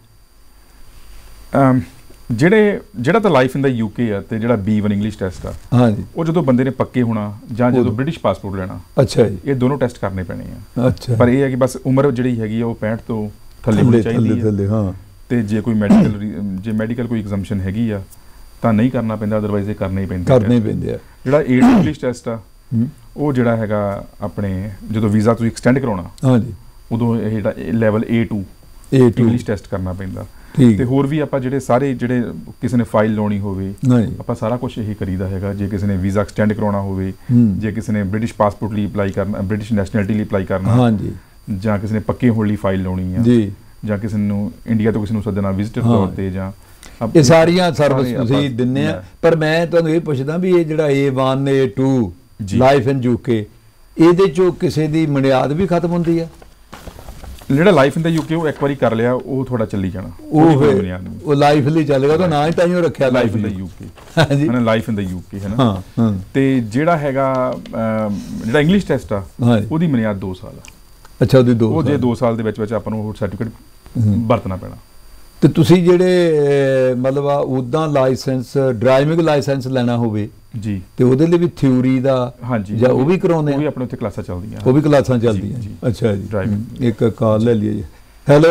ਜਿਹੜਾ ਤਾਂ ਲਾਈਫ ਇਨ ਦਾ ਯੂਕੇ ਆ ਤੇ ਜਿਹੜਾ B1 ਇੰਗਲਿਸ਼ ਟੈਸਟ ਆ, ਹਾਂਜੀ, ਉਹ ਜਦੋਂ ਬੰਦੇ ਨੇ ਪੱਕੇ ਹੋਣਾ ਜਾਂ ਜਦੋਂ ਬ੍ਰਿਟਿਸ਼ ਪਾਸਪੋਰਟ ਲੈਣਾ, ਅੱਛਾ ਜੀ, ਇਹ ਦੋਨੋਂ ਟੈਸਟ ਕਰਨੇ ਪੈਣੇ ਆ। ਅੱਛਾ, ਪਰ ਇਹ ਹੈ ਕਿ ਬਸ ਉਮਰ ਜਿਹੜੀ ਹੈਗੀ ਆ ਉਹ 65 ਤੋਂ ਥੱਲੇ ਹੋਣੀ ਚਾਹੀਦੀ ਹੈ। ਹਾਂ, ਤੇ ਜੇ ਕੋਈ ਮੈਡੀਕਲ ਕੋਈ ਐਗਜ਼ੈਂਪਸ਼ਨ ਹੈਗੀ ਆ ਤਾਂ ਨਹੀਂ ਕਰਨਾ ਪੈਂਦਾ, ਅਦਰਵਾਈਜ਼ ਇਹ ਕਰਨੇ ਹੀ ਪੈਂਦੇ ਆ। ਜਿਹੜਾ A2 ਇੰਗਲਿਸ਼ ਟੈਸਟ ਆ ਉਹ ਜਿਹੜਾ ਹੈਗਾ ਆਪਣੇ ਜਦੋਂ ਵੀਜ਼ਾ ਤੁਸੀਂ ਐਕਸਟੈਂਡ ਕਰਾਉਣਾ, ਹਾਂਜੀ, ਉਦੋਂ ਇਹ ਜਿਹੜਾ ਲੈਵਲ A2 ਇੰਗਲਿਸ਼ ਟੈਸਟ ਕਰਨਾ ਪੈਂਦਾ। ਤੇ ਹੋਰ ਵੀ ਆਪਾਂ ਜਿਹੜੇ ਕਿਸੇ ਨੇ ਫਾਈਲ ਲਾਉਣੀ ਹੋਵੇ, ਆਪਾਂ ਸਾਰਾ ਕੁਝ ਇਹੀ ਕਰੀਦਾ ਹੈਗਾ। ਜੇ ਕਿਸੇ ਨੇ ਵੀਜ਼ਾ ਐਕਸਟੈਂਡ ਕਰਾਉਣਾ ਹੋਵੇ, ਜੇ ਕਿਸੇ ਨੇ ਬ੍ਰਿਟਿਸ਼ ਪਾਸਪੋਰਟ ਲਈ ਅਪਲਾਈ ਕਰਨਾ, ਬ੍ਰਿਟਿਸ਼ ਨੈਸ਼ਨੈਲਿਟੀ ਲਈ ਅਪਲਾਈ ਕਰਨਾ, ਜਾਂ ਕਿਸੇ ਨੇ ਪੱਕੇ ਹੋਣ ਲਈ ਫਾਈਲ ਲਾਉਣੀ ਆ, ਜਾਂ ਕਿਸੇ ਨੂੰ ਇੰਡੀਆ ਤੋਂ ਕਿਸੇ ਨੂੰ ਸੱਦਣਾ ਵਿਜ਼ਿਟਰ ਤੌਰ ਤੇ ਜਾਂ ਇਹ ਸਾਰੀਆਂ ਸਰਵਿਸ ਤੁਸੀਂ ਦਿੰਦੇ ਆ। ਪਰ ਮੈਂ ਤੁਹਾਨੂੰ ਇਹ ਪੁੱਛਦਾ ਵੀ ਇਹ ਜਿਹੜਾ A1 A2 life in UK ਇਹਦੇ ਚੋਂ ਕਿਸੇ ਦੀ ਮਨਿਆਦ ਵੀ ਖਤਮ ਹੁੰਦੀ ਆ? ਜਿਹੜਾ ਲਾਈਫ ਇਨ ਦਾ UK ਉਹ ਇੱਕ ਵਾਰੀ ਕਰ ਲਿਆ ਉਹ ਥੋੜਾ ਚੱਲੀ ਜਾਣਾ, ਉਹ ਲਾਈਫ ਲਈ ਚੱਲੇਗਾ, ਉਹਦਾ ਨਾਂ ਹੀ ਤਾਂ ਹੀ ਰੱਖਿਆ ਲਾਈਫ ਇਨ ਦਾ UK ਹਾਂਜੀ ਹੈ ਨਾ, ਲਾਈਫ ਇਨ ਦਾ UK ਹੈ ਨਾ। ਤੇ ਜਿਹੜਾ ਹੈਗਾ ਜਿਹੜਾ ਇੰਗਲਿਸ਼ ਟੈਸਟ ਆ ਉਹਦੀ ਮਨਿਆਦ 2 ਸਾਲ ਆ। ਅੱਛਾ, ਉਹਦੀ 2 ਉਹ ਜੇ 2 ਸਾਲ ਦੇ ਵਿੱਚ ਆਪਾਂ ਨੂੰ ਉਹ ਸਰਟੀਫਿਕੇਟ ਵਰਤਣਾ ਪੈਣਾ। ਤੇ ਤੁਸੀਂ ਜਿਹੜੇ ਮਤਲਬ ਆ ਉਦਾਂ ਲਾਇਸੈਂਸ ਡਰਾਈਵਿੰਗ ਲਾਇਸੈਂਸ ਲੈਣਾ ਹੋਵੇ ਜੀ ਤੇ ਉਹਦੇ ਲਈ ਵੀ ਥਿਊਰੀ ਦਾ ਹਾਂਜੀ ਜਾਂ ਉਹ ਵੀ ਕਰਾਉਂਦੇ ਆ? ਉਹ ਵੀ ਆਪਣੇ ਉੱਥੇ ਕਲਾਸਾਂ ਚੱਲਦੀਆਂ, ਉਹ ਵੀ ਕਲਾਸਾਂ ਚੱਲਦੀਆਂ ਜੀ। ਅੱਛਾ ਜੀ, ਡਰਾਈਵਿੰਗ। ਇੱਕ ਕਾਲ ਲੈ ਲਈਏ ਜੀ। ਹੈਲੋ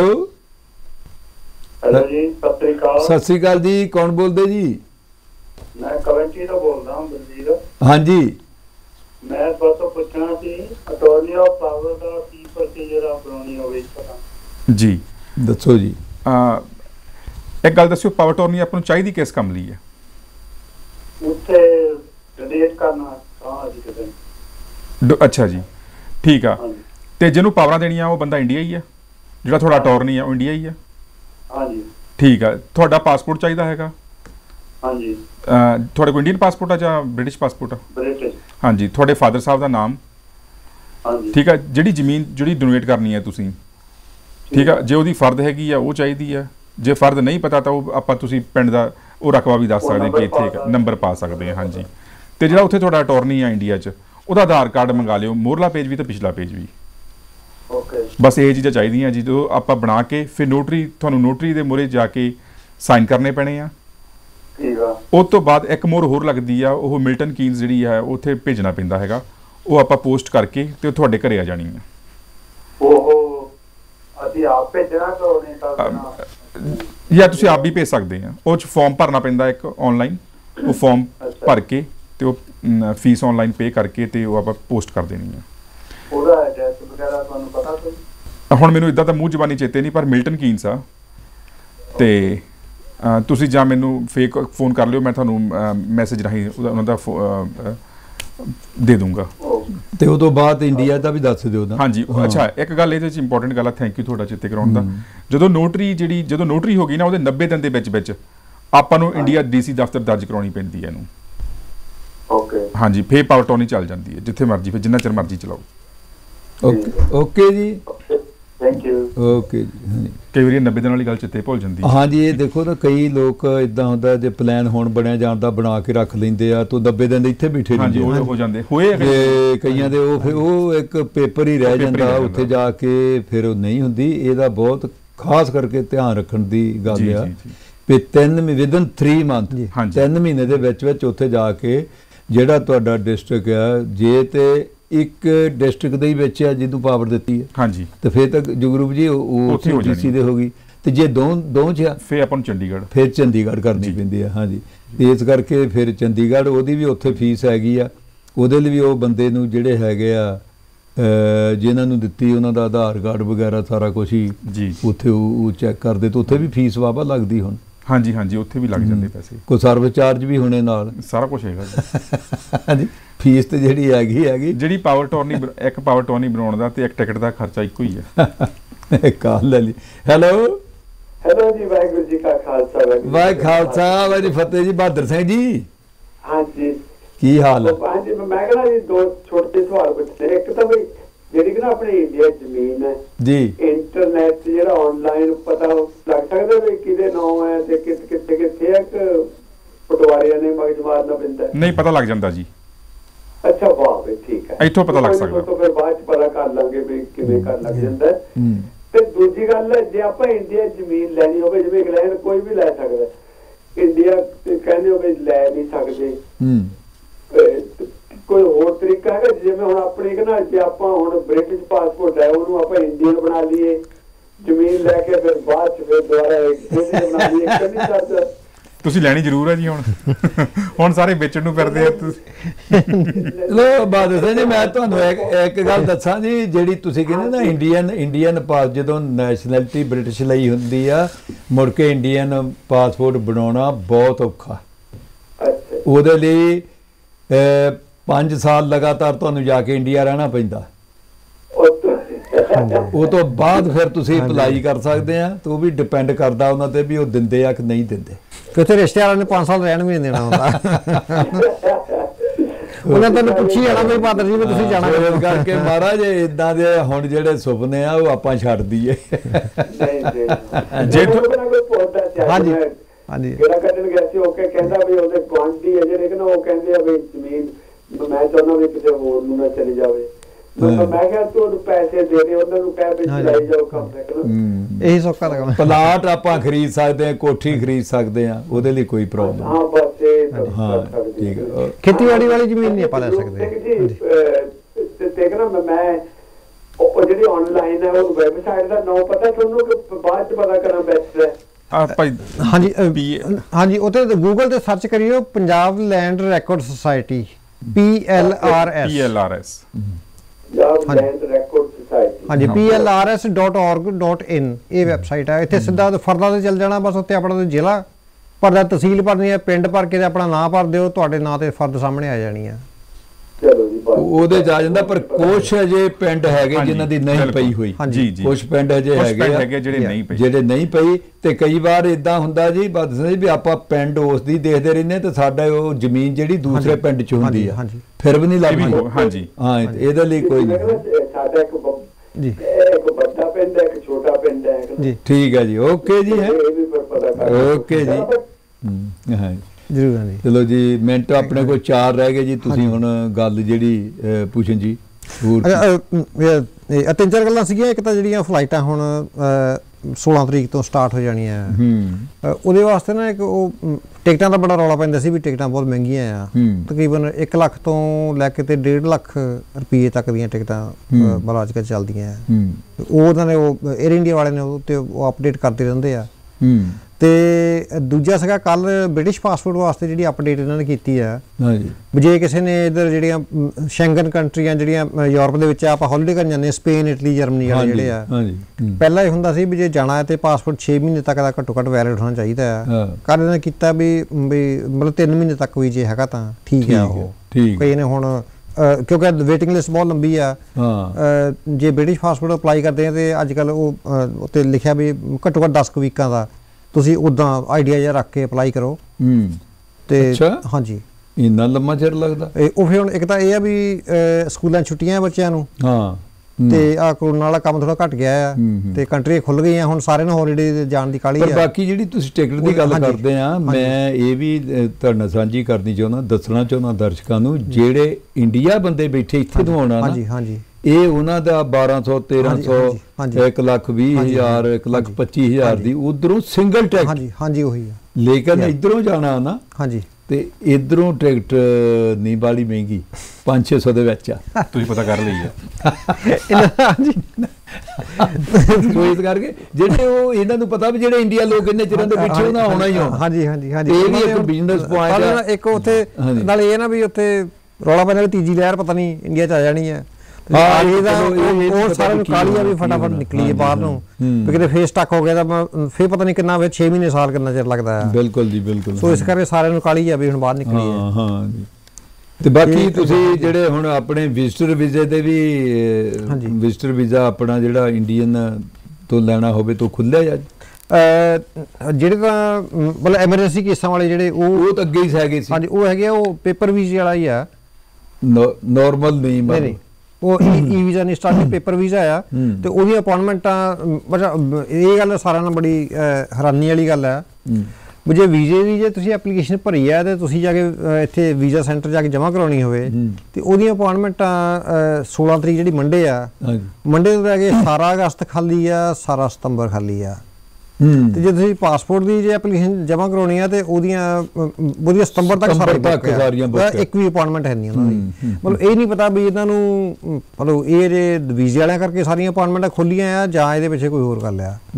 ਜੀ, ਸਤਿ ਸ੍ਰੀ ਅਕਾਲ। ਸਤਿ ਸ੍ਰੀ ਅਕਾਲ ਜੀ, ਕੌਣ ਬੋਲਦੇ ਜੀ? ਮੈਂ ਕਵੰਟੀ ਤੋਂ ਬੋਲਦਾ ਹਾਂ, ਬਲਜੀਤ। ਹਾਂਜੀ, ਮੈਂ ਤੁਹਾਨੂੰ ਪੁੱਛਣਾ ਸੀ ਅਟਾਰਨੀ ਆਫ ਪਾਵਰ ਦਾ ਕੀ ਪ੍ਰੋਸੀਜਰ ਅਪਣਾਉਣੀ ਹੋਵੇ ਜੀ, ਦੱਸੋ ਜੀ। ਇੱਕ ਗੱਲ ਦੱਸਿਓ, ਪਾਵਰ ਅਟਾਰਨੀ ਆਪਾਂ ਨੂੰ ਚਾਹੀਦੀ ਕਿਸ ਕੰਮ ਲਈ ਹੈ? ਉੱਥੇ ਡਿਲੀਟ ਕਰਨਾ ਜੀ ਕਿਤੇ। ਅੱਛਾ ਜੀ, ਠੀਕ ਆ। ਤੇ ਜਿਹਨੂੰ ਪਾਵਰਾਂ ਦੇਣੀਆਂ ਉਹ ਬੰਦਾ ਇੰਡੀਆ ਹੀ ਆ? ਜਿਹੜਾ ਤੁਹਾਡਾ ਅਟਾਰਨੀ ਆ ਉਹ ਇੰਡੀਆ ਹੀ ਆ? ਹਾਂਜੀ, ਠੀਕ ਆ। ਤੁਹਾਡਾ ਪਾਸਪੋਰਟ ਚਾਹੀਦਾ ਹੈਗਾ? ਹਾਂਜੀ। ਤੁਹਾਡੇ ਕੋਲ ਇੰਡੀਅਨ ਪਾਸਪੋਰਟ ਆ ਜਾਂ ਬ੍ਰਿਟਿਸ਼ ਪਾਸਪੋਰਟ ਆ? ਬ੍ਰਿਟਿਸ਼। ਹਾਂਜੀ। ਤੁਹਾਡੇ ਫਾਦਰ ਸਾਹਿਬ ਦਾ ਨਾਮ? ਹਾਂਜੀ। ਠੀਕ ਆ। ਜਿਹੜੀ ਜ਼ਮੀਨ ਜਿਹੜੀ ਡੋਨੇਟ ਕਰਨੀ ਹੈ ਤੁਸੀਂ, ਠੀਕ ਆ, ਜੇ ਉਹਦੀ ਫਰਦ ਹੈਗੀ ਆ ਉਹ ਚਾਹੀਦੀ ਆ। ਜੇ ਫਰਦ ਨਹੀਂ ਪਤਾ ਤਾਂ ਉਹ ਆਪਾਂ ਤੁਸੀਂ ਪਿੰਡ ਦਾ ਉਹ ਰਕਬਾ ਵੀ ਦੱਸ ਸਕਦੇ ਕਿ ਇੱਥੇ ਨੰਬਰ ਪਾ ਸਕਦੇ ਆ। ਹਾਂਜੀ। ਤੇ ਜਿਹੜਾ ਉੱਥੇ ਤੁਹਾਡਾ ਅਟਾਰਨੀ ਆ ਇੰਡੀਆ 'ਚ ਉਹਦਾ ਆਧਾਰ ਕਾਰਡ ਮੰਗਾ ਲਿਓ, ਮੋਹਰਲਾ ਪੇਜ ਵੀ ਤੇ ਪਿਛਲਾ ਪੇਜ ਵੀ। ਓਕੇ। ਬਸ ਇਹ ਚੀਜ਼ਾਂ ਚਾਹੀਦੀਆਂ। ਜਦੋਂ ਆਪਾਂ ਬਣਾ ਕੇ ਫਿਰ ਤੁਹਾਨੂੰ ਨੋਟਰੀ ਦੇ ਮੂਹਰੇ ਜਾ ਕੇ ਸਾਈਨ ਕਰਨੇ ਪੈਣੇ ਆ। ਠੀਕ ਆ। ਉਸ ਤੋਂ ਬਾਅਦ ਇੱਕ ਮੋਹਰ ਹੋਰ ਲੱਗਦੀ ਆ, ਉਹ ਮਿਲਟਨ ਕੀਨਜ਼ ਜਿਹੜੀ ਹੈ ਉੱਥੇ ਭੇਜਣਾ ਪੈਂਦਾ ਹੈਗਾ। ਉਹ ਆਪਾਂ ਪੋਸਟ ਕਰਕੇ ਤੇ ਉਹ ਤੁਹਾਡੇ ਘਰੇ ਆ ਜਾਣੀ ਆ। ਉਹ ਅਸੀਂ ਆਪ ਭੇਜਣਾ ਜਾਂ ਤੁਸੀਂ ਆਪ ਵੀ ਭੇਜ ਸਕਦੇ ਆ। ਉਹ 'ਚ ਫਾਰਮ ਭਰਨਾ ਪੈਂਦਾ ਇੱਕ ਆਨਲਾਈਨ, ਉਹ ਫਾਰਮ ਭਰ ਕੇ ਤੇ ਉਹ ਫੀਸ ਆਨਲਾਈਨ ਪੇ ਕਰਕੇ ਤੇ ਉਹ ਆਪਾਂ ਪੋਸਟ ਕਰ ਦੇਣੀ ਆ। ਉਹਦਾ ਐਡਰੈਸ ਵਗੈਰਾ ਤੁਹਾਨੂੰ ਪਤਾ ਕੋਈ? ਹੁਣ ਮੈਨੂੰ ਇਦਾਂ ਤਾਂ ਮੂੰਹ ਜ਼ਬਾਨੀ ਚੇਤੇ ਨਹੀਂ, ਪਰ ਮਿਲਟਨ ਕੀਨਜ਼ ਆ। ਤੇ ਤੁਸੀਂ ਜਾਂ ਮੈਨੂੰ ਫੇਕ ਫੋਨ ਕਰ ਲਿਓ, ਮੈਂ ਤੁਹਾਨੂੰ ਮੈਸੇਜ ਰਾਹੀਂ ਉਹਨਾਂ ਦਾ ਦੇ ਦੂੰਗਾ। ਤੇ ਉਹ ਤੋਂ ਬਾਅਦ ਇੰਡੀਆ ਦਾ ਵੀ ਦੱਸ ਦਿਓ ਨਾ। ਹਾਂਜੀ। ਅੱਛਾ, ਇੱਕ ਗੱਲ ਇਹਦੇ ਵਿੱਚ ਇੰਪੋਰਟੈਂਟ ਗੱਲ ਆ, ਥੈਂਕ ਯੂ ਤੁਹਾਡਾ ਚੇਤੇ ਕਰਾਉਣ ਦਾ। ਜਦੋਂ ਨੋਟਰੀ ਹੋ ਗਈ ਨਾ, ਉਹਦੇ 90 ਦਿਨ ਦੇ ਵਿੱਚ ਆਪਾਂ ਨੂੰ ਇੰਡੀਆ DC ਦਫ਼ਤਰ ਦਰਜ ਕਰਾਉਣੀ ਪੈਂਦੀ ਹੈ ਇਹਨੂੰ। ਓਕੇ। ਹਾਂਜੀ। ਫੇਰ ਪਾਵਰ ਅਟਾਰਨੀ ਚੱਲ ਜਾਂਦੀ ਹੈ ਜਿੱਥੇ ਮਰਜ਼ੀ, ਫਿਰ ਜਿੰਨਾ ਚਿਰ ਮਰਜ਼ੀ ਚਲਾਓ। ਓਕੇ ਜੀ, ਥੈਂਕ ਯੂ। ਓਕੇ ਜੀ। ਕਈ ਵਾਰੀ 90 ਦਿਨ ਵਾਲੀ ਗੱਲ ਚੇਤੇ ਭੁੱਲ ਜਾਂਦੀ ਹੈ। ਹਾਂਜੀ, ਇਹ ਦੇਖੋ ਨਾ, ਕਈ ਲੋਕ ਇਦਾਂ ਹੁੰਦਾ ਜੇ ਪਲਾਨ ਹੁਣ ਬਣਿਆ ਜਾਣ ਦਾ ਬਣਾ ਕੇ ਰੱਖ ਲੈਂਦੇ ਆ ਤਾਂ 90 ਦਿਨ ਇੱਥੇ ਬੈਠੇ ਰਹਿੰਦੇ ਹੋ ਜਾਂਦੇ ਹੋਏ ਕਈਆਂ ਦੇ। ਉਹ ਇੱਕ ਪੇਪਰ ਹੀ ਰਹਿ ਜਾਂਦਾ ਉੱਥੇ ਜਾ ਕੇ, ਫਿਰ ਉਹ ਨਹੀਂ ਹੁੰਦੀ। ਇਹਦਾ ਬਹੁਤ ਖਾਸ ਕਰਕੇ ਧਿਆਨ ਰੱਖਣ ਦੀ ਗੱਲ ਆ ਵੀ 3 ਮੰਥ 3 ਮਹੀਨੇ ਦੇ ਵਿੱਚ ਉੱਥੇ ਜਾ ਕੇ ਜਿਹੜਾ ਤੁਹਾਡਾ ਡਿਸਟ੍ਰਿਕਟ ਆ, ਜੇ ਤੇ ਇੱਕ ਡਿਸਟ੍ਰਿਕਟ ਦੇ ਵਿੱਚ ਆ ਜਿਹਨੂੰ ਪਾਵਰ ਦਿੱਤੀ ਹੈ, ਹਾਂਜੀ, ਤੇ ਫਿਰ ਤਾਂ ਜਗਰੂਪ ਜੀ ਉਹ DC ਦੇ ਹੋ ਗਈ। ਤੇ ਜੇ ਦੋ ਚ ਫਿਰ ਆਪਾਂ ਨੂੰ ਚੰਡੀਗੜ੍ਹ ਕਰਨੀ ਪੈਂਦੀ ਆ। ਹਾਂਜੀ। ਤੇ ਇਸ ਕਰਕੇ ਫਿਰ ਚੰਡੀਗੜ੍ਹ ਉਹਦੀ ਵੀ ਉੱਥੇ ਫੀਸ ਹੈਗੀ ਆ। ਉਹਦੇ ਲਈ ਵੀ ਉਹ ਬੰਦੇ ਨੂੰ ਜਿਹੜੇ ਹੈਗੇ ਆ ਜਿਨ੍ਹਾਂ ਨੂੰ ਦਿੱਤੀ ਉਹਨਾਂ ਦਾ ਆਧਾਰ ਕਾਰਡ ਵਗੈਰਾ ਸਾਰਾ ਕੁਝ ਹੀ ਉੱਥੇ ਉਹ ਚੈੱਕ ਕਰਦੇ, ਤੇ ਉੱਥੇ ਵੀ ਫੀਸ ਵਾਵਾ ਲੱਗਦੀ ਹੁਣ। ਹਾਂਜੀ ਹਾਂਜੀ, ਉੱਥੇ ਵੀ ਲੱਗ ਜਾਂਦੇ ਪੈਸੇ, ਕੋਈ ਸਰਵਿਸ ਚਾਰਜ ਵੀ ਹੋਣੇ ਨਾਲ, ਸਾਰਾ ਕੁਝ ਹੈਗਾ ਹਾਂਜੀ। ਫੀਸ ਤੇ ਜਿਹੜੀ ਹੈਗੀ ਜਿਹੜੀ ਪਾਵਰ ਅਟਾਰਨੀ, ਇੱਕ ਪਾਵਰ ਅਟਾਰਨੀ ਬਣਾਉਣ ਦਾ ਤੇ ਇੱਕ ਟਿਕਟ ਦਾ ਖਰਚਾ ਇੱਕੋ ਹੀ ਹੈ। ਕਾਲ ਲੈ ਲਈ। ਹੈਲੋ ਜੀ, ਵਾਹਿਗੁਰੂ ਜੀ ਕਾ ਖਾਲਸਾ, ਵਾਹਿਗੁਰੂ ਜੀ ਫਤਿਹ ਜੀ। ਬਹਾਦਰ ਸਿੰਘ ਜੀ, ਹਾਂਜੀ, ਕੀ ਹਾਲ ਹੈ? ਹਾਂਜੀ, ਮੈਂ ਕਹਿੰਦਾ ਜੀ ਦੋ ਛੋਟੇ ਸਵਾਲ ਪੁੱਛਦੇ। ਇੱਕ ਤਾਂ ਵੀ ਜਿਹੜੀ ਕਿ ਨਾ ਆਪਣੀ ਇੰਡੀਆ ਜ਼ਮੀਨ ਹੈ ਜੀ, ਇੰਟਰਨੈਟ ਜਿਹੜਾ ਆਨਲਾਈਨ ਪਤਾ ਲੱਗ ਸਕਦਾ ਵੀ ਕਿਹਦੇ ਨਾਮ ਹੈ ਤੇ ਕਿੱਥੇ ਹੈ ਕਿ ਪਟਵਾਰੀਆਂ ਨੇ ਮਗਜ ਮਾਰਨਾ ਪੈਂਦਾ? ਨਹੀਂ, ਪਤਾ ਲੱਗ ਜਾਂਦਾ ਜੀ। ਅੱਛਾ, ਵਾਹ ਵੀ ਠੀਕ ਹੈ, ਇੱਥੋਂ ਪਤਾ ਲੱਗ ਸਕਦਾ। ਫਿਰ ਬਾਅਦ ਚ ਪਤਾ ਕਰ ਲਾਂਗੇ ਵੀ ਕਿਵੇਂ ਕਰ ਲੱਗ ਜਾਂਦਾ। ਤੇ ਦੂਜੀ ਗੱਲ ਹੈ, ਜੇ ਆਪਾਂ ਇੰਡੀਆ ਜ਼ਮੀਨ ਲੈਣੀ ਹੋਵੇ, ਜਿਵੇਂ ਇੰਗਲੈਂਡ ਕੋਈ ਵੀ ਲੈ ਸਕਦਾ, ਇੰਡੀਆ ਕਹਿੰਦੇ ਹੋਵੇ ਲੈ ਨਹੀਂ ਸਕਦੇ, ਕੋਈ ਹੋਰ ਤਰੀਕਾ ਹੈਗਾ? ਜਿਵੇਂ ਹੁਣ ਆਪਣੀ ਕਹਿੰਦਾ ਜੇ ਆਪਾਂ ਹੁਣ ਬ੍ਰਿਟਿਸ਼ ਪਾਸਪੋਰਟ ਹੈ ਉਹਨੂੰ ਆਪਾਂ ਇੰਡੀਅਨ ਬਣਾ ਲਈਏ, ਜ਼ਮੀਨ ਲੈ ਕੇ ਫਿਰ ਬਾਅਦ ਚ ਫਿਰ ਦੁਬਾਰਾ ਬਣਾ ਲਈਏ, ਕਿੰਨੀ ਚੱਲਦਾ? ਤੁਸੀਂ ਲੈਣੀ ਜ਼ਰੂਰ ਹੈ ਜੀ। ਹੁਣ ਸਾਰੇ ਵੇਚਣ ਨੂੰ ਫਿਰਦੇ ਆ। ਤੁਸੀਂ ਚਲੋ ਬਹਾਦਰ ਸਿੰਘ ਜੀ, ਮੈਂ ਤੁਹਾਨੂੰ ਇੱਕ ਗੱਲ ਦੱਸਾਂ ਜੀ, ਜਿਹੜੀ ਤੁਸੀਂ ਕਹਿੰਦੇ ਨਾ ਇੰਡੀਅਨ ਪਾਸ, ਜਦੋਂ ਨੈਸ਼ਨੈਲਿਟੀ ਬ੍ਰਿਟਿਸ਼ ਲਈ ਹੁੰਦੀ ਆ, ਮੁੜ ਕੇ ਇੰਡੀਅਨ ਪਾਸਪੋਰਟ ਬਣਾਉਣਾ ਬਹੁਤ ਔਖਾ। ਉਹਦੇ ਲਈ 5 ਸਾਲ ਲਗਾਤਾਰ ਤੁਹਾਨੂੰ ਜਾ ਕੇ ਇੰਡੀਆ ਰਹਿਣਾ ਪੈਂਦਾ। ਉਹ ਤੋਂ ਬਾਅਦ ਫਿਰ ਤੁਸੀਂ ਅਪਲਾਈ ਕਰ ਸਕਦੇ ਆ, ਤੇ ਉਹ ਵੀ ਡਿਪੈਂਡ ਕਰਦਾ ਉਹਨਾਂ ਤੇ ਵੀ ਉਹ ਦਿੰਦੇ ਆ ਕਿ ਨਹੀਂ ਦਿੰਦੇ। ਕਿਤੇ ਰਿਸ਼ਤੇਦਾਰਾਂ ਨੇ 5 ਸਾਲ ਰਹਿਣ ਵੀ ਨਹੀਂ ਦੇਣਾ ਹੁੰਦਾ। ਉਹਨਾਂ ਤੈਨੂੰ ਪੁੱਛੀ ਜਾਣਾ ਵੀ ਪਾਦਰ ਜੀ ਵੀ ਤੁਸੀਂ ਜਾਣਾ ਇਸ ਕਰਕੇ ਮਹਾਰਾਜ ਇਦਾਂ ਦੇ ਹੁਣ ਜਿਹੜੇ ਸੁਪਨੇ ਆ ਉਹ ਆਪਾਂ ਛੱਡ ਦਈਏ। ਜੇ ਹਾਂਜੀ ਹਾਂਜੀ ਕਿਹੜਾ ਕੱਢਣ ਗਿਆ ਸੀ, ਉਹ ਕਹਿੰਦਾ ਵੀ ਉਹਦੇ ਕੁਆਂਟੀ ਹੈ ਜਿਹੜੇ ਕਿ ਨਾ ਉਹ ਕਹਿੰਦੇ ਆ ਵੀ ਜ਼ਮੀਨ ਮੈਂ ਚਾਹੁੰਦਾ ਵੀ ਕਿਸੇ ਹੋਰ ਨੂੰ ਨਾ ਚਲੀ ਜਾਵੇ। ਮੈਂ ਕਿਹਾ ਤੂੰ ਉਹਨੂੰ ਪੈਸੇ ਦੇ ਦੇ, ਉਹਨਾਂ ਨੂੰ ਕਹਿ ਵੀ ਚਲਾਈ ਜਾਓ ਕੰਮ ਤੇ। ਇਹੀ ਸੌਖਾ ਲੱਗਾ। ਪਲਾਟ ਆਪਾਂ ਖਰੀਦ ਸਕਦੇ ਆ, ਕੋਠੀ ਖਰੀਦ ਸਕਦੇ ਆ, ਉਹਦੇ ਲਈ ਕੋਈ ਪ੍ਰੋਬਲਮ ਹਾਂ ਬਸ ਹਾਂ ਠੀਕ ਹੈ। ਖੇਤੀਬਾੜੀ ਵਾਲੀ ਜ਼ਮੀਨ ਨਹੀਂ ਆਪਾਂ ਲੈ ਸਕਦੇ। ਤੇ ਨਾ ਮੈਂ ਉਹ ਜਿਹੜੀ ਆਨਲਾਈਨ ਹੈ ਉਹ ਵੈਬਸਾਈਟ ਦਾ ਨਾਮ ਪਤਾ ਤੁਹਾਨੂੰ ਕਿ ਬਾਅਦ ਚ ਪਤਾ ਕਰਨਾ ਬੈਸਟ ਹੈ? ਹਾਂਜੀ ਹਾਂਜੀ, ਉੱਥੇ ਗੂਗਲ ਤੇ ਸਰਚ ਕਰਿਓ Punjab land record society PLRS। ਹਾਂਜੀ PLRS.org.in ਇਹ ਵੈਬਸਾਈਟ ਹੈ। ਇੱਥੇ ਸਿੱਧਾ ਫਰਦਾ ਤੇ ਚੱਲ ਜਾਣਾ, ਬਸ ਉੱਤੇ ਆਪਣਾ ਜ਼ਿਲ੍ਹਾ ਭਰਦਾ, ਤਹਿਸੀਲ ਭਰਨੀ ਹੈ, ਪਿੰਡ ਭਰ ਕੇ ਆਪਣਾ ਨਾਂ ਭਰ ਦਿਓ, ਤੁਹਾਡੇ ਨਾਂ ਤੇ ਫਰਦ ਸਾਹਮਣੇ ਆ ਜਾਣੀ ਆ। ਉਹਦੇ ਚ ਆ ਜਾਂਦਾ। ਪਰ ਕੁਛ ਅਜੇ ਪਿੰਡ ਹੈਗੇ ਜਿਨ੍ਹਾਂ ਦੀ ਨਹੀਂ ਪਈ ਹੋਈ, ਕੁਛ ਪਿੰਡ ਅਜੇ ਹੈਗੇ ਜਿਹੜੇ ਨਹੀਂ ਪਈ। ਤੇ ਕਈ ਵਾਰ ਇਦਾਂ ਹੁੰਦਾ ਜੀ ਵੀ ਆਪਾਂ ਪਿੰਡ ਉਸ ਦੀ ਦੇਖਦੇ ਰਹਿੰਦੇ ਤੇ ਸਾਡਾ ਉਹ ਜ਼ਮੀਨ ਜਿਹੜੀ ਦੂਸਰੇ ਪਿੰਡ ਚ ਹੁੰਦੀ ਆ ਫਿਰ ਵੀ ਨਹੀਂ ਲੱਗਦੀ। ਹਾਂਜੀ ਹਾਂ, ਇਹਦੇ ਲਈ ਕੋਈ ਨਹੀਂ। ਸਾਡਾ ਇੱਕ ਵੱਡਾ ਪਿੰਡ ਹੈ, ਇੱਕ ਛੋਟਾ ਪਿੰਡ ਹੈ ਜੀ। ਠੀਕ ਹੈ ਜੀ, ਓਕੇ ਜੀ, ਹੈ ਓਕੇ ਜੀ, ਹਾਂ ਜ਼ਰੂਰ ਜੀ। ਚਲੋ ਜੀ, ਮਿੰਟ ਆਪਣੇ ਕੋਲ 4 ਰਹਿ ਗਏ ਜੀ। ਤੁਸੀਂ ਹੁਣ ਗੱਲ ਜਿਹੜੀ ਪੁੱਛਣ ਜੀ ਹੋਰ 3-4 ਗੱਲਾਂ ਸੀਗੀਆਂ। ਇੱਕ ਤਾਂ ਜਿਹੜੀਆਂ ਫਲਾਈਟਾਂ ਹੁਣ 16 ਤਰੀਕ ਤੋਂ ਸਟਾਰਟ ਹੋ ਜਾਣੀਆਂ, ਉਹਦੇ ਵਾਸਤੇ ਨਾ ਇੱਕ ਉਹ ਟਿਕਟਾਂ ਦਾ ਬੜਾ ਰੌਲਾ ਪੈਂਦਾ ਸੀ ਵੀ ਟਿਕਟਾਂ ਬਹੁਤ ਮਹਿੰਗੀਆਂ ਆ। ਤਕਰੀਬਨ 1 ਲੱਖ ਤੋਂ ਲੈ ਕੇ ਤੇ 1.5 ਲੱਖ ਰੁਪਏ ਤੱਕ ਦੀਆਂ ਟਿਕਟਾਂ ਮਤਲਬ ਅੱਜ ਕੱਲ੍ਹ ਚੱਲਦੀਆਂ। ਉਹ ਉਹਨਾਂ ਨੇ ਉਹ 에ਅਰ ਇੰਡੀਆ ਵਾਲੇ ਨੇ ਉੱਤੇ ਉਹ ਅਪਡੇਟ ਕਰਦੇ ਰਹਿੰਦੇ ਆ। ਤੇ ਦੂਜਾ ਸੀਗਾ ਕੱਲ ਬ੍ਰਿਟਿਸ਼ ਪਾਸਪੋਰਟ ਵਾਸਤੇ ਜਿਹੜੀ ਅਪਡੇਟ ਇਹਨਾਂ ਨੇ ਕੀਤੀ ਆ ਵੀ ਜੇ ਕਿਸੇ ਨੇ ਇੱਧਰ ਜਿਹੜੀਆਂ ਸ਼ੈਂਗਨ ਕੰਟਰੀਆਂ ਜਿਹੜੀਆਂ ਯੂਰਪ ਦੇ ਵਿੱਚ ਆਪਾਂ ਹੌਲੀਡੇ ਕਰਨ ਜਾਂਦੇ, ਸਪੇਨ, ਇਟਲੀ, ਜਰਮਨੀ ਵਾਲੇ ਜਿਹੜੇ ਆ, ਪਹਿਲਾਂ ਇਹ ਹੁੰਦਾ ਸੀ ਵੀ ਜੇ ਜਾਣਾ ਹੈ ਤੇ ਪਾਸਪੋਰਟ 6 ਮਹੀਨੇ ਤੱਕ ਦਾ ਘੱਟੋ ਘੱਟ ਵੈਲਿਡ ਹੋਣਾ ਚਾਹੀਦਾ ਆ। ਕੱਲ ਇਹਨਾਂ ਨੇ ਕੀਤਾ ਵੀ ਮਤਲਬ 3 ਮਹੀਨੇ ਤੱਕ ਵੀ ਜੇ ਹੈਗਾ ਤਾਂ ਠੀਕ ਆ। ਉਹ ਕਈ ਨੇ ਹੁਣ ਕਿਉਂਕਿ ਵੇਟਿੰਗ ਲਿਸਟ ਬਹੁਤ ਲੰਬੀ ਆ, ਜੇ ਬ੍ਰਿਟਿਸ਼ ਪਾਸਪੋਰਟ ਅਪਲਾਈ ਕਰਦੇ ਆ ਤੇ ਅੱਜ ਕੱਲ੍ਹ ਉਹ ਉੱਤੇ ਲਿਖਿਆ ਵੀ ਘੱਟੋ ਘੱਟ 10 ਵੀਕਾਂ ਦਾ ਤੁਸੀਂ ਉਦਾਂ ਆਈਡੀਆ ਜਿਹਾ ਰੱਖ ਕੇ ਅਪਲਾਈ ਕਰੋ। ਤੇ ਹਾਂਜੀ, ਇੰਨਾ ਲੰਮਾ ਚਿਰ ਲੱਗਦਾ। ਉਹ ਫਿਰ ਹੁਣ ਇੱਕ ਤਾਂ ਇਹ ਆ ਵੀ ਸਕੂਲਾਂ ਛੁੱਟੀਆਂ ਬੱਚਿਆਂ ਨੂੰ, ਤੇ ਆ ਕਰੋਨਾ ਵਾਲਾ ਕੰਮ ਥੋੜਾ ਘਟ ਗਿਆ ਆ ਤੇ ਕੰਟਰੀਆਂ ਖੁੱਲ ਗਈਆਂ, ਹੁਣ ਸਾਰਿਆਂ ਨੂੰ ਹੌਲੀਡੇ ਜਾਣ ਦੀ ਕਾਹਲੀ ਆ। ਬਾਕੀ ਜਿਹੜੀ ਤੁਸੀਂ ਟਿਕਟ ਦੀ ਗੱਲ ਕਰਦੇ ਆ, ਮੈਂ ਇਹ ਵੀ ਤੁਹਾਡੇ ਨਾਲ ਸਾਂਝੀ ਕਰਨੀ ਚਾਹੁੰਦਾ, ਦੱਸਣਾ ਚਾਹੁੰਦਾ ਦਰਸ਼ਕਾਂ ਨੂੰ, ਜਿਹੜੇ ਇੰਡੀਆ ਬੰਦੇ ਬੈਠੇ ਇੱਥੇ ਤੋਂ ਆਉਣਾ ਨਾ, ਇਹ ਉਹਨਾਂ ਦਾ 1200 1300 1,20,000 1,25,000 ਦੀ ਉਧਰੋਂ ਸਿੰਗਲ ਟਿਕਟ। ਹਾਂਜੀ ਉਹੀ ਆ। ਲੇਕਿਨ ਇਧਰੋਂ ਜਾਣਾ ਨਾ, ਹਾਂਜੀ, ਤੇ ਇਧਰੋਂ ਟਿਕਟ ਨਹੀਂ ਬਾਲੀ ਮਹਿੰਗੀ, 500-600 ਦੇ ਵਿੱਚ ਆ। ਤੁਸੀਂ ਪਤਾ ਕਰ ਲਈ ਆ। ਹਾਂਜੀ, ਇਸ ਕਰਕੇ ਜਿਹੜੇ ਉਹ ਇਹਨਾਂ ਨੂੰ ਪਤਾ ਵੀ ਜਿਹੜੇ ਇੰਡੀਆ ਲੋਕ ਇੰਨੇ ਚਿਰਾਂ ਦੇ ਪਿੱਛੇ ਉਹਨਾਂ ਆਉਣਾ ਹੀ ਆਉਣਾ। ਹਾਂਜੀ ਹਾਂਜੀ ਹਾਂਜੀ, ਇਹ ਵੀ ਇੱਕ ਬਿਜ਼ਨਸ ਪੁਆਇੰਟ ਹੈ। ਇੱਕ ਉੱਥੇ ਨਾਲ ਇਹ ਨਾ ਵੀ ਉੱਥੇ ਰੌਲਾ ਪੈਂਦਾ ਵੀ ਤੀਜੀ ਲਹਿਰ ਪਤਾ ਨਹੀਂ ਇੰਡੀਆ 'ਚ ਆ ਜਾਣੀ ਹੈ। ਉਹ ਸਾਰਿਆਂ ਨੂੰ ਕਾਹਲੀ ਆ ਵੀ ਫਟਾਫਟ ਨਿਕਲੀਏ ਬਾਹਰ ਨੂੰ, ਵੀ ਕਿਤੇ ਫੇਸ ਟੱਕ ਹੋ ਗਿਆ ਤਾਂ ਫੇਰ ਪਤਾ ਨਹੀਂ ਕਿੰਨਾ 6 ਮਹੀਨੇ ਸਾਲ ਕਿੰਨਾ ਚਿਰ ਲੱਗਦਾ ਹੈ। ਬਿਲਕੁਲ ਜੀ, ਬਿਲਕੁਲ। ਸੋ ਇਸ ਕਰਕੇ ਸਾਰਿਆਂ ਨੂੰ ਕਾਹਲੀ ਆ ਵੀ ਹੁਣ ਬਾਹਰ ਨਿਕਲੀਏ। ਹਾਂ ਜੀ। ਤੇ ਬਾਕੀ ਤੁਸੀਂ ਜਿਹੜੇ ਹੁਣ ਆਪਣੇ ਵਿਜ਼ਟਰ ਵੀਜ਼ੇ ਦੇ ਵੀ, ਵਿਜ਼ਟਰ ਵੀਜ਼ਾ ਆਪਣਾ ਜਿਹੜਾ ਇੰਡੀਅਨ ਤੋਂ ਲੈਣਾ ਹੋਵੇ ਤਾਂ ਖੁੱਲ੍ਹਾ ਜਾਂ ਜਿਹੜੇ ਤਾਂ ਮਤਲਬ ਐਮਰਜੈਂਸੀ ਕੇਸਾਂ ਵਾਲੇ ਜਿਹੜੇ ਉਹ ਤਾਂ ਅੱਗੇ ਹੀ ਹੈਗੇ ਸੀ। ਹਾਂਜੀ, ਉਹ ਹੈਗੇ, ਉਹ ਪੇਪਰ ਵੀਜ਼ੇ ਵਾਲਾ ਹੀ ਆ, ਨਾਰਮਲ ਨਹੀਂ। ਉਹ ਈ ਵੀਜ਼ਾ ਨਹੀਂ, ਸਟਾਰਟਿੰਗ ਪੇਪਰ ਵੀਜ਼ਾ ਆ। ਤੇ ਉਹਦੀਆਂ ਅਪਾਇੰਟਮੈਂਟਾਂ, ਇਹ ਗੱਲ ਸਾਰਿਆਂ ਨਾਲ ਬੜੀ ਹੈਰਾਨੀ ਵਾਲੀ ਗੱਲ ਆ ਵੀ ਜੇ ਵੀਜ਼ੇ ਦੀ ਜੇ ਤੁਸੀਂ ਐਪਲੀਕੇਸ਼ਨ ਭਰੀ ਆ ਤੇ ਤੁਸੀਂ ਜਾ ਕੇ ਇੱਥੇ ਵੀਜ਼ਾ ਸੈਂਟਰ ਜਾ ਕੇ ਜਮ੍ਹਾਂ ਕਰਾਉਣੀ ਹੋਵੇ ਤੇ ਉਹਦੀਆਂ ਅਪਾਇੰਟਮੈਂਟਾਂ 16 ਤਰੀਕ ਜਿਹੜੀ ਮੰਡੇ ਆ, ਮੰਡੇ ਤੋਂ ਲੈ ਕੇ ਸਾਰਾ ਅਗਸਤ ਖਾਲੀ ਆ, ਸਾਰਾ ਸਤੰਬਰ ਖਾਲੀ ਆ। ਤੇ ਜੇ ਤੁਸੀਂ ਪਾਸਪੋਰਟ ਦੀ ਜੇ ਐਪਲੀਕੇਸ਼ਨ ਜਮ੍ਹਾਂ ਕਰਾਉਣੀ ਆ ਤੇ ਉਹਦੀਆਂ ਸਤੰਬਰ ਤੱਕ ਸਾਰੀਆਂ, ਇੱਕ ਵੀ ਅਪਾਇੰਟਮੈਂਟ ਹੈ ਨਹੀਂ ਉਹਨਾਂ ਦੀ। ਮਤਲਬ ਇਹ ਨਹੀਂ ਪਤਾ ਵੀ ਇਹਨਾਂ ਨੂੰ ਮਤਲਬ ਇਹ ਜੇ ਵੀਜ਼ੇ ਵਾਲਿਆਂ ਕਰਕੇ ਸਾਰੀਆਂ ਅਪਾਇੰਟਮੈਂਟਾਂ ਖੁੱਲੀਆਂ ਆ ਜਾਂ ਇਹਦੇ ਪਿੱਛੇ ਕੋਈ ਹੋਰ ਗੱਲ ਆ।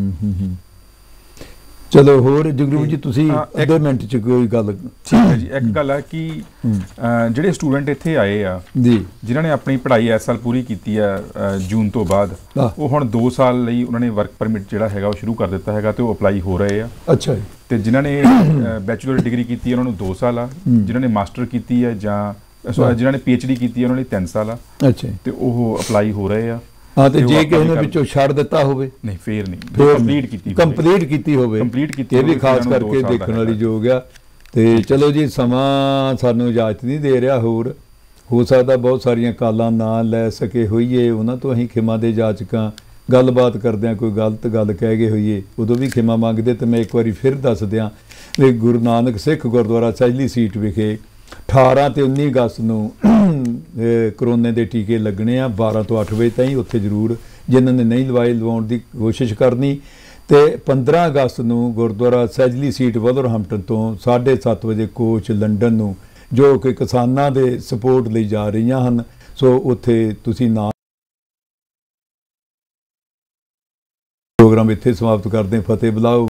ਚਲੋ ਹੋਰ ਜਗਰੂਪ ਜੀ, ਤੁਸੀਂ ਅੱਧੇ ਮਿੰਟ ਚ ਕੋਈ ਗੱਲ। ਠੀਕ ਹੈ ਜੀ। ਇੱਕ ਗੱਲ ਹੈ ਕਿ ਜਿਹੜੇ ਸਟੂਡੈਂਟ ਇੱਥੇ ਆਏ ਆ ਜੀ, ਜਿਨ੍ਹਾਂ ਨੇ ਆਪਣੀ ਪੜ੍ਹਾਈ ਇਸ ਸਾਲ ਪੂਰੀ ਕੀਤੀ ਆ ਜੂਨ ਤੋਂ ਬਾਅਦ, ਉਹ ਹੁਣ 2 ਸਾਲ ਲਈ ਉਹਨਾਂ ਨੇ ਵਰਕ ਪਰਮਿਟ ਜਿਹੜਾ ਹੈਗਾ ਉਹ ਸ਼ੁਰੂ ਕਰ ਦਿੱਤਾ ਹੈਗਾ ਤੇ ਉਹ ਅਪਲਾਈ ਹੋ ਰਹੇ ਆ। ਅੱਛਾ ਜੀ। ਤੇ ਜਿਨ੍ਹਾਂ ਨੇ ਬੈਚਲਰ ਡਿਗਰੀ ਕੀਤੀ ਹੈ ਉਹਨਾਂ ਨੂੰ 2 ਸਾਲ ਆ, ਜਿਨ੍ਹਾਂ ਨੇ ਮਾਸਟਰ ਕੀਤੀ ਹੈ ਜਾਂ ਜਿਨ੍ਹਾਂ ਨੇ PhD ਕੀਤੀ ਹੈ ਉਹਨਾਂ ਲਈ 3 ਸਾਲ ਆ। ਅੱਛਾ। ਤੇ ਉਹ ਅਪਲਾਈ ਹੋ ਰਹੇ ਆ। ਹਾਂ, ਤੇ ਜੇ ਕਿਸੇ ਨੇ ਵਿੱਚੋਂ ਛੱਡ ਦਿੱਤਾ ਹੋਵੇ ਨਹੀਂ ਫੇਰ ਨਹੀਂ, ਕੰਪਲੀਟ ਕੀਤੀ ਹੋਵੇ ਇਹ ਵੀ ਖਾਸ ਕਰਕੇ ਦੇਖਣ ਵਾਲੀ ਯੋਗ ਆ। ਤੇ ਚਲੋ ਜੀ, ਸਮਾਂ ਸਾਨੂੰ ਇਜਾਜ਼ਤ ਨਹੀਂ ਦੇ ਰਿਹਾ, ਹੋਰ ਹੋ ਸਕਦਾ ਬਹੁਤ ਸਾਰੀਆਂ ਕਾਲਾਂ ਨਾ ਲੈ ਸਕੇ ਹੋਈਏ, ਉਹਨਾਂ ਤੋਂ ਅਸੀਂ ਖਿਮਾ ਦੇ ਜਾਚਕਾਂ ਗੱਲਬਾਤ ਕਰਦਿਆਂ ਕੋਈ ਗਲਤ ਗੱਲ ਕਹਿ ਗਏ ਹੋਈਏ, ਉਦੋਂ ਵੀ ਖਿਮਾ ਮੰਗਦੇ। ਤੇ ਮੈਂ ਇੱਕ ਵਾਰੀ ਫਿਰ ਦੱਸ ਦਿਆਂ ਵੀ ਗੁਰੂ ਨਾਨਕ ਸਿੱਖ ਗੁਰਦੁਆਰਾ ਸਹਿਜਲੀ ਸੀਟ ਵਿਖੇ 18 ਤੇ 19 ਅਗਸਤ ਨੂੰ ਕਰੋਨੇ ਦੇ ਟੀਕੇ ਲੱਗਣੇ ਆ 12 ਤੋਂ 8 ਵਜੇ ਤਾਈਂ। ਉੱਥੇ ਜ਼ਰੂਰ ਜਿਨ੍ਹਾਂ ਨੇ ਨਹੀਂ ਲਵਾਉਣ ਦੀ ਕੋਸ਼ਿਸ਼ ਕਰਨੀ। ਤੇ 15 ਅਗਸਤ ਨੂੰ ਗੁਰਦੁਆਰਾ ਸਹਿਜਲੀ ਸੀਟ ਵਲਵਰਹੈਂਪਟਨ ਤੋਂ 7:30 ਵਜੇ ਕੋਚ ਲੰਡਨ ਨੂੰ, ਜੋ ਕਿ ਕਿਸਾਨਾਂ ਦੇ ਸਪੋਰਟ ਲਈ ਜਾ ਰਹੀਆਂ ਹਨ। ਸੋ ਉੱਥੇ ਤੁਸੀਂ ਨਾ ਪ੍ਰੋਗਰਾਮ ਇੱਥੇ ਸਮਾਪਤ ਕਰਦੇ। ਫਤਿਹ ਬੁਲਾਓ।